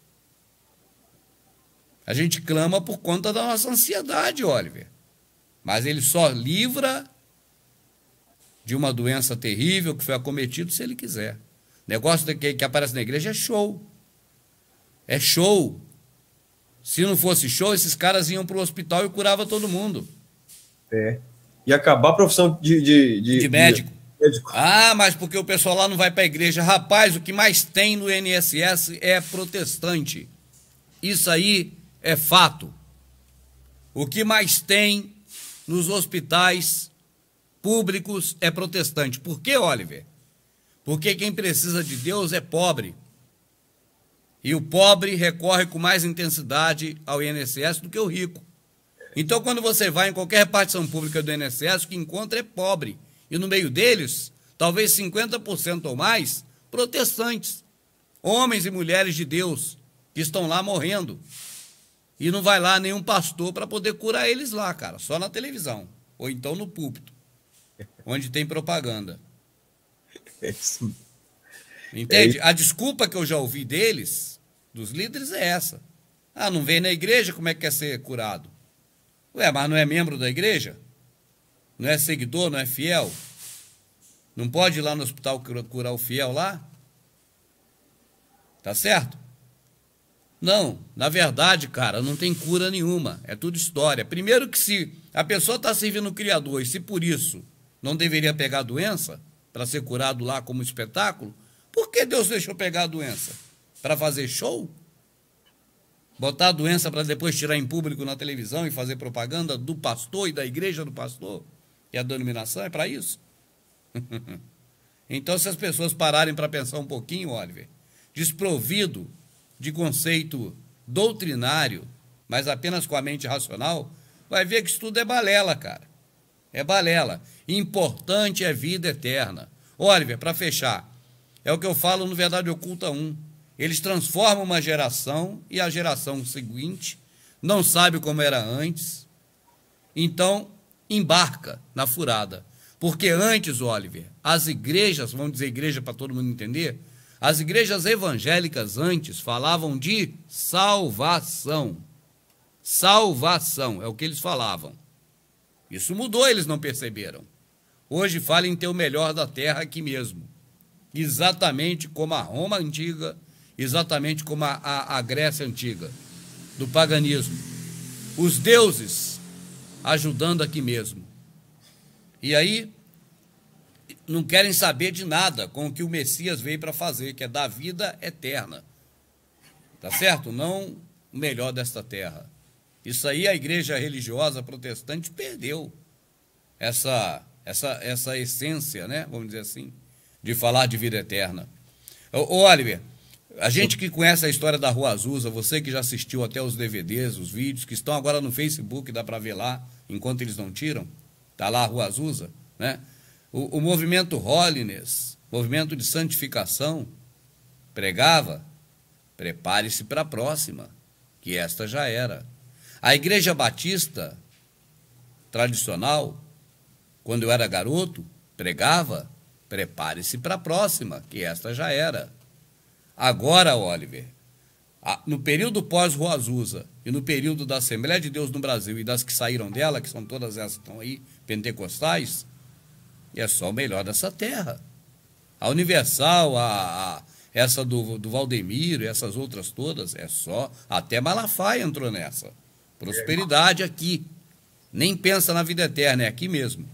A gente clama por conta da nossa ansiedade, Oliver. Mas ele só livra de uma doença terrível que foi acometido se ele quiser. Negócio que, que aparece na igreja é show. É show. Se não fosse show, esses caras iam para o hospital e curava todo mundo. É. E acabar a profissão de, de, de, de médico. De médico. Ah, mas porque o pessoal lá não vai para a igreja. Rapaz, o que mais tem no I N S S é protestante. Isso aí é fato. O que mais tem nos hospitais públicos é protestante. Por que, Oliver? Porque quem precisa de Deus é pobre. E o pobre recorre com mais intensidade ao I N S S do que o rico. Então, quando você vai em qualquer repartição pública do I N S S, o que encontra é pobre. E no meio deles, talvez cinquenta por cento ou mais, protestantes. Homens e mulheres de Deus que estão lá morrendo. E não vai lá nenhum pastor para poder curar eles lá, cara. Só na televisão. Ou então no púlpito, onde tem propaganda. É sim. Entende? A desculpa que eu já ouvi deles, dos líderes, é essa. Ah, não vem na igreja, como é que quer ser curado? Ué, mas não é membro da igreja? Não é seguidor, não é fiel? Não pode ir lá no hospital curar o fiel lá? Tá certo? Não, na verdade, cara, não tem cura nenhuma. É tudo história. Primeiro que se a pessoa está servindo o Criador e se por isso não deveria pegar a doença para ser curado lá como espetáculo, por que Deus deixou pegar a doença? Para fazer show? Botar a doença para depois tirar em público na televisão e fazer propaganda do pastor e da igreja do pastor? E a denominação é para isso? Então, se as pessoas pararem para pensar um pouquinho, Oliver, desprovido de conceito doutrinário, mas apenas com a mente racional, vai ver que isso tudo é balela, cara. É balela. Importante é vida eterna. Oliver, para fechar, é o que eu falo no Verdade Oculta um. Eles transformam uma geração e a geração seguinte não sabe como era antes, então embarca na furada. Porque antes, Oliver, as igrejas, vamos dizer igreja para todo mundo entender, as igrejas evangélicas antes falavam de salvação. Salvação, é o que eles falavam. Isso mudou, eles não perceberam. Hoje fala em ter o melhor da terra aqui mesmo. Exatamente como a Roma antiga, exatamente como a, a, a Grécia antiga, do paganismo. Os deuses ajudando aqui mesmo. E aí, não querem saber de nada com o que o Messias veio para fazer, que é dar vida eterna. Tá certo? Não o melhor desta terra. Isso aí a igreja religiosa protestante perdeu essa, essa, essa essência, né? Vamos dizer assim, de falar de vida eterna. Ô, Oliver, a gente que conhece a história da Rua Azusa, você que já assistiu até os D V Ds, os vídeos, que estão agora no Facebook, dá para ver lá, enquanto eles não tiram, tá lá a Rua Azusa, né? O, o movimento Holiness, movimento de santificação, pregava, prepare-se para a próxima, que esta já era. A Igreja Batista tradicional, quando eu era garoto, pregava, prepare-se para a próxima, que esta já era. Agora, Oliver, no período pós-Rua Azusa e no período da Assembleia de Deus no Brasil e das que saíram dela, que são todas essas que estão aí, pentecostais, é só o melhor dessa terra. A Universal, a, a, essa do, do Valdemiro e essas outras todas, é só... Até Malafaia entrou nessa. Prosperidade aqui. Nem pensa na vida eterna, é aqui mesmo.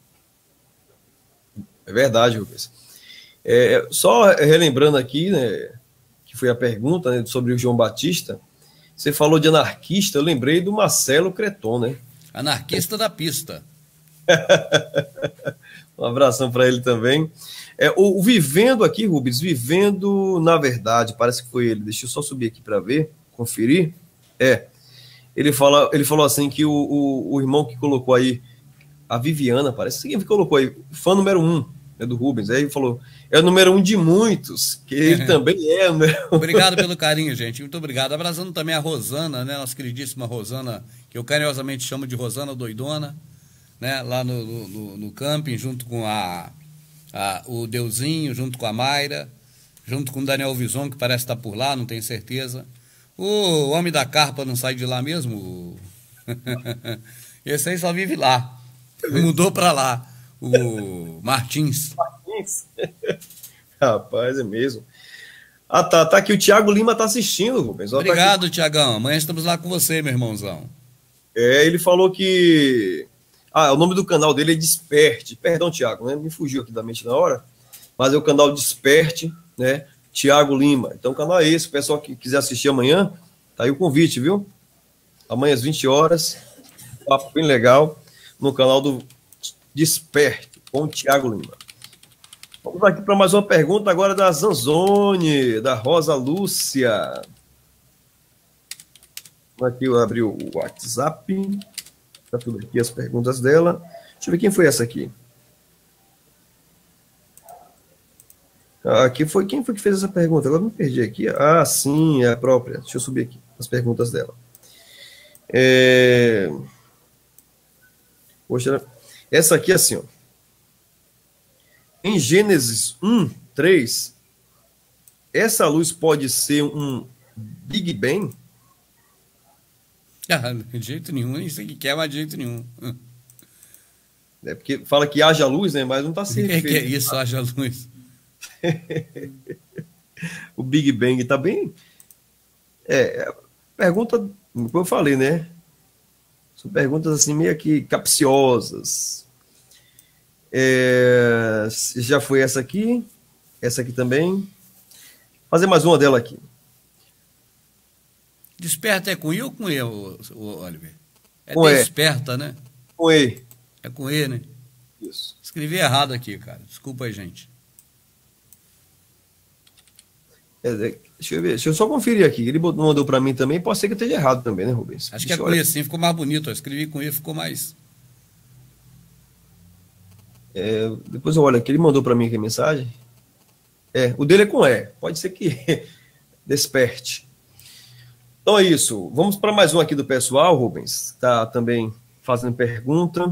É verdade, Rubens. É, só relembrando aqui, né, que foi a pergunta, né, sobre o João Batista, você falou de anarquista, eu lembrei do Marcelo Creton, né? Anarquista da pista. Um abração para ele também. É, o, o Vivendo aqui, Rubens, Vivendo na Verdade, parece que foi ele. Deixa eu só subir aqui para ver, conferir. É, ele, fala, ele falou assim que o, o, o irmão que colocou aí, a Viviana, parece que colocou aí, fã número um, né, do Rubens. Aí ele falou, é o número um de muitos, que ele também é. Né? Obrigado pelo carinho, gente. Muito obrigado. Abraçando também a Rosana, né, nossa queridíssima Rosana, que eu carinhosamente chamo de Rosana Doidona, né, lá no, no, no camping, junto com a, a, o Deusinho, junto com a Mayra, junto com o Daniel Vison, que parece estar por lá, não tenho certeza. O homem da carpa não sai de lá mesmo? Esse aí só vive lá. Mudou para lá. O Martins. Martins? Rapaz, é mesmo. Ah, tá, tá aqui, o Tiago Lima tá assistindo, Rubens. Ó, Obrigado, tá Tiagão. Amanhã estamos lá com você, meu irmãozão. É, ele falou que... Ah, o nome do canal dele é Desperte. Perdão, Tiago, né? Me fugiu aqui da mente na hora. Mas é o canal Desperte, né? Tiago Lima. Então o canal é esse. O pessoal que quiser assistir amanhã, tá aí o convite, viu? Amanhã às vinte horas. Papo bem legal. No canal do Desperte, com o Tiago Lima. Vamos aqui para mais uma pergunta agora da Zanzone, da Rosa Lúcia. Aqui eu abri o WhatsApp. Tá tudo aqui as perguntas dela. Deixa eu ver quem foi essa aqui. Aqui foi quem foi que fez essa pergunta? Agora me perdi aqui. Ah, sim, é a própria. Deixa eu subir aqui as perguntas dela. É... Poxa, essa aqui é assim, ó. Em Gênesis um, três, essa luz pode ser um Big Bang? Ah, de jeito nenhum, nem sei o que quer, mas de jeito nenhum. É porque fala que haja luz, né? Mas não está se referindo. O que é isso, haja luz? O Big Bang está bem... É, pergunta, como eu falei, né? São perguntas assim meio que capciosas. É, já foi essa aqui, essa aqui também. Vou fazer mais uma dela aqui. Desperta é com I ou com E, o, o Oliver? É com desperta, e. né? Com E. É com E, né? Isso. Escrevi errado aqui, cara. Desculpa aí, gente. É, deixa eu ver, deixa eu só conferir aqui. Ele mandou para mim também, pode ser que eu esteja errado também, né, Rubens? Acho deixa que é com E, sim, ficou mais bonito. Eu escrevi com E, ficou mais... É, depois eu olho aqui, ele mandou para mim aqui a mensagem. É, o dele é com E, pode ser que desperte. Então é isso, vamos para mais um aqui do pessoal, Rubens, está também fazendo pergunta.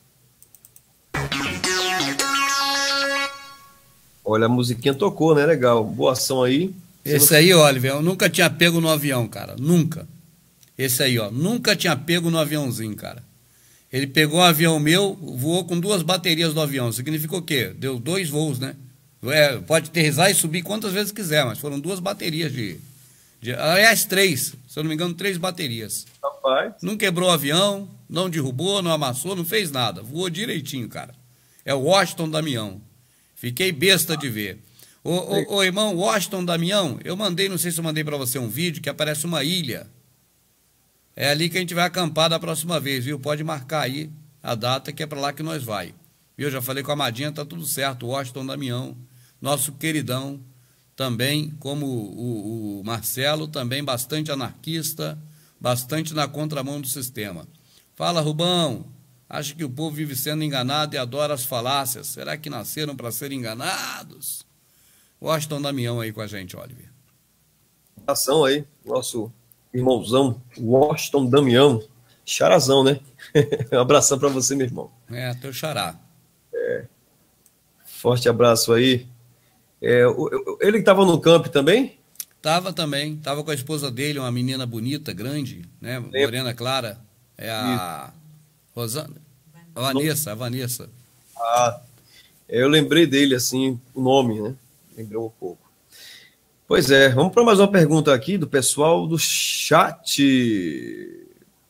Olha, a musiquinha tocou, né? Legal, boa ação aí. Esse aí, Oliver, eu nunca tinha pego no avião, cara, nunca. Esse aí, ó, nunca tinha pego no aviãozinho, cara. Ele pegou um avião meu, voou com duas baterias do avião. Significa o quê? Deu dois voos, né? É, pode aterrissar e subir quantas vezes quiser, mas foram duas baterias de, de... Aliás, três. Se eu não me engano, três baterias. Rapaz. Não quebrou o avião, não derrubou, não amassou, não fez nada. Voou direitinho, cara. É o Washington Damião. Fiquei besta de ver. Ô, ô, ô irmão, Washington Damião, eu mandei, não sei se eu mandei para você um vídeo que aparece uma ilha. É ali que a gente vai acampar da próxima vez, viu? Pode marcar aí a data que é para lá que nós vai. Eu já falei com a Madinha, tá tudo certo. O Washington Damião, nosso queridão, também, como o, o Marcelo, também bastante anarquista, bastante na contramão do sistema. Fala, Rubão, acho que o povo vive sendo enganado e adora as falácias. Será que nasceram para ser enganados? Washington Damião aí com a gente, Oliver. Ação aí, nosso irmãozão, Washington Damião, charazão, né? Um abração para você, meu irmão. É, teu xará. É. Forte abraço aí. É, ele estava no campo também? Tava também, tava com a esposa dele, uma menina bonita, grande, né? Morena Clara. É a Rosana. A Vanessa, a Vanessa. Ah, eu lembrei dele, assim, o nome, né? Lembrou um pouco. Pois é, vamos para mais uma pergunta aqui do pessoal do chat.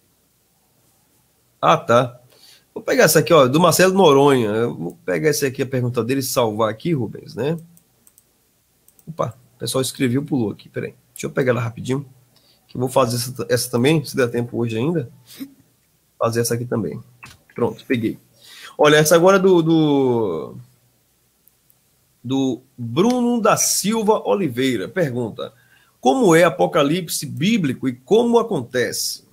Ah, tá. Vou pegar essa aqui, ó, do Marcelo Noronha. Eu vou pegar essa aqui, a pergunta dele, e salvar aqui, Rubens, né? Opa, o pessoal escreveu, pulou aqui, peraí. Deixa eu pegar ela rapidinho, que eu vou fazer essa, essa também, se der tempo hoje ainda. Fazer essa aqui também. Pronto, peguei. Olha, essa agora é do, do, do Bruno da Silva Oliveira. Pergunta: como é Apocalipse bíblico e como acontece?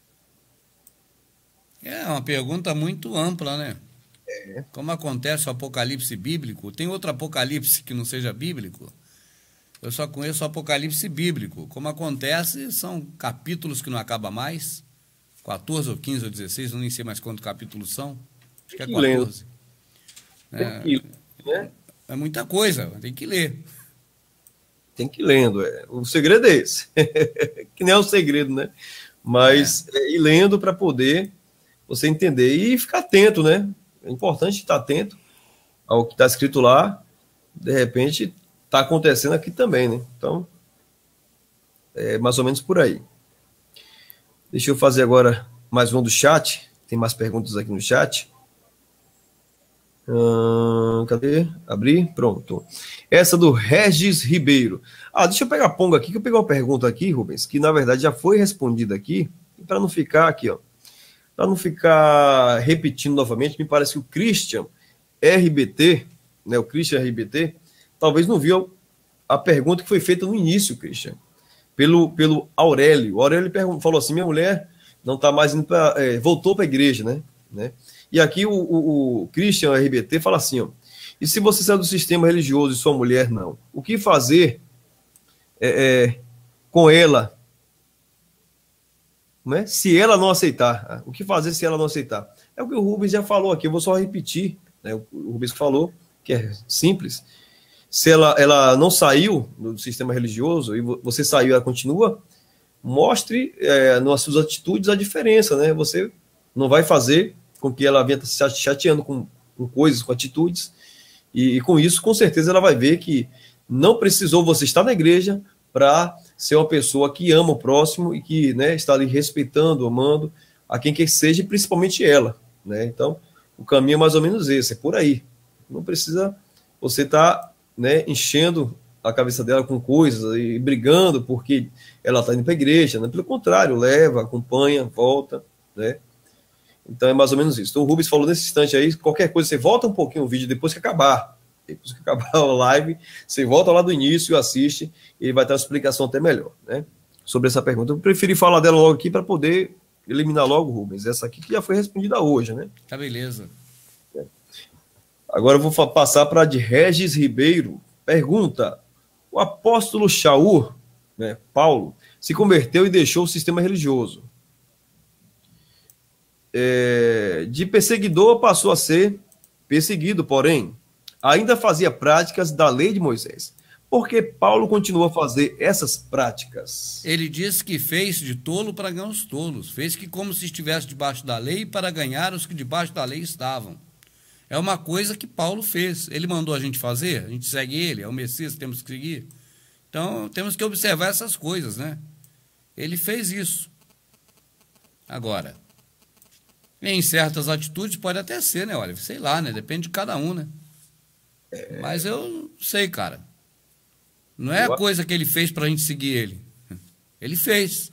É uma pergunta muito ampla, né? É. Como acontece o Apocalipse bíblico? Tem outro Apocalipse que não seja bíblico? Eu só conheço o Apocalipse bíblico. Como acontece, são capítulos que não acabam mais. quatorze ou quinze ou dezesseis, eu nem sei mais quantos capítulos são. Acho que é quatorze. É, tem que, né? É muita coisa, tem que ler. Tem que ir lendo. É. O segredo é esse. Que nem é um segredo, né? Mas é. É, ir lendo para poder você entender e ficar atento, né? É importante estar atento ao que está escrito lá. De repente, está está acontecendo aqui também, né? Então, é mais ou menos por aí. Deixa eu fazer agora mais um do chat. Tem mais perguntas aqui no chat. Hum, cadê? Abrir? Pronto. Essa do Regis Ribeiro. Ah, deixa eu pegar a ponga aqui, que eu peguei uma pergunta aqui, Rubens, que na verdade já foi respondida aqui, para não ficar aqui, ó. Para não ficar repetindo novamente, me parece que o Christian R B T, né, o Christian R B T, talvez não viu a pergunta que foi feita no início, Christian, pelo, pelo Aurélio. O Aurélio falou assim: minha mulher não está mais indo pra, é, voltou para a igreja, né? né? E aqui o, o, o Christian R B T fala assim, ó: e se você sair do sistema religioso e sua mulher não, o que fazer é, é, com ela? Né? Se ela não aceitar, o que fazer se ela não aceitar? É o que o Rubens já falou aqui, eu vou só repetir, né? O Rubens falou, que é simples. Se ela, ela não saiu do sistema religioso e você saiu e ela continua, mostre é, nas suas atitudes a diferença, né? Você não vai fazer com que ela venha se chateando com, com coisas, com atitudes, e, e com isso, com certeza, ela vai ver que não precisou você estar na igreja para ser uma pessoa que ama o próximo e que, né, está ali respeitando, amando a quem quer que seja, e principalmente ela, né? Então, o caminho é mais ou menos esse, é por aí. Não precisa você estar, tá, né, enchendo a cabeça dela com coisas e brigando porque ela está indo para a igreja, né? Pelo contrário, leva, acompanha, volta, né? Então é mais ou menos isso. Então o Rubens falou nesse instante aí, qualquer coisa, você volta um pouquinho o vídeo depois que acabar. Depois que acabar a live, você volta lá do início e assiste, e ele vai ter uma explicação até melhor, né? Sobre essa pergunta. Eu preferi falar dela logo aqui para poder eliminar logo, Rubens. Essa aqui que já foi respondida hoje, né? Tá, beleza. É. Agora eu vou passar para a de Regis Ribeiro. Pergunta: o apóstolo Shaul, né, Paulo, se converteu e deixou o sistema religioso. É, de perseguidor passou a ser perseguido, porém, ainda fazia práticas da lei de Moisés. Por que Paulo continua a fazer essas práticas? Ele disse que fez de tolo para ganhar os tolos. Fez que como se estivesse debaixo da lei para ganhar os que debaixo da lei estavam. É uma coisa que Paulo fez. Ele mandou a gente fazer, a gente segue ele, é o Messias que temos que seguir. Então, temos que observar essas coisas, né? Ele fez isso. Agora, em certas atitudes pode até ser, né? Olha, sei lá, né? Depende de cada um, né? É... Mas eu não sei, cara. Não é a coisa que ele fez para a gente seguir ele. Ele fez.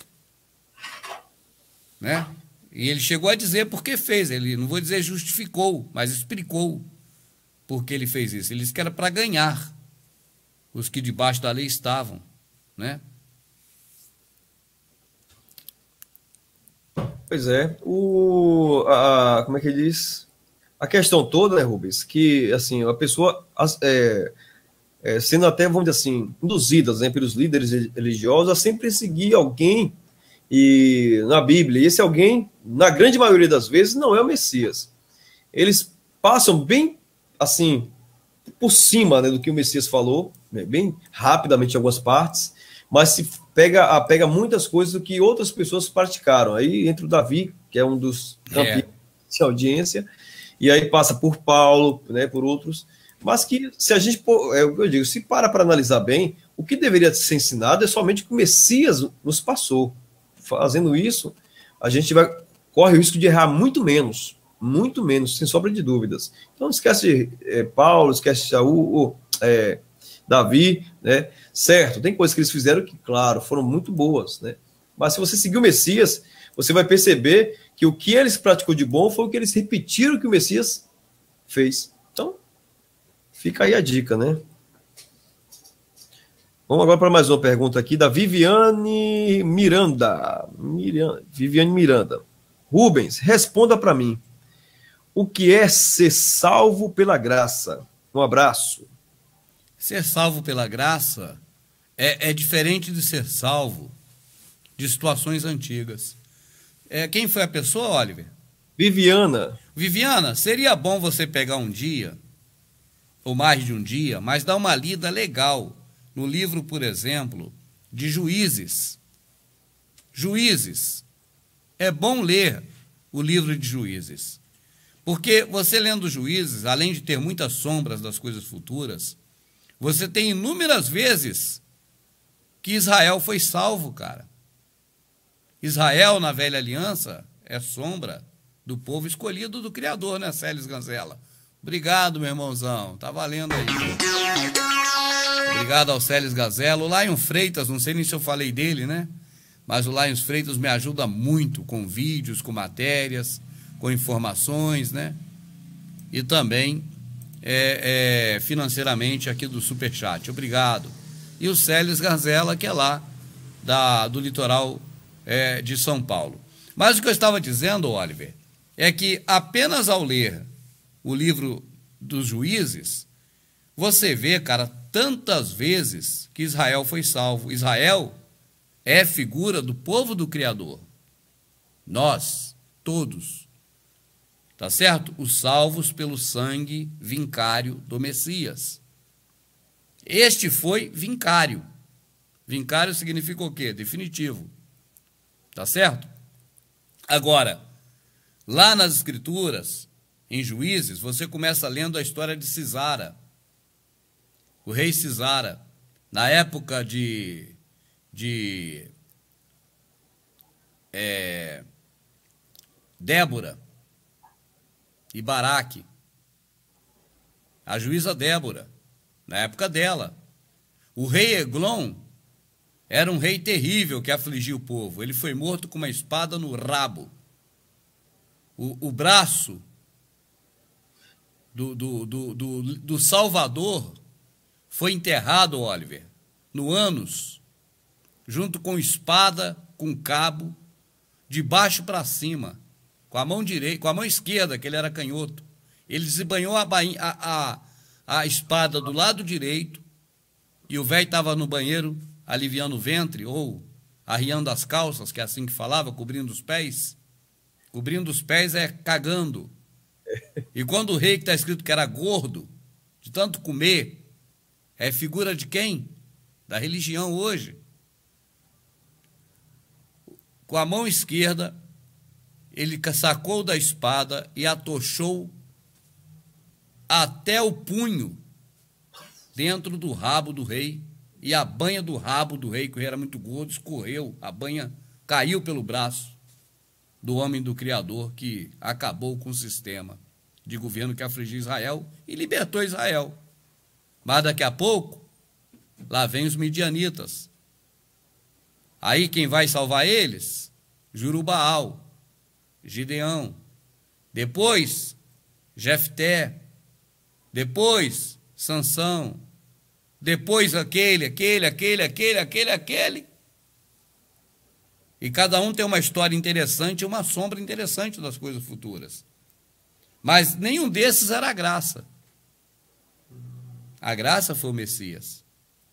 Né? E ele chegou a dizer por que fez. Ele, não vou dizer justificou, mas explicou por que ele fez isso. Ele disse que era para ganhar os que debaixo da lei estavam, né? Pois é. O, a, como é que ele diz? A questão toda, né, Rubens, que assim, a pessoa... É, É, sendo até, vamos dizer assim, induzidas, né, pelos líderes religiosos a sempre seguir alguém e, na Bíblia. E esse alguém, na grande maioria das vezes, não é o Messias. Eles passam bem, assim, por cima, né, do que o Messias falou, né, bem rapidamente em algumas partes, mas se pega, pega muitas coisas do que outras pessoas praticaram. Aí entra o Davi, que é um dos campeões é. de audiência, e aí passa por Paulo, né, por outros. Mas que, se a gente, é o que eu digo, se para para analisar bem, o que deveria ser ensinado é somente o que o Messias nos passou. Fazendo isso, a gente vai, corre o risco de errar muito menos, muito menos, sem sombra de dúvidas. Então, não esquece é, Paulo, esquece Shaul, é, Davi, né? Certo, tem coisas que eles fizeram que, claro, foram muito boas, né? Mas se você seguir o Messias, você vai perceber que o que eles praticou de bom foi o que eles repetiram que o Messias fez. Então, fica aí a dica, né? Vamos agora para mais uma pergunta aqui da Viviane Miranda. Miriam, Viviane Miranda. Rubens, responda para mim. O que é ser salvo pela graça? Um abraço. Ser salvo pela graça é, é diferente de ser salvo de situações antigas. É, quem foi a pessoa, Oliver? Viviana. Viviana, seria bom você pegar um dia, ou mais de um dia, mas dar uma lida legal no livro, por exemplo, de Juízes. Juízes. É bom ler o livro de Juízes. Porque você lendo Juízes, além de ter muitas sombras das coisas futuras, Você tem inúmeras vezes que Israel foi salvo, cara. Israel, na velha aliança, é sombra do povo escolhido do Criador, né, Célis Ganzella? Obrigado, meu irmãozão. Tá valendo aí. Obrigado ao Célis Ganzella. O Lion Freitas, não sei nem se eu falei dele, né? Mas o Lion Freitas me ajuda muito com vídeos, com matérias, com informações, né? E também é, é, financeiramente aqui do Superchat. Obrigado. E o Célis Ganzella, que é lá da, do litoral é, de São Paulo. Mas o que eu estava dizendo, Oliver, é que apenas ao ler o livro dos Juízes, você vê, cara, tantas vezes que Israel foi salvo. Israel é figura do povo do Criador. Nós, todos, tá certo? Os salvos pelo sangue vincário do Messias. Este foi vincário. Vincário significa o quê? Definitivo. Tá certo? Agora, lá nas Escrituras, em Juízes, você começa lendo a história de Sisara. O rei Sisara, na época de, de é, Débora e Baraque, a juíza Débora, na época dela. O rei Eglon era um rei terrível que afligia o povo. Ele foi morto com uma espada no rabo. O, o braço do, do, do, do, do Salvador foi enterrado, Oliver, no ânus, junto com espada, com cabo, de baixo para cima, com a mão direita, com a mão esquerda, que ele era canhoto. Ele desembanhou a, bainha, a, a, a espada do lado direito, e o velho estava no banheiro aliviando o ventre, ou arriando as calças, que é assim que falava, cobrindo os pés. Cobrindo os pés é cagando. E quando o rei, que está escrito que era gordo, de tanto comer, é figura de quem? Da religião hoje. Com a mão esquerda, ele sacou da espada e atochou até o punho dentro do rabo do rei, e a banha do rabo do rei, que o rei era muito gordo, escorreu, a banha caiu pelo braço do homem do Criador, que acabou com o sistema de governo que afligia Israel e libertou Israel. Mas daqui a pouco, lá vem os midianitas. Aí quem vai salvar eles? Jurubaal, Gideão. Depois, Jefté. Depois, Sansão. Depois aquele, aquele, aquele, aquele, aquele, aquele. E cada um tem uma história interessante e uma sombra interessante das coisas futuras. Mas nenhum desses era a graça. A graça foi o Messias.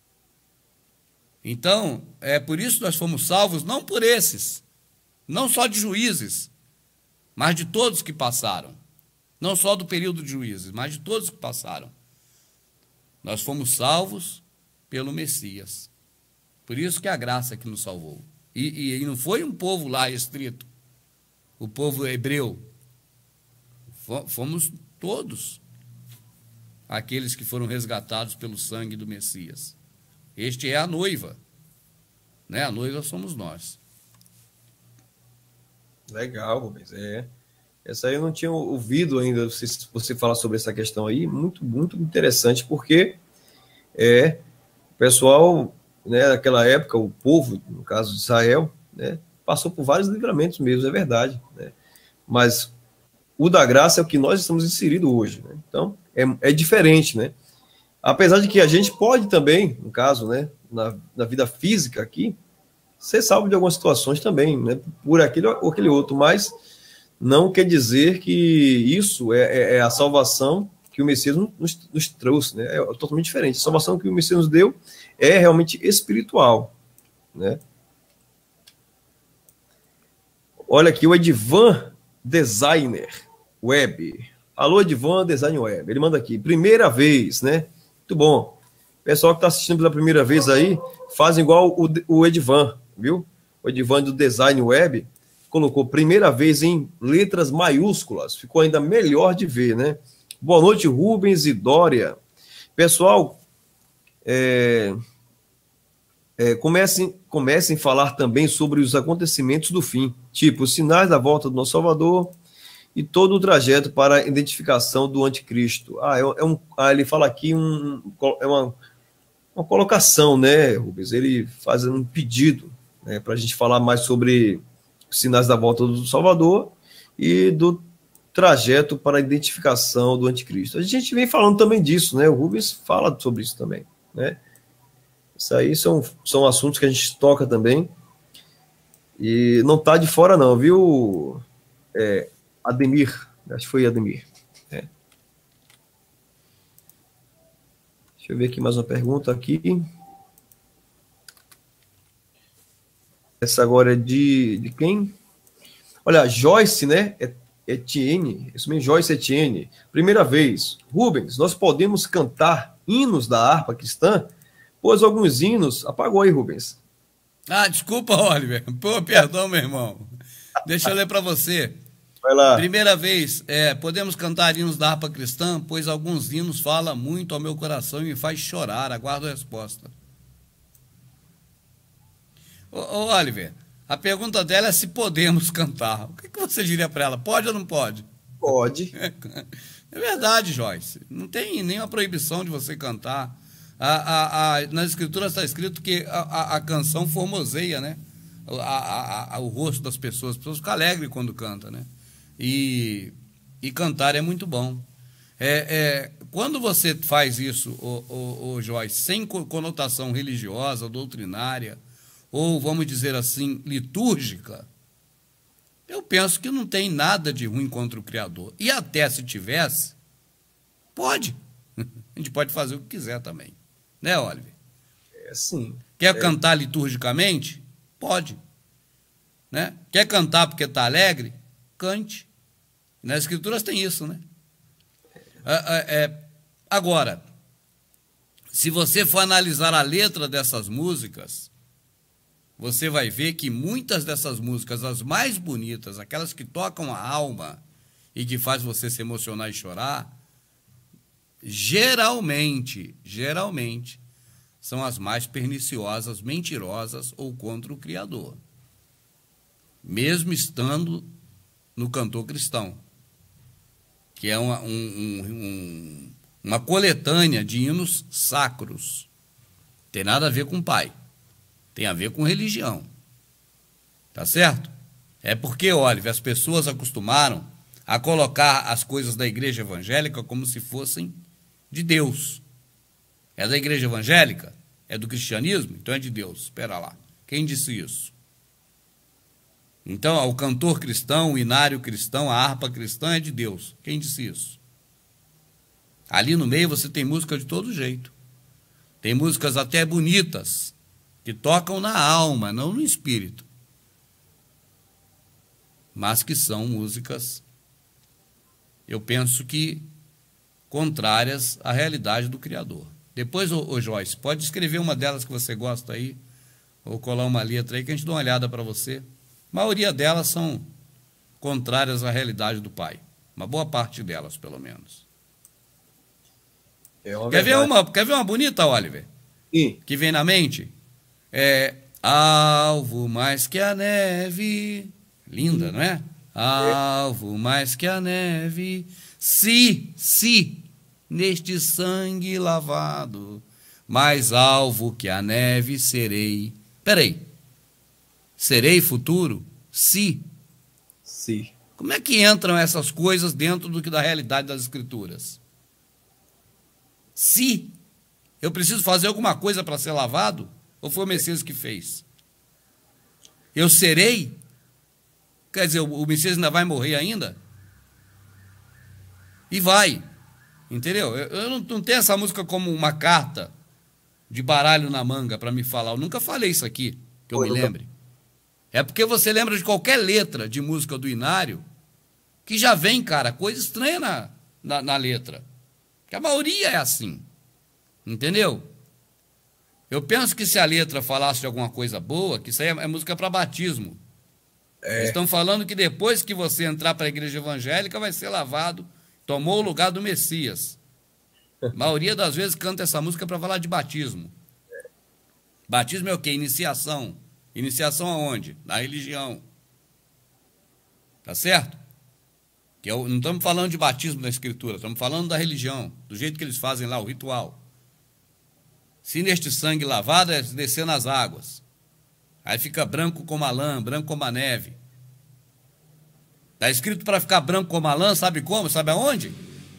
Então, é por isso que nós fomos salvos, não por esses, não só de Juízes, mas de todos que passaram. Não só do período de Juízes, mas de todos que passaram. Nós fomos salvos pelo Messias. Por isso que é a graça que nos salvou. E, e, e não foi um povo lá restrito, o povo hebreu. Fomos todos aqueles que foram resgatados pelo sangue do Messias. Este é a noiva, né? A noiva somos nós. Legal, Rubens. É. Essa aí eu não tinha ouvido ainda você, você falar sobre essa questão aí. Muito, muito interessante, porque é, o pessoal, né, naquela época, o povo, no caso de Israel, né, passou por vários livramentos mesmo, é verdade. Né? Mas o da graça é o que nós estamos inseridos hoje. Né? Então, é, é diferente, né? Apesar de que a gente pode também, no caso, né, na, na vida física aqui, ser salvo de algumas situações também, né, por aquele ou aquele outro, mas não quer dizer que isso é, é, é a salvação que o Messias nos, nos trouxe, né? É totalmente diferente. A salvação que o Messias nos deu é realmente espiritual, né? Olha aqui o Edvan Designer Web. Alô, Edvan Design Web. Ele manda aqui, primeira vez, né? Muito bom. Pessoal que está assistindo pela primeira vez aí, faz igual o, o Edvan, viu? O Edvan do Design Web colocou primeira vez em letras maiúsculas. Ficou ainda melhor de ver, né? Boa noite, Rubens e Dória. Pessoal, É, é, comecem, comecem a falar também sobre os acontecimentos do fim, tipo os sinais da volta do nosso Salvador e todo o trajeto para a identificação do anticristo. Ah, é, é um, ah ele fala aqui um, é uma, uma colocação, né, Rubens? Ele faz um pedido, né, para a gente falar mais sobre os sinais da volta do Salvador e do trajeto para a identificação do anticristo. A gente vem falando também disso, né? O Rubens fala sobre isso também, né? Isso aí são, são assuntos que a gente toca também e não tá de fora não, viu, é, Ademir? Acho que foi Ademir. É. Deixa eu ver aqui mais uma pergunta aqui. Essa agora é de, de quem? Olha, Joyce, né? Etienne, isso mesmo, Joyce Etienne. Primeira vez. Rubens, nós podemos cantar hinos da harpa cristã? Pois alguns hinos... Apagou aí, Rubens. Ah, desculpa, Oliver. Pô, perdão, meu irmão. Deixa eu ler para você. Vai lá. Primeira vez, é, podemos cantar hinos da harpa cristã, pois alguns hinos falam muito ao meu coração e me faz chorar. Aguardo a resposta. Ô, ô Oliver, a pergunta dela é se podemos cantar. O que, que você diria para ela? Pode ou não pode? Pode. É verdade, Joyce. Não tem nenhuma proibição de você cantar. A, a, a, nas escrituras está escrito que a, a, a canção formoseia, né? A, a, a, o rosto das pessoas. As pessoas ficam alegres quando cantam, né? E, e cantar é muito bom. É, é, quando você faz isso, ô, ô, ô, Joyce, sem conotação religiosa, doutrinária, ou, vamos dizer assim, litúrgica, eu penso que não tem nada de ruim contra o Criador. E até se tivesse, pode. A gente pode fazer o que quiser também. Né, Oliver? É sim. Quer é. cantar liturgicamente? Pode. Né? Quer cantar porque está alegre? Cante. Nas Escrituras tem isso, né? É, é, é, agora, se você for analisar a letra dessas músicas, você vai ver que muitas dessas músicas, as mais bonitas, aquelas que tocam a alma e que faz você se emocionar e chorar, geralmente, geralmente, são as mais perniciosas, mentirosas ou contra o Criador. Mesmo estando no cantor cristão, que é uma, um, um, uma coletânea de hinos sacros. Tem nada a ver com pai. Tem a ver com religião. Tá certo? É porque, olha, as pessoas acostumaram a colocar as coisas da igreja evangélica como se fossem de Deus. É da igreja evangélica? É do cristianismo? Então é de Deus. Espera lá. Quem disse isso? Então, o cantor cristão, o inário cristão, a harpa cristã é de Deus. Quem disse isso? Ali no meio você tem música de todo jeito. Tem músicas até bonitas, que tocam na alma, não no espírito. Mas que são músicas, eu penso que, contrárias à realidade do Criador. Depois, ô, ô Joyce, pode escrever uma delas que você gosta aí, ou colar uma letra aí que a gente dá uma olhada para você. A maioria delas são contrárias à realidade do Pai. Uma boa parte delas, pelo menos. É uma quer, ver uma, quer ver uma bonita, Oliver? Sim. Que vem na mente? É alvo mais que a neve. Linda, não é? Alvo mais que a neve. Se, se, neste sangue lavado, mais alvo que a neve serei. Peraí. Serei futuro? Se. Se. Como é que entram essas coisas dentro do que da realidade das Escrituras? Se eu preciso fazer alguma coisa para ser lavado, ou foi o Messias que fez? Eu serei? Quer dizer, o Messias ainda vai morrer ainda? E vai. Entendeu? Eu não, não tenho essa música como uma carta de baralho na manga para me falar. Eu nunca falei isso aqui, que eu Pô, me nunca... lembre. É porque você lembra de qualquer letra de música do Inário que já vem, cara, coisa estranha na, na, na letra. Que a maioria é assim. Entendeu? Eu penso que se a letra falasse de alguma coisa boa, que isso aí é, é música para batismo. É. Eles estão falando que depois que você entrar para a igreja evangélica vai ser lavado, tomou o lugar do Messias. A maioria das vezes canta essa música para falar de batismo. Batismo é o quê? Iniciação. Iniciação aonde? Na religião. Tá certo? Que eu, não estamos falando de batismo na escritura, estamos falando da religião, do jeito que eles fazem lá, o ritual. Se neste sangue lavado é descer nas águas. Aí fica branco como a lã, branco como a neve. Está escrito para ficar branco como a lã, sabe como? Sabe aonde?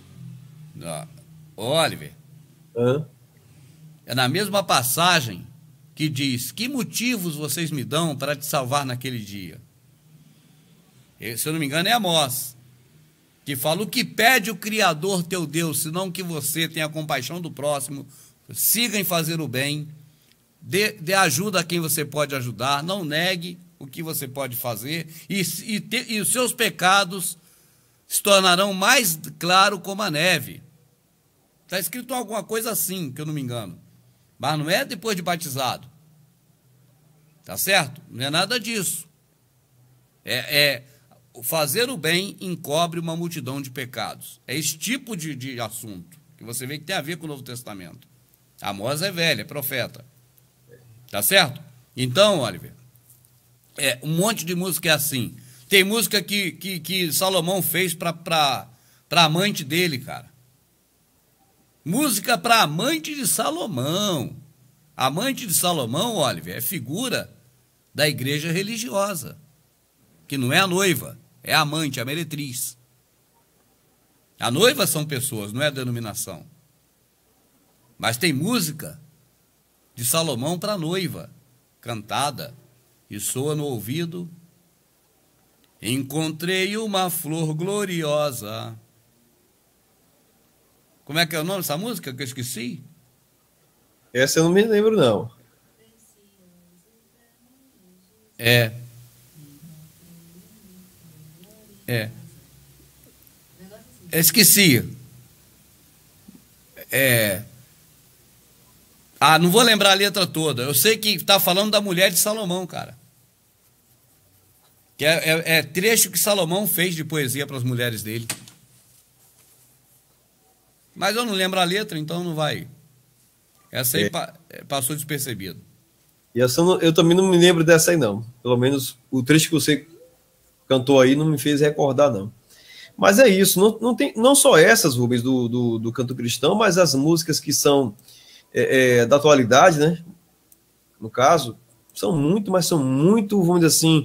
Oliver. Hã? É na mesma passagem que diz: que motivos vocês me dão para te salvar naquele dia? Se eu não me engano é Amós, que fala: o que pede o Criador teu Deus, senão que você tenha compaixão do próximo, siga em fazer o bem, dê, dê ajuda a quem você pode ajudar, não negue o que você pode fazer, e, e, te, e os seus pecados se tornarão mais claros como a neve. Está escrito alguma coisa assim, que eu não me engano. Mas não é depois de batizado. Tá certo? Não é nada disso. É, é fazer o bem encobre uma multidão de pecados. É esse tipo de, de assunto que você vê que tem a ver com o Novo Testamento. Amós é velho, é profeta. Tá certo? Então, Oliver, é, um monte de música é assim. Tem música que, que, que Salomão fez para amante dele, cara. Música para amante de Salomão. Amante de Salomão, Oliver, é figura da igreja religiosa, que não é a noiva, é a amante, a meretriz. A noiva são pessoas, não é a denominação. Mas tem música de Salomão para a noiva, cantada, e soa no ouvido: encontrei uma flor gloriosa. Como é que é o nome dessa música que eu esqueci? Essa eu não me lembro, não. É. É. Esqueci. É. Ah, não vou lembrar a letra toda. Eu sei que está falando da mulher de Salomão, cara. Que é, é, é trecho que Salomão fez de poesia para as mulheres dele. Mas eu não lembro a letra, então não vai. Essa aí é. pa, passou despercebido. E essa eu, não, eu também não me lembro dessa aí, não. Pelo menos o trecho que você cantou aí não me fez recordar, não. Mas é isso. Não, não, tem, não só essas, Rubens, do, do, do canto cristão, mas as músicas que são é, é, da atualidade, né? No caso, são muito, mas são muito, vamos dizer assim,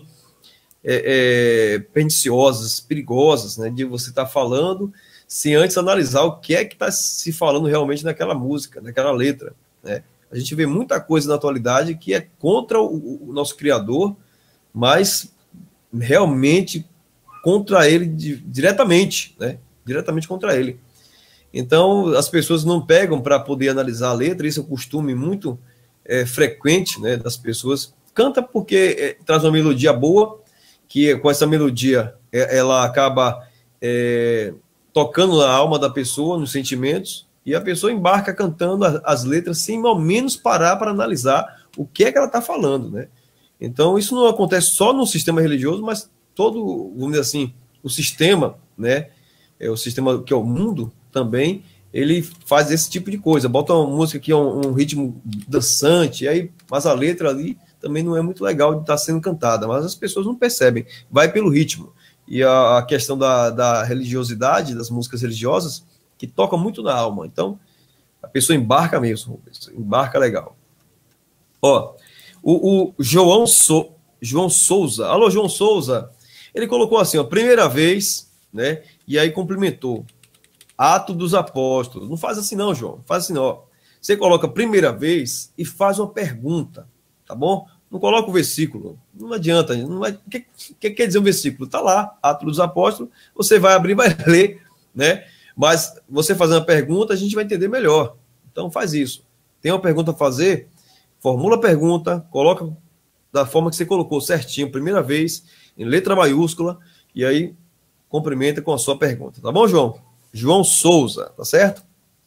é, é, perniciosas, perigosas, né? De você estar tá falando sem antes analisar o que é que está se falando realmente naquela música, naquela letra, né? A gente vê muita coisa na atualidade que é contra o, o nosso Criador, mas realmente contra ele de, diretamente, né? Diretamente contra ele. Então, as pessoas não pegam para poder analisar a letra, isso é um costume muito é, frequente, né, das pessoas. Canta porque é, traz uma melodia boa, que com essa melodia é, ela acaba é, tocando na alma da pessoa, nos sentimentos, e a pessoa embarca cantando as, as letras sem ao menos parar para analisar o que é que ela está falando, né? Então, isso não acontece só no sistema religioso, mas todo, vamos dizer assim, o sistema, né, é o sistema que é o mundo também, ele faz esse tipo de coisa, bota uma música que é um, um ritmo dançante, aí, mas a letra ali também não é muito legal de estar sendo cantada, mas as pessoas não percebem, vai pelo ritmo. E a, a questão da, da religiosidade, das músicas religiosas, que toca muito na alma, então a pessoa embarca mesmo, embarca legal. Ó, o, o João, so, João Souza, alô João Souza, ele colocou assim, ó, primeira vez, né, e aí complementou, Atos dos Apóstolos. Não faz assim não, João, faz assim não, ó. Você coloca primeira vez e faz uma pergunta, tá bom? Não coloca o versículo, não adianta, não vai, o que, que quer dizer um versículo? Tá lá, Atos dos Apóstolos, você vai abrir, vai ler, né, mas você fazendo a pergunta, a gente vai entender melhor, então faz isso. Tem uma pergunta a fazer, formula a pergunta, coloca da forma que você colocou certinho, primeira vez, em letra maiúscula, e aí cumprimenta com a sua pergunta. Tá bom, João? João Souza, tá certo?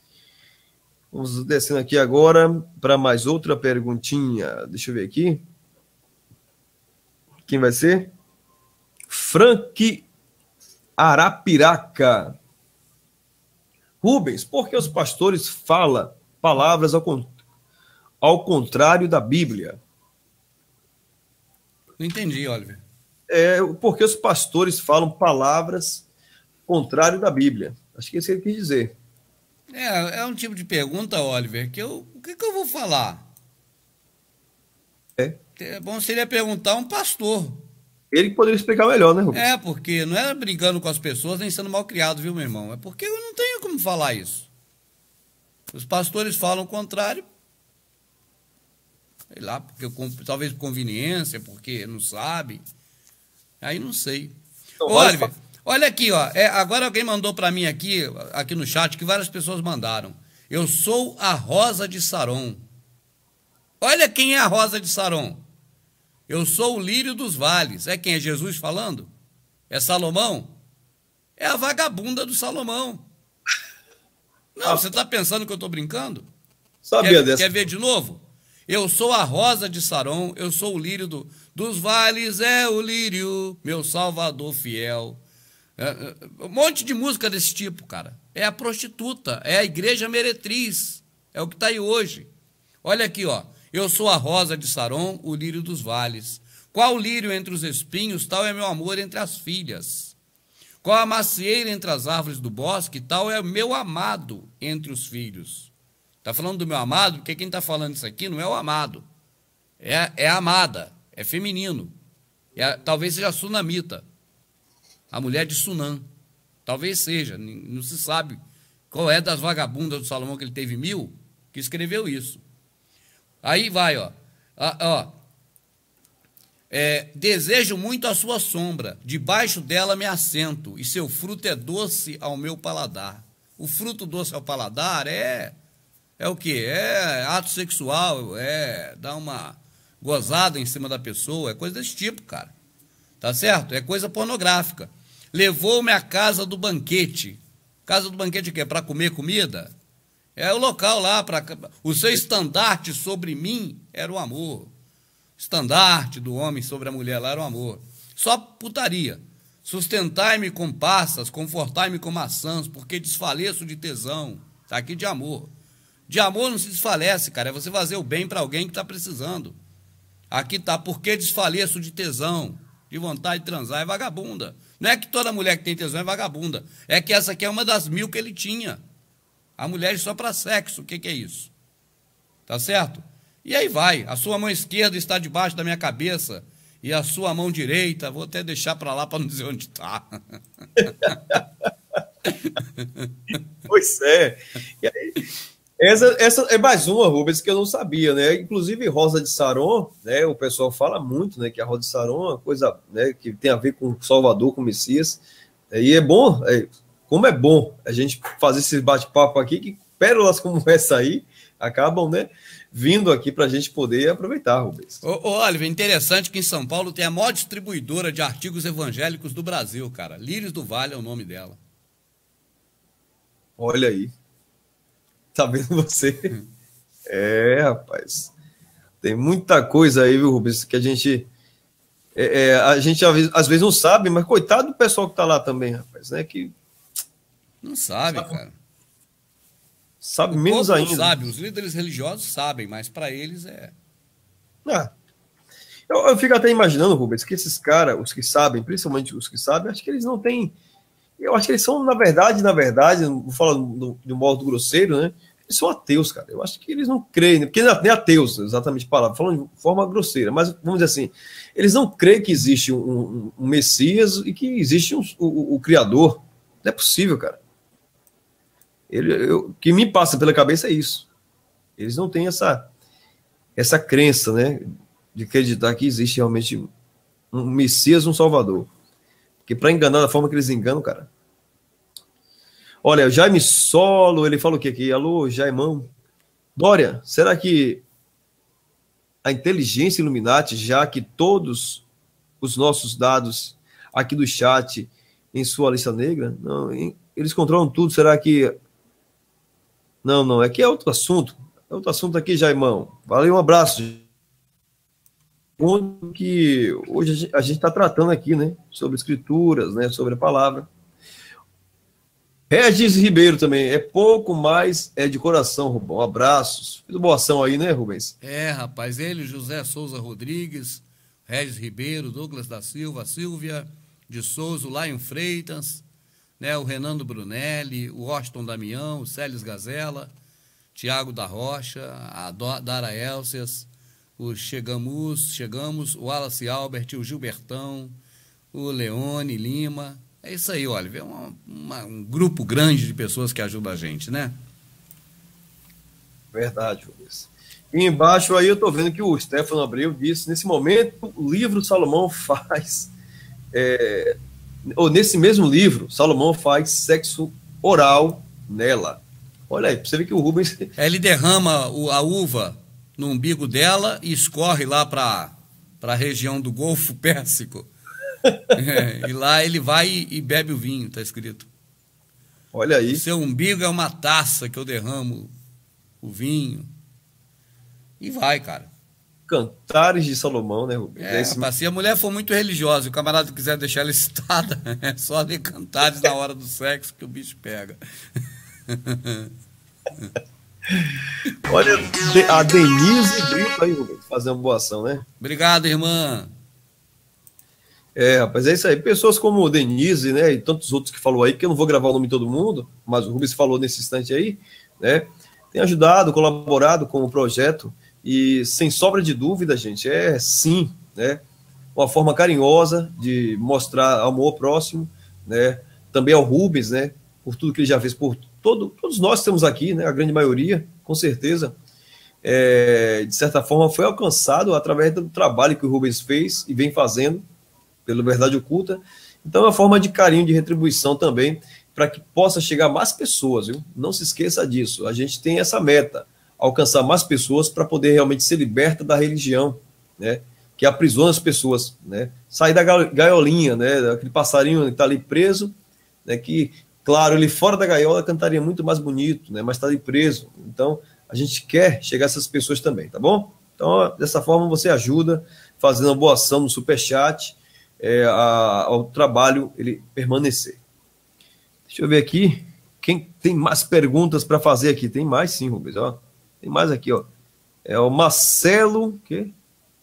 Vamos descendo aqui agora para mais outra perguntinha. Deixa eu ver aqui. Quem vai ser? Frank Arapiraca. Rubens, por que os pastores falam palavras ao, con ao contrário da Bíblia? Não entendi, Oliver. É, porque os pastores falam palavras contrário da Bíblia. Acho que é isso que ele quis dizer. É, é um tipo de pergunta, Oliver, que eu, o que, que eu vou falar? É. É bom seria perguntar a um pastor. Ele poderia explicar melhor, né, Rubens? É, porque não é brincando com as pessoas nem sendo mal criado, viu, meu irmão? É porque eu não tenho como falar isso. Os pastores falam o contrário. Sei lá, porque talvez por conveniência, porque não sabe. Aí não sei. Então, Ô, Oliver, olha aqui, ó. É, agora alguém mandou para mim aqui, aqui no chat, que várias pessoas mandaram. Eu sou a Rosa de Saron. Olha quem é a Rosa de Saron. Eu sou o lírio dos vales. É quem? É Jesus falando? É Salomão? É a vagabunda do Salomão. Não, ah, você está pensando que eu estou brincando? Sabia quer, dessa. Quer ver de novo? Eu sou a Rosa de Saron, eu sou o lírio do, dos vales, é o lírio, meu salvador fiel. É, é, um monte de música desse tipo, cara. É a prostituta, é a igreja meretriz. É o que está aí hoje. Olha aqui, ó. Eu sou a Rosa de Saron, o lírio dos vales. Qual lírio entre os espinhos, tal é meu amor entre as filhas. Qual a macieira entre as árvores do bosque, tal é meu amado entre os filhos. Está falando do meu amado, porque quem está falando isso aqui não é o amado. É, é a amada, é feminino. É, talvez seja a sunamita, a mulher de Sunam. Talvez seja, não se sabe qual é das vagabundas do Salomão, que ele teve mil, que escreveu isso. Aí vai, ó. Ah, ó. É, desejo muito a sua sombra, debaixo dela me assento, e seu fruto é doce ao meu paladar. O fruto doce ao paladar é, é o quê? É ato sexual, é dar uma gozada em cima da pessoa, é coisa desse tipo, cara. Tá certo? É coisa pornográfica. Levou-me à casa do banquete. Casa do banquete o quê? Para comer comida? É o local lá, para o seu estandarte sobre mim era o amor. Estandarte do homem sobre a mulher lá era o amor. Só putaria. Sustentai-me com passas, confortai-me com maçãs, porque desfaleço de tesão. Está aqui de amor. De amor não se desfalece, cara. É você fazer o bem para alguém que está precisando. Aqui está, porque desfaleço de tesão, de vontade de transar, é vagabunda. Não é que toda mulher que tem tesão é vagabunda. É que essa aqui é uma das mil que ele tinha. A mulher só para sexo, o que, que é isso? Tá certo? E aí vai, a sua mão esquerda está debaixo da minha cabeça e a sua mão direita, vou até deixar para lá para não dizer onde está. Pois é. E aí, essa, essa é mais uma, Rubens, que eu não sabia, né? Inclusive, Rosa de Saron, né? O pessoal fala muito, né? Que a Rosa de Saron é uma coisa, né, que tem a ver com Salvador, com o Messias. E é bom... É, como é bom a gente fazer esse bate-papo aqui, que pérolas como essa aí acabam, né, vindo aqui para a gente poder aproveitar, Rubens. Ô, ô, Oliver, interessante que em São Paulo tem a maior distribuidora de artigos evangélicos do Brasil, cara. Lírios do Vale é o nome dela. Olha aí. Tá vendo você? Hum. É, rapaz. Tem muita coisa aí, viu, Rubens, que a gente... É, é, a gente às vezes não sabe, mas coitado do pessoal que tá lá também, rapaz, né, que não sabe, sabe, cara. Sabe o menos ainda. Sabe, os líderes religiosos sabem, mas para eles é... Ah, eu, eu fico até imaginando, Rubens, que esses caras, os que sabem, principalmente os que sabem, acho que eles não têm... Eu acho que eles são, na verdade, na verdade, vou falar de um modo grosseiro, né? Eles são ateus, cara. Eu acho que eles não creem, porque não é ateus, exatamente a palavra, falando de forma grosseira, mas vamos dizer assim, eles não creem que existe um, um, um Messias e que existe um, o, o Criador. Não é possível, cara. Ele, eu, o que me passa pela cabeça é isso. Eles não têm essa, essa crença, né, de acreditar que existe realmente um Messias, um Salvador. Porque para enganar da forma que eles enganam, cara. Olha, o Jaime Solo, ele fala o que aqui? Alô, Jaimão. Dória, será que a inteligência Illuminati, já que todos os nossos dados aqui do chat em sua lista negra, não, eles controlam tudo, será que... Não, não, aqui é outro assunto. É outro assunto aqui, Jaimão. Valeu, um abraço. O que hoje a gente está tratando aqui, né? Sobre escrituras, né? Sobre a palavra. Regis Ribeiro também, é pouco, mas é de coração, Rubão. Abraços. Fez boa ação aí, né, Rubens? É, rapaz, ele, José Souza Rodrigues, Regis Ribeiro, Douglas da Silva, Silvia de Souza, o Lion Freitas, né, o Renando Brunelli, o Washington Damião, o Célis Gazela, Tiago da Rocha, a Dara Elcias, o Chegamos, Chegamos, o Wallace Albert, o Gilbertão, o Leone Lima. É isso aí, Oliver, é uma, uma, um grupo grande de pessoas que ajudam a gente, né? Verdade, Rubens. E embaixo aí eu tô vendo que o Stefano Abreu disse, nesse momento, o livro Salomão faz, é, ou nesse mesmo livro, Salomão faz sexo oral nela. Olha aí, pra você ver que o Rubens... Ele derrama o, a uva no umbigo dela e escorre lá para a região do Golfo Pérsico. É, e lá ele vai e, e bebe o vinho, está escrito. Olha aí. O seu umbigo é uma taça que eu derramo o vinho. E vai, cara. Cantares de Salomão, né, Rubens? É, Esse... rapaz, se a mulher for muito religiosa e o camarada quiser deixar ela excitada, é só ler Cantares na hora do sexo que o bicho pega. Olha, a Denise Brito aí, Rubens, fazendo boa ação, né? Obrigado, irmã. É, rapaz, é isso aí. Pessoas como Denise, né, e tantos outros que falou aí, que eu não vou gravar o nome de todo mundo, mas o Rubens falou nesse instante aí, né, tem ajudado, colaborado com o projeto, e sem sobra de dúvida, gente, é sim, né, uma forma carinhosa de mostrar amor ao próximo, né, também ao Rubens, né, por tudo que ele já fez, por todo, todos nós que estamos aqui, né, a grande maioria, com certeza, é, de certa forma foi alcançado através do trabalho que o Rubens fez e vem fazendo, pela Verdade Oculta. Então é uma forma de carinho, de retribuição também, para que possa chegar mais pessoas, viu? Não se esqueça disso. A gente tem essa meta, alcançar mais pessoas para poder realmente ser liberta da religião, né? Que aprisiona as pessoas, né? Sair da gaiolinha, né? Aquele passarinho que está ali preso, né? Que, claro, ele fora da gaiola cantaria muito mais bonito, né? Mas está ali preso. Então, a gente quer chegar a essas pessoas também, tá bom? Então, dessa forma, você ajuda, fazendo uma boa ação no Superchat, É, a, ao trabalho ele permanecer. Deixa eu ver aqui. Quem tem mais perguntas para fazer aqui? Tem mais sim, Rubens. Ó. Tem mais aqui, ó. É o Marcelo. Que?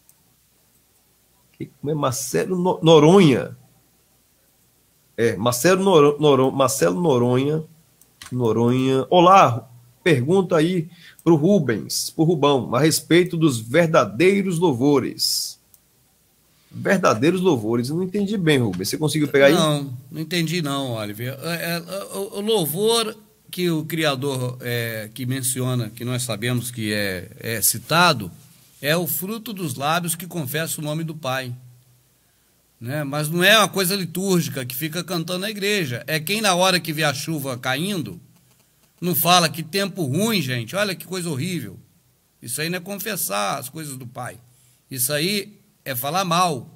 Que como é Marcelo no, Noronha. É, Marcelo, Nor, Nor, Marcelo Noronha. Noronha. Olá, pergunta aí para o Rubens, para o Rubão, a respeito dos verdadeiros louvores. Verdadeiros louvores. Eu não entendi bem, Rubens. Você conseguiu pegar aí? Não, não entendi não, Oliver. É, é, o, o louvor que o Criador é, que menciona, que nós sabemos que é, é citado, é o fruto dos lábios que confessa o nome do Pai. Né? Mas não é uma coisa litúrgica que fica cantando na igreja. É quem na hora que vê a chuva caindo, não fala que tempo ruim, gente. Olha que coisa horrível. Isso aí não é confessar as coisas do Pai. Isso aí é falar mal.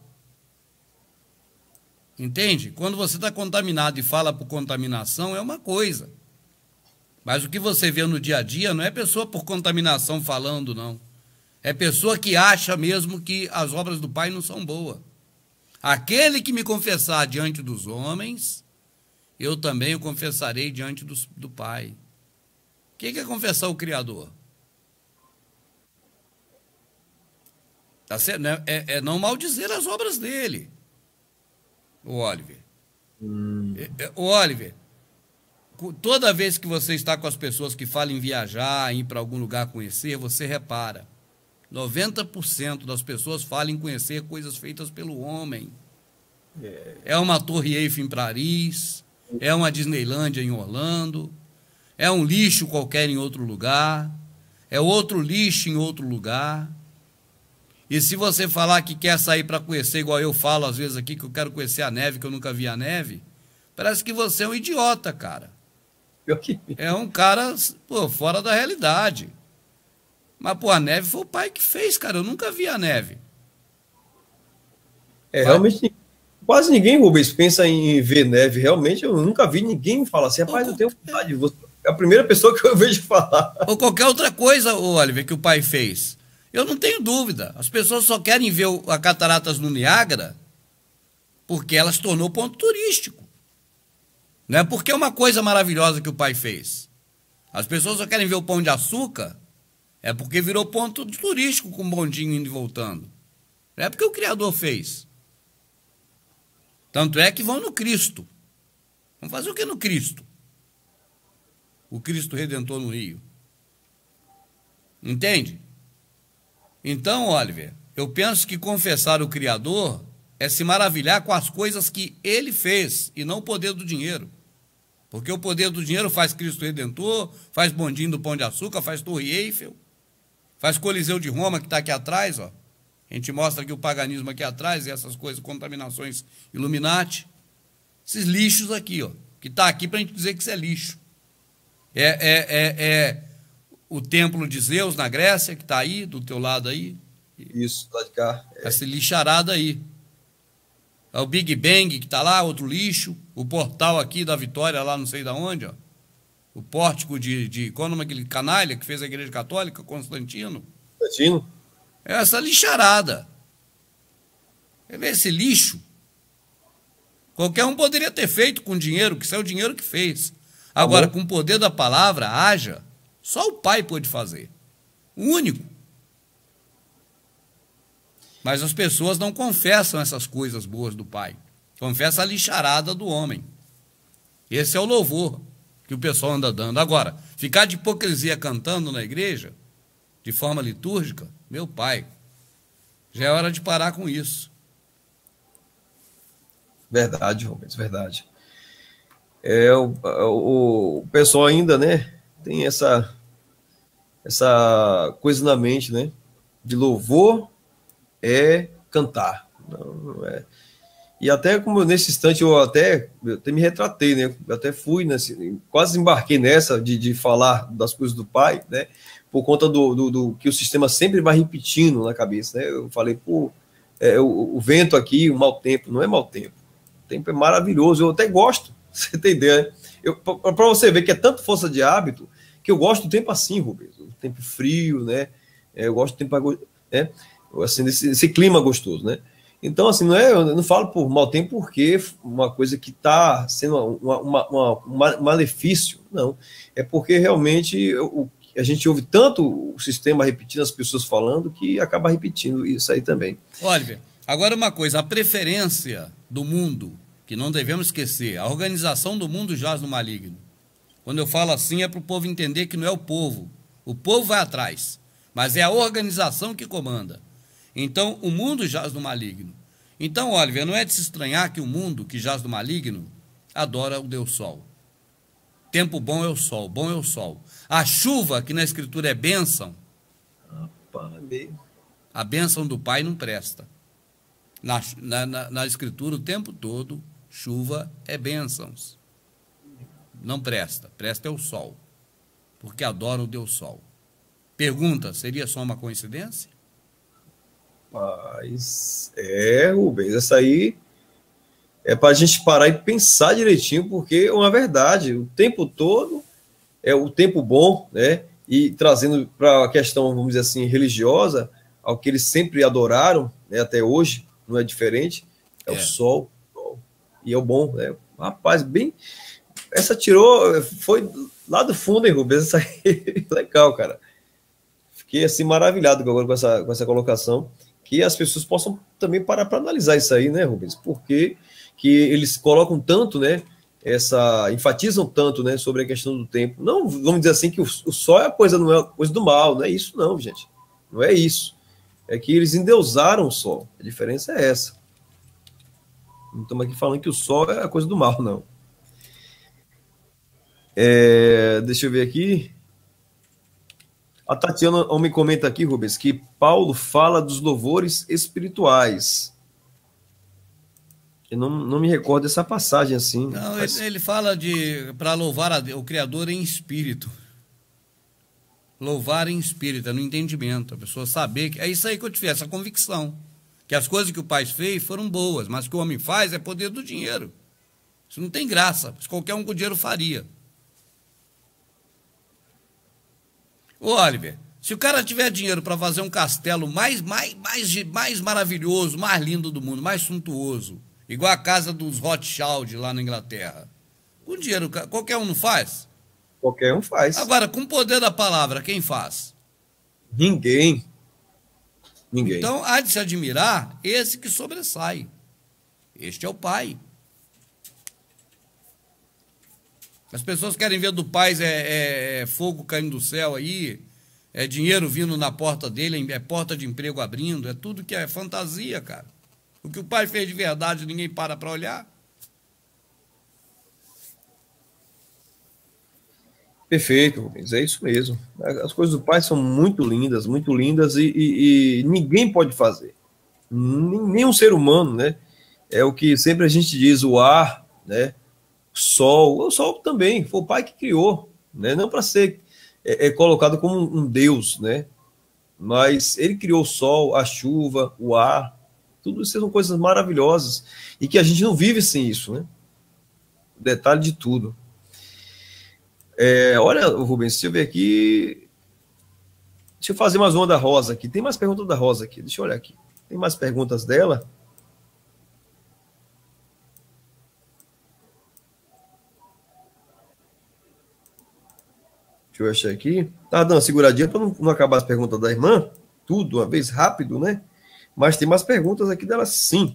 Entende? Quando você está contaminado e fala por contaminação, é uma coisa. Mas o que você vê no dia a dia não é pessoa por contaminação falando, não. É pessoa que acha mesmo que as obras do Pai não são boas. Aquele que me confessar diante dos homens, eu também o confessarei diante do, do Pai. O que é confessar o Criador? Tá certo? É, é não maldizer as obras dele, o Oliver. Hum. O Oliver, toda vez que você está com as pessoas que falam em viajar, em ir para algum lugar conhecer, você repara, noventa por cento das pessoas falam em conhecer coisas feitas pelo homem. É, é uma Torre Eiffel em Paris, é uma Disneylândia em Orlando, é um lixo qualquer em outro lugar, é outro lixo em outro lugar. E se você falar que quer sair para conhecer, igual eu falo às vezes aqui, que eu quero conhecer a neve, que eu nunca vi a neve, parece que você é um idiota, cara. É um cara, pô, fora da realidade. Mas, pô, a neve foi o Pai que fez, cara. Eu nunca vi a neve. É, realmente, quase ninguém, Rubens, pensa em ver neve. Realmente, eu nunca vi ninguém falar assim, rapaz, eu tenho vontade. É a primeira pessoa que eu vejo falar. Ou qualquer outra coisa, Oliver, que o Pai fez. Eu não tenho dúvida. As pessoas só querem ver a cataratas no Niágara porque ela se tornou ponto turístico. Não é porque é uma coisa maravilhosa que o pai fez. As pessoas só querem ver o Pão de Açúcar, é porque virou ponto turístico com o bondinho indo e voltando. Não é porque o Criador fez. Tanto é que vão no Cristo. Vamos fazer o que no Cristo? O Cristo Redentor no Rio. Entende? Então, Oliver, eu penso que confessar o Criador é se maravilhar com as coisas que ele fez e não o poder do dinheiro. Porque o poder do dinheiro faz Cristo Redentor, faz bondinho do Pão de Açúcar, faz Torre Eiffel, faz Coliseu de Roma, que está aqui atrás, ó. A gente mostra aqui o paganismo aqui atrás, e essas coisas, contaminações Illuminati. Esses lixos aqui, ó, que está aqui para a gente dizer que isso é lixo. É, é, é, é o templo de Zeus na Grécia, que está aí, do teu lado aí. Isso, lá de cá. É. Essa lixarada aí. É o Big Bang, que está lá, outro lixo. O portal aqui da Vitória, lá não sei de onde, ó. O pórtico de, de... Qual é o nome daquele canalha que fez a Igreja Católica? Constantino. Constantino? É essa lixarada. Esse lixo. Qualquer um poderia ter feito com dinheiro, que isso é o dinheiro que fez. Agora, com o poder da palavra, haja, só o Pai pôde fazer. O único. Mas as pessoas não confessam essas coisas boas do Pai. Confessa a lixarada do homem. Esse é o louvor que o pessoal anda dando. Agora, ficar de hipocrisia cantando na igreja, de forma litúrgica, meu pai, já é hora de parar com isso. Verdade, Rubens, verdade. É, o, o, o pessoal ainda, né, tem essa, essa coisa na mente, né, de louvor é cantar. Não, não é. E até como nesse instante eu até, eu até me retratei, né, eu até fui, nesse, quase embarquei nessa de, de falar das coisas do Pai, né, por conta do, do, do que o sistema sempre vai repetindo na cabeça, né, eu falei, pô, é, o, o vento aqui, o mau tempo, não é mau tempo, o tempo é maravilhoso, eu até gosto, você tem ideia, para você ver que é tanto força de hábito, que eu gosto do tempo assim, Rubens, o tempo frio, né, eu gosto do tempo, né, assim, desse, desse clima gostoso, né. Então, assim, não é, eu não falo por mau tempo porque uma coisa que está sendo uma, uma, uma, uma, um malefício, não. É porque realmente o, a gente ouve tanto o sistema repetindo, as pessoas falando, que acaba repetindo isso aí também. Oliver, agora uma coisa, a preferência do mundo, que não devemos esquecer, a organização do mundo jaz no maligno. Quando eu falo assim é para o povo entender que não é o povo, o povo vai atrás, mas é a organização que comanda. Então, o mundo jaz no maligno. Então, Oliver, não é de se estranhar que o mundo que jaz no maligno adora o Deus Sol. Tempo bom é o sol, bom é o sol. A chuva, que na Escritura é bênção, a bênção do Pai não presta. Na, na, na, na Escritura, o tempo todo, chuva é bênçãos. Não presta, presta é o sol, porque adoram o Deus Sol. Pergunta, seria só uma coincidência? Mas é, Rubens, essa aí é para a gente parar e pensar direitinho, porque é uma verdade, o tempo todo é o tempo bom, né? E trazendo para a questão, vamos dizer assim, religiosa, ao que eles sempre adoraram, né? Até hoje, não é diferente, é, é. o sol, e é o bom, né? Rapaz, bem, essa tirou, foi lá do fundo, hein, Rubens? Essa aí, legal, cara. Fiquei assim maravilhado agora com essa, com essa colocação. Que as pessoas possam também parar para analisar isso aí, né, Rubens? Porque que eles colocam tanto, né, essa, enfatizam tanto, né, sobre a questão do tempo. Não, vamos dizer assim, que o, o sol é a coisa, não é a coisa do mal, não é isso não, gente. Não é isso. É que eles endeusaram o sol. A diferença é essa. Não estamos aqui falando que o sol é a coisa do mal, não. É, deixa eu ver aqui. A Tatiana me comenta aqui, Rubens, que Paulo fala dos louvores espirituais. Eu não, não me recordo dessa passagem assim. Não, mas... ele, ele fala de para louvar a Deus, o Criador em espírito. Louvar em espírito, é no entendimento. A pessoa saber que... É isso aí que eu tive, essa convicção. Que as coisas que o pai fez foram boas, mas o que o homem faz é poder do dinheiro. Isso não tem graça, isso qualquer um com dinheiro faria. Ô, Oliver, se o cara tiver dinheiro para fazer um castelo mais, mais, mais, mais maravilhoso, mais lindo do mundo, mais suntuoso, igual a casa dos Rothschild lá na Inglaterra, Com dinheiro, qualquer um não faz? Qualquer um faz. Agora, com o poder da palavra, quem faz? Ninguém. Ninguém. Então, há de se admirar esse que sobressai. Este é o Pai. As pessoas querem ver do Pai é, é, é fogo caindo do céu aí, é dinheiro vindo na porta dele, é porta de emprego abrindo, é tudo que é fantasia, cara. O que o Pai fez de verdade, ninguém para para olhar. Perfeito, Rubens, é isso mesmo. As coisas do Pai são muito lindas, muito lindas e, e, e ninguém pode fazer. Nem um ser humano, né? É o que sempre a gente diz, o ar, né? O sol, o sol também, foi o Pai que criou, né? Não para ser é, é, colocado como um Deus, né? Mas ele criou o sol, a chuva, o ar, tudo isso são coisas maravilhosas e que a gente não vive sem isso, né? O detalhe de tudo. É, olha, Rubens, deixa eu ver aqui. Deixa eu fazer mais uma da Rosa aqui. Tem mais perguntas da Rosa aqui. Deixa eu olhar aqui. Tem mais perguntas dela? Deixa eu achar aqui. Tá dando uma seguradinha para não, não acabar as perguntas da irmã. Tudo, uma vez rápido, né? Mas tem mais perguntas aqui dela, sim.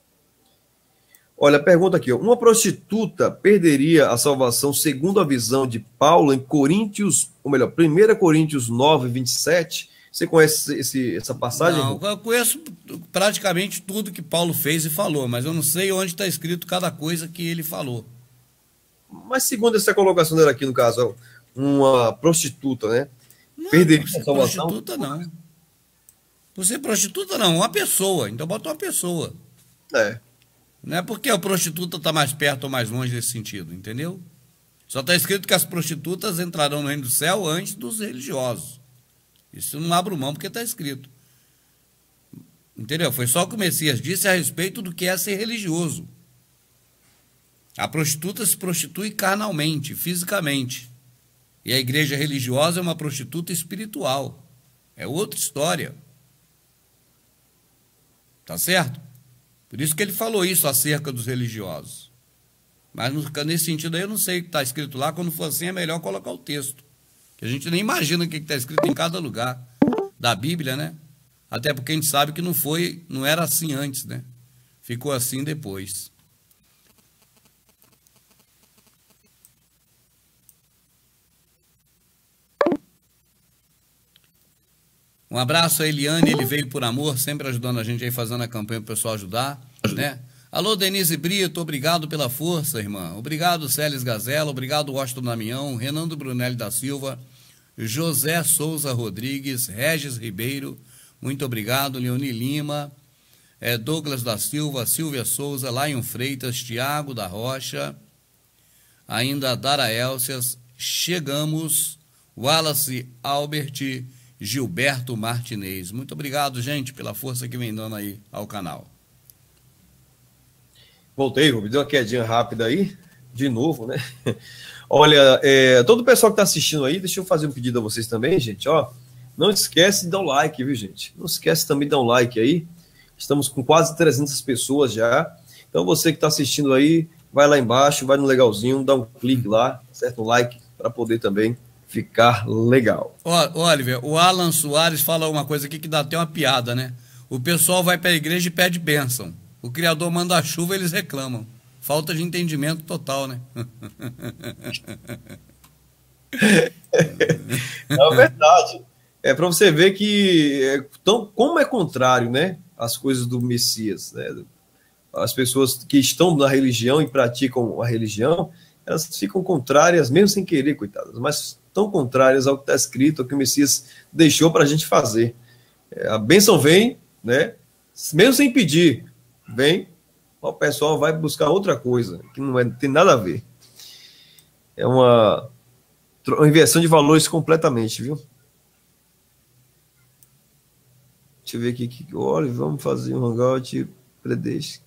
Olha, pergunta aqui, ó. Uma prostituta perderia a salvação segundo a visão de Paulo em Coríntios, ou melhor, primeira Coríntios nove, vinte e sete? Você conhece esse, essa passagem? Não, eu conheço praticamente tudo que Paulo fez e falou, mas eu não sei onde está escrito cada coisa que ele falou. Mas segundo essa colocação dela aqui, no caso, uma prostituta, né? Não, perderia por ser a salvação? prostituta, não. Por ser prostituta, não. Uma pessoa. Então bota uma pessoa. É. Não é porque a prostituta está mais perto ou mais longe nesse sentido, entendeu? Só está escrito que as prostitutas entrarão no reino do céu antes dos religiosos. Isso não abro mão porque está escrito. Entendeu? Foi só o que o Messias disse a respeito do que é ser religioso. A prostituta se prostitui carnalmente, fisicamente. E a igreja religiosa é uma prostituta espiritual. É outra história. Tá certo? Por isso que ele falou isso acerca dos religiosos. Mas nesse sentido aí eu não sei o que está escrito lá. Quando for assim é melhor colocar o texto. Que a gente nem imagina o que está escrito em cada lugar da Bíblia, né? Até porque a gente sabe que não foi, não era assim antes, né? Ficou assim depois. Um abraço a Eliane, ele veio por amor, sempre ajudando a gente aí, fazendo a campanha para o pessoal ajudar, né? Alô, Denise Brito, obrigado pela força, irmã. Obrigado, Célis Gazela, obrigado, Washington Damião, Renando Brunelli da Silva, José Souza Rodrigues, Regis Ribeiro, muito obrigado, Leoni Lima, é, Douglas da Silva, Silvia Souza, Lion Freitas, Tiago da Rocha, ainda Dara Elcias, chegamos, Wallace Albert, Gilberto Martinez. Muito obrigado, gente, pela força que vem dando aí ao canal. Voltei, Rubens, deu uma quedinha rápida aí, de novo, né? Olha, é, todo o pessoal que está assistindo aí, deixa eu fazer um pedido a vocês também, gente, ó. Não esquece de dar um like, viu, gente? Não esquece também de dar um like aí. Estamos com quase trezentas pessoas já. Então, você que está assistindo aí, vai lá embaixo, vai no legalzinho, dá um clique lá, certo? Um like, para poder também ficar legal. Ó, Oliver, o Alan Soares fala uma coisa aqui que dá até uma piada, né? O pessoal vai para a igreja e pede bênção. O Criador manda a chuva e eles reclamam. Falta de entendimento total, né? É verdade. É para você ver que é, tão, como é contrário, né? As coisas do Messias, né? As pessoas que estão na religião e praticam a religião, elas ficam contrárias, mesmo sem querer, coitadas, mas tão contrárias ao que está escrito, ao que o Messias deixou para a gente fazer. É, a bênção vem, né? Mesmo sem pedir, vem, o pessoal vai buscar outra coisa, que não, é, não tem nada a ver. É uma, uma inversão de valores completamente, viu? Deixa eu ver aqui. Que, olha, vamos fazer um hangout. Predeste.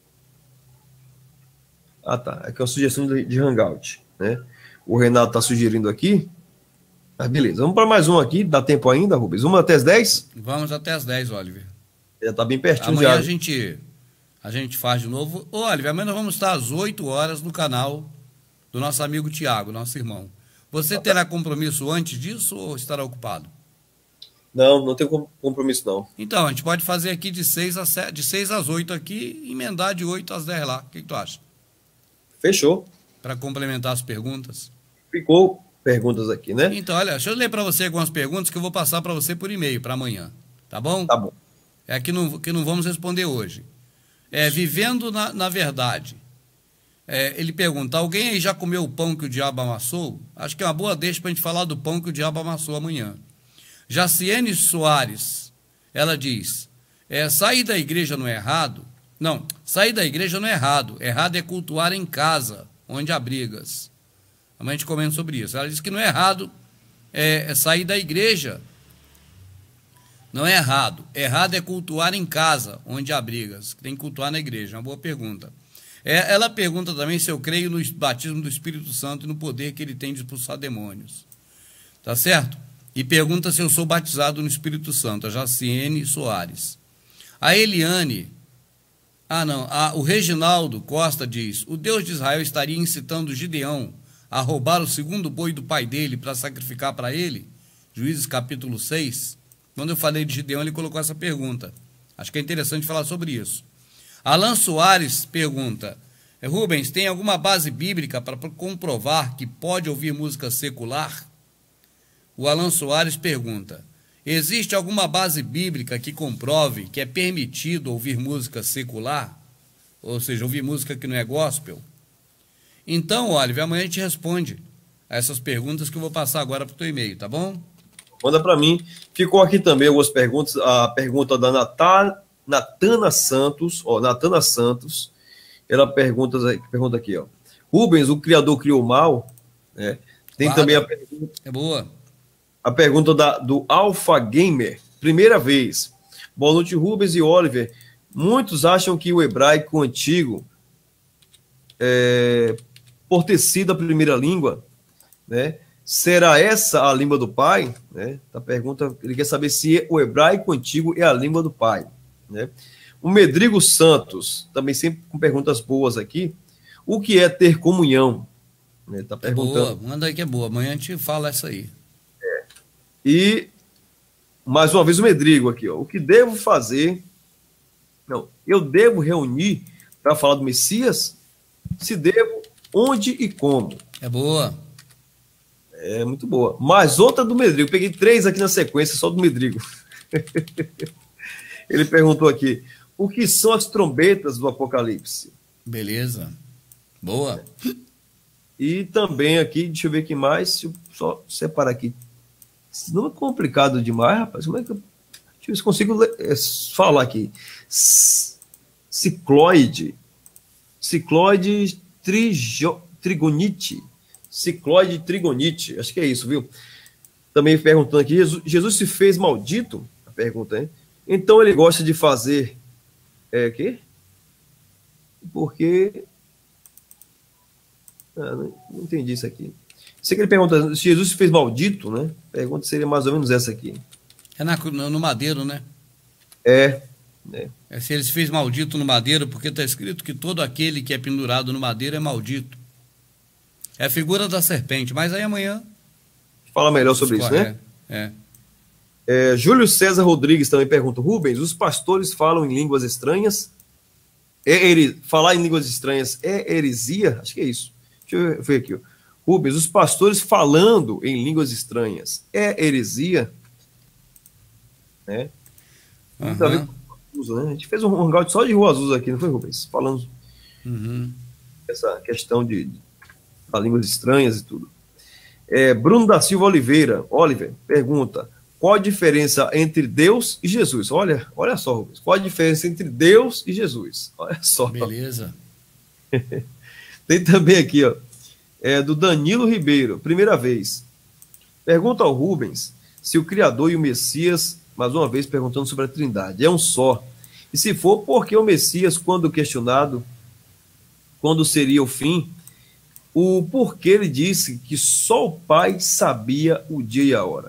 Ah, tá. Aqui é uma sugestão de, de hangout, né? O Renato está sugerindo aqui. Mas beleza. Vamos para mais um aqui. Dá tempo ainda, Rubens? Vamos até as dez? Vamos até as dez, Oliver. Já está bem pertinho. Amanhã já. a gente, a gente faz de novo. Ô, Oliver, amanhã nós vamos estar às oito horas no canal do nosso amigo Tiago, nosso irmão. Você terá compromisso antes disso ou estará ocupado? Não, não tenho compromisso, não. Então, a gente pode fazer aqui de seis às sete, de seis às oito aqui e emendar de oito às dez lá. O que, que tu acha? Fechou. Para complementar as perguntas. Ficou perguntas aqui, né? Então, olha, deixa eu ler para você algumas perguntas que eu vou passar para você por e-mail para amanhã. Tá bom? Tá bom. É que não, que não vamos responder hoje. É, vivendo na, na verdade. É, ele pergunta, alguém aí já comeu o pão que o diabo amassou? Acho que é uma boa deixa para a gente falar do pão que o diabo amassou amanhã. Jaciene Soares, ela diz, é, sair da igreja não é errado? Não, sair da igreja não é errado. Errado é cultuar em casa, onde há brigas. Amanhã a gente comenta sobre isso. Ela diz que não é errado é, é sair da igreja. Não é errado. Errado é cultuar em casa, onde há brigas. Tem que cultuar na igreja. Uma boa pergunta. É, ela pergunta também se eu creio no batismo do Espírito Santo e no poder que ele tem de expulsar demônios. Tá certo? E pergunta se eu sou batizado no Espírito Santo, a Jaciene Soares. A Eliane, ah não, a, o Reginaldo Costa diz, o Deus de Israel estaria incitando Gideão a roubar o segundo boi do pai dele para sacrificar para ele? Juízes capítulo seis. Quando eu falei de Gideão, ele colocou essa pergunta. Acho que é interessante falar sobre isso. Alan Soares pergunta, Rubens, tem alguma base bíblica para comprovar que pode ouvir música secular? O Alan Soares pergunta, existe alguma base bíblica que comprove que é permitido ouvir música secular? Ou seja, ouvir música que não é gospel? Então, Oliver, amanhã a gente responde a essas perguntas que eu vou passar agora para o teu e-mail, tá bom? Manda para mim. Ficou aqui também algumas perguntas. A pergunta da Natal, Natana Santos, ó, Natana Santos, ela pergunta, pergunta aqui, ó. Rubens, o Criador criou o mal? É. Tem Guarda. também a pergunta... É boa. A pergunta da, do Alpha Gamer, primeira vez. Boa noite, Rubens e Oliver. Muitos acham que o hebraico antigo, é, por ter sido a primeira língua, né, será essa a língua do pai? Né? A pergunta, ele quer saber se o hebraico antigo é a língua do pai. Né? O Medrigo Santos, também sempre com perguntas boas aqui. O que é ter comunhão? Ele está perguntando. Boa, manda aí que é boa. Amanhã a gente fala essa aí. E, mais uma vez, o Medrigo aqui, ó. O que devo fazer? Não, eu devo reunir para falar do Messias? Se devo, onde e como? É boa. É muito boa. Mais outra do Medrigo. Peguei três aqui na sequência, só do Medrigo. Ele perguntou aqui, o que são as trombetas do Apocalipse? Beleza. Boa. E também aqui, deixa eu ver aqui mais, deixa eu só separar aqui. Não é complicado demais, rapaz. Como é que eu... Deixa eu ver se consigo é, falar aqui. Cicloide. Cicloide trigo... trigonite. Cicloide trigonite. Acho que é isso, viu? Também perguntando aqui, Jesus, Jesus se fez maldito? A pergunta, hein? Então ele gosta de fazer... É, quê? Porque... Ah, não, não entendi isso aqui. Sei que ele pergunta se Jesus se fez maldito, né? A pergunta seria mais ou menos essa aqui. É na, no madeiro, né? É, é. É se ele se fez maldito no madeiro, porque está escrito que todo aquele que é pendurado no madeiro é maldito. É a figura da serpente, mas aí amanhã... Fala melhor sobre isso, né? É, é. É, Júlio César Rodrigues também pergunta, Rubens, os pastores falam em línguas estranhas? É, ere... Falar em línguas estranhas é heresia? Acho que é isso. Deixa eu ver aqui, ó. Rubens, os pastores falando em línguas estranhas é heresia? Né? uhum. Tá vendo? Né? A gente fez um hangout só de Rua Azusa aqui, não foi, Rubens? Falando uhum. essa questão de, de, de línguas estranhas e tudo. É, Bruno da Silva Oliveira, Oliver, pergunta, qual a diferença entre Deus e Jesus? Olha, olha só, Rubens, qual a diferença entre Deus e Jesus? Olha só. Beleza. Tem também aqui, ó, é, do Danilo Ribeiro, primeira vez. Pergunta ao Rubens se o Criador e o Messias, mais uma vez perguntando sobre a Trindade, é um só. E se for, por que o Messias, quando questionado, quando seria o fim, o porquê ele disse que só o Pai sabia o dia e a hora?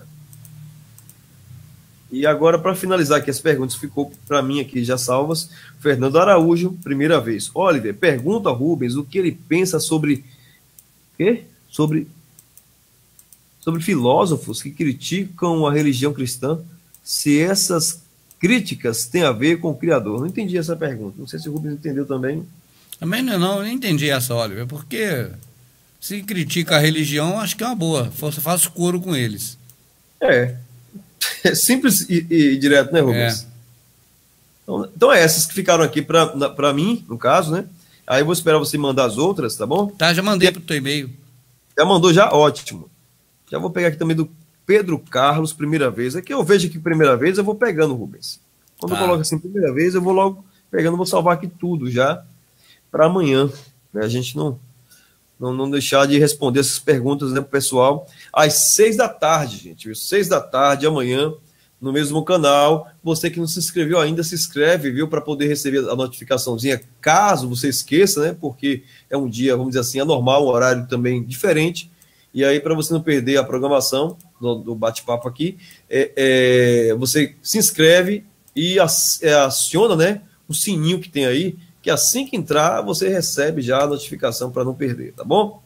E agora, para finalizar aqui as perguntas, ficou para mim aqui já salvas, Fernando Araújo, primeira vez. Oliver, pergunta ao Rubens o que ele pensa sobre quê? Sobre, sobre filósofos que criticam a religião cristã, se essas críticas têm a ver com o Criador. Não entendi essa pergunta. Não sei se o Rubens entendeu também. Também não, não, eu não entendi essa, Oliver, porque se critica a religião, acho que é uma boa. Você faz coro com eles. É. É simples e, e direto, né, Rubens? É. Então, então é essas que ficaram aqui para mim, no caso, né? Aí eu vou esperar você mandar as outras, tá bom? Tá, já mandei para o teu e-mail. Já mandou, já? Ótimo. Já vou pegar aqui também do Pedro Carlos, primeira vez. Aqui eu vejo aqui primeira vez, eu vou pegando, Rubens. Quando tá. Eu coloco assim, primeira vez, eu vou logo pegando, vou salvar aqui tudo já para amanhã, né? A gente não, não, não deixar de responder essas perguntas, né, pro pessoal. Às seis da tarde, gente. Seis da tarde, amanhã, no mesmo canal. Você que não se inscreveu ainda, se inscreve, viu? Para poder receber a notificaçãozinha, caso você esqueça, né? Porque é um dia, vamos dizer assim, anormal, um horário também diferente. E aí, para você não perder a programação do, do bate-papo aqui, é, é, você se inscreve e aciona, né, o sininho que tem aí, que assim que entrar, você recebe já a notificação para não perder, tá bom?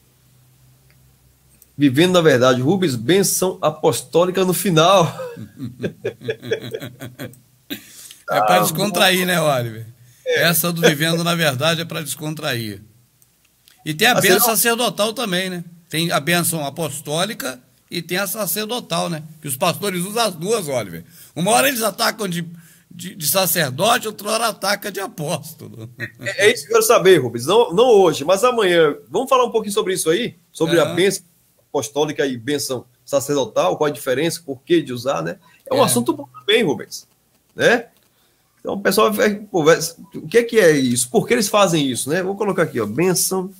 Vivendo na verdade, Rubens, bênção apostólica no final. É para descontrair, né, Oliver? É. Essa do Vivendo na Verdade é para descontrair. E tem a assim, bênção não... sacerdotal também, né? Tem a bênção apostólica e tem a sacerdotal, né? Que os pastores usam as duas, Oliver. Uma hora eles atacam de, de, de sacerdote, outra hora atacam de apóstolo. É, é isso que eu quero saber, Rubens. Não, não hoje, mas amanhã. Vamos falar um pouquinho sobre isso aí? Sobre é. a bênção apostólica e bênção sacerdotal, qual a diferença, por que de usar, né? É um é. assunto bom também, Rubens. Né? Então o pessoal vai, pô, vai, o que é que é isso? Por que eles fazem isso, né? Vou colocar aqui, ó, bênção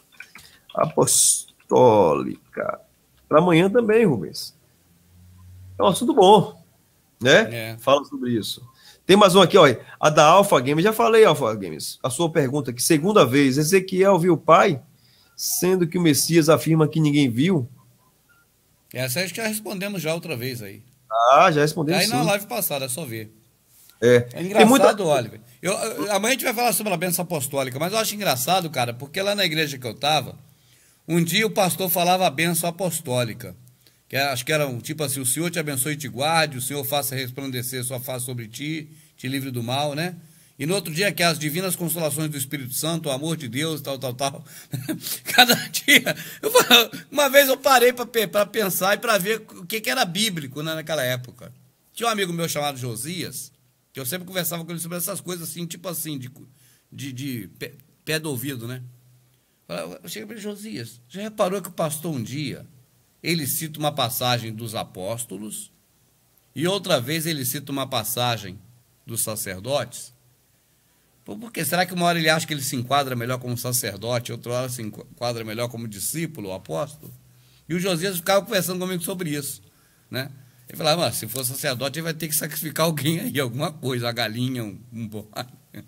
apostólica. Para amanhã também, Rubens. É um assunto bom, né? É. Fala sobre isso. Tem mais um aqui, ó, a da Alpha Games. Já falei, Alpha Games, a sua pergunta aqui, segunda vez, Ezequiel viu o pai, sendo que o Messias afirma que ninguém viu? Essa acho que já respondemos já outra vez aí. Ah, já respondemos. Aí sim. Na live passada, é só ver. É, é engraçado, muita... Oliver. Eu, eu, amanhã a gente vai falar sobre a bênção apostólica, mas eu acho engraçado, cara, porque lá na igreja que eu estava, um dia o pastor falava a bênção apostólica, que era, acho que era um tipo assim, o Senhor te abençoe e te guarde, o Senhor faça resplandecer sua face sobre ti, te livre do mal, né? E no outro dia, que é as divinas consolações do Espírito Santo, o amor de Deus, tal, tal, tal. Cada dia, eu, uma vez eu parei para pensar e para ver o que, que era bíblico, né, naquela época. Tinha um amigo meu chamado Josias, que eu sempre conversava com ele sobre essas coisas assim, tipo assim, de, de, de pé, pé do ouvido, né? Eu cheguei para ele, Josias, já reparou que o pastor um dia, ele cita uma passagem dos apóstolos e outra vez ele cita uma passagem dos sacerdotes? Por quê? Será que uma hora ele acha que ele se enquadra melhor como sacerdote, outra hora se enquadra melhor como discípulo, ou apóstolo? E o Josias ficava conversando comigo sobre isso, né? Ele falava, mas se for sacerdote, ele vai ter que sacrificar alguém aí, alguma coisa, a galinha, um, um bode.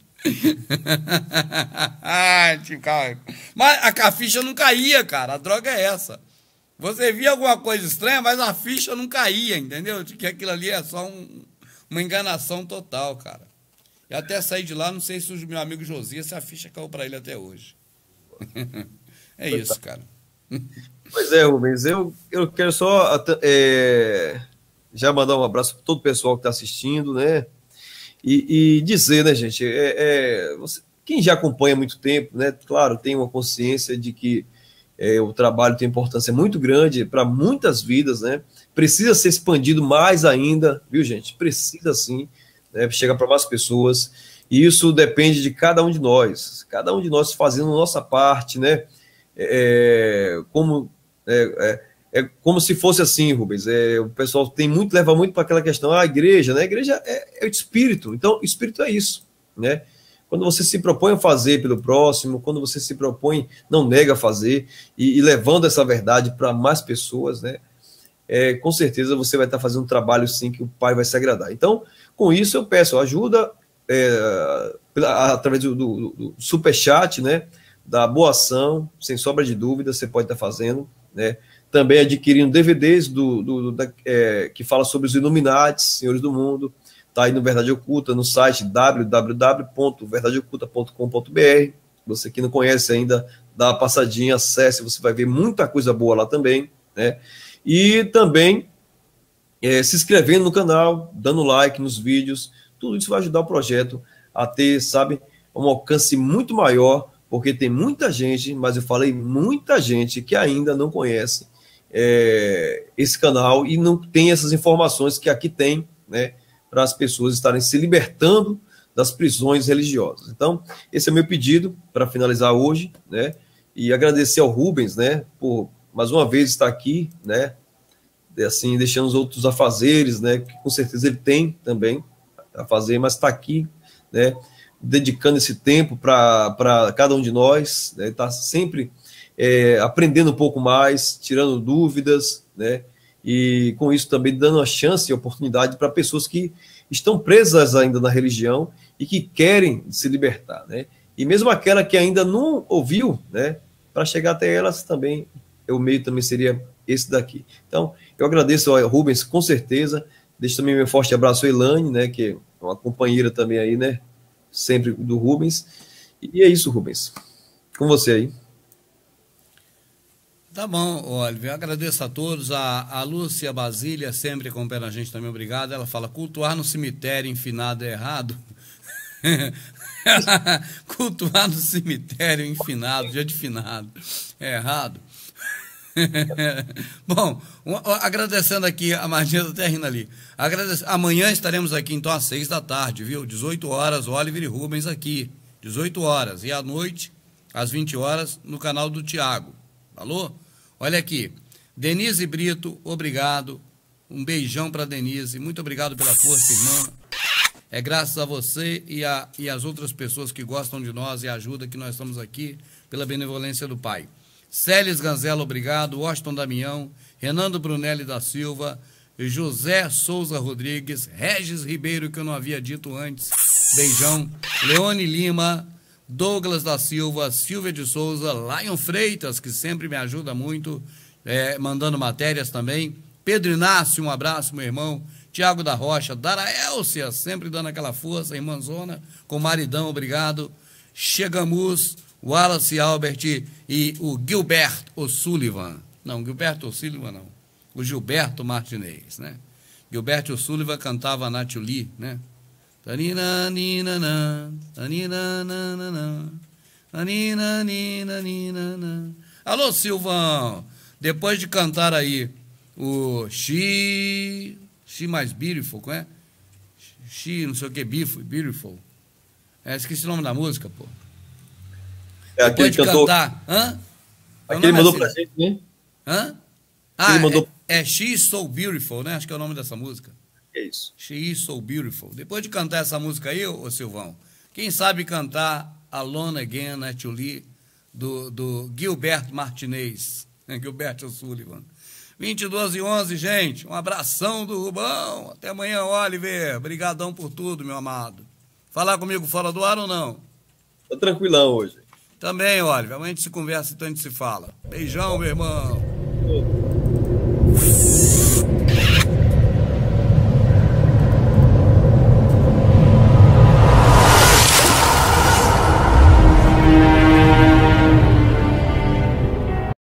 Mas a, a ficha não caía, cara, a droga é essa. Você via alguma coisa estranha, mas a ficha não caía, entendeu? Que aquilo ali é só um, uma enganação total, cara. Eu até saí de lá, não sei se o meu amigo Josias, se a ficha caiu para ele até hoje. É isso, cara. Pois é, Rubens, eu, eu quero só é, já mandar um abraço para todo o pessoal que está assistindo, né? E, e dizer, né, gente, é, é, você, quem já acompanha há muito tempo, né, claro, tem uma consciência de que é, o trabalho tem importância muito grande para muitas vidas, né? Precisa ser expandido mais ainda, viu, gente? Precisa sim. Né, chegar para mais pessoas, e isso depende de cada um de nós, cada um de nós fazendo a nossa parte, né, é, como, é, é, é como se fosse assim, Rubens, é, o pessoal tem muito, leva muito para aquela questão, ah, a igreja, né, a igreja é, é o espírito, então o espírito é isso, né, quando você se propõe a fazer pelo próximo, quando você se propõe, não nega a fazer, e, e levando essa verdade para mais pessoas, né, é, com certeza você vai estar fazendo um trabalho sim que o Pai vai se agradar. Então, com isso eu peço ajuda é, através do, do, do superchat, né, da boa ação, sem sombra de dúvida, você pode estar fazendo, né, também adquirindo D V Ds do, do, do, da, é, que fala sobre os Illuminatis, Senhores do Mundo, está aí no Verdade Oculta, no site w w w ponto verdade oculta ponto com ponto b r. Você que não conhece ainda, dá uma passadinha, acesse, você vai ver muita coisa boa lá também, né? E também é, se inscrevendo no canal, dando like nos vídeos, tudo isso vai ajudar o projeto a ter, sabe, um alcance muito maior, porque tem muita gente, mas eu falei muita gente que ainda não conhece é, esse canal e não tem essas informações que aqui tem, né, para as pessoas estarem se libertando das prisões religiosas. Então, esse é meu pedido para finalizar hoje, né, e agradecer ao Rubens, né, por mais uma vez estar aqui, né, assim, deixando os outros afazeres, né, que com certeza ele tem também a fazer, mas está aqui, né, dedicando esse tempo para cada um de nós, né, está sempre é, aprendendo um pouco mais, tirando dúvidas, né, e com isso também dando a chance e oportunidade para pessoas que estão presas ainda na religião e que querem se libertar, né, e mesmo aquela que ainda não ouviu, né, para chegar até elas também, o meio também seria esse daqui. Então, eu agradeço ao Rubens, com certeza, deixo também meu forte abraço a Elaine, né, que é uma companheira também aí, né, sempre do Rubens, e é isso, Rubens, com você aí. Tá bom, Oliver, eu agradeço a todos, a, a Lúcia Basília sempre acompanhando a gente também, obrigado, ela fala, cultuar no cemitério infinado é errado? Cultuar no cemitério infinado, dia de finado, é errado? Bom, um, agradecendo aqui, a Martinha está rindo ali. Agradece, amanhã estaremos aqui então às seis da tarde, viu? dezoito horas, Oliver e Rubens aqui. dezoito horas. E à noite, às vinte horas, no canal do Tiago. Falou? Olha aqui. Denise Brito, obrigado. Um beijão para Denise. Muito obrigado pela força, irmã. É graças a você e, a, e as outras pessoas que gostam de nós e ajudam que nós estamos aqui pela benevolência do Pai. Célis Ganzela, obrigado. Washington Damião, Renando Brunelli da Silva, José Souza Rodrigues, Regis Ribeiro, que eu não havia dito antes, beijão. Leone Lima, Douglas da Silva, Silvia de Souza, Lion Freitas, que sempre me ajuda muito, é, mandando matérias também. Pedro Inácio, um abraço, meu irmão. Tiago da Rocha, Dara Elcia, sempre dando aquela força, irmãzona, com maridão, obrigado. Chegamos, Wallace Albert e o Gilberto O'Sullivan. Não, Gilberto O'Sullivan não. O Gilberto Martinez, né? Gilberto O'Sullivan cantava Nath Lee, né? Tanina, nina, na, tanina, na, na, na, tanina, nina, nina, na. Alô, Silvão! Depois de cantar aí o She, She Mais Beautiful, como é? She, não sei o que, Beautiful. É, esqueci o nome da música, pô. É, Depois de cantou... cantar... Hã? Aquele mandou pra gente, né? Hã? Ah, mandou... é, é She Is So Beautiful, né? Acho que é o nome dessa música. É isso. She Is So Beautiful. Depois de cantar essa música aí, ô, ô Silvão, quem sabe cantar Alone Again, né, Lee, do, do Gilberto Martinez, né, Gilberto Sullivan. vinte e duas e onze, gente. Um abração do Rubão. Até amanhã, Oliver. Obrigadão por tudo, meu amado. Falar comigo fora do ar ou não? Tô tranquilão hoje. Também, Oliver. Amanhã a gente se conversa, então a gente se fala. Beijão, meu irmão.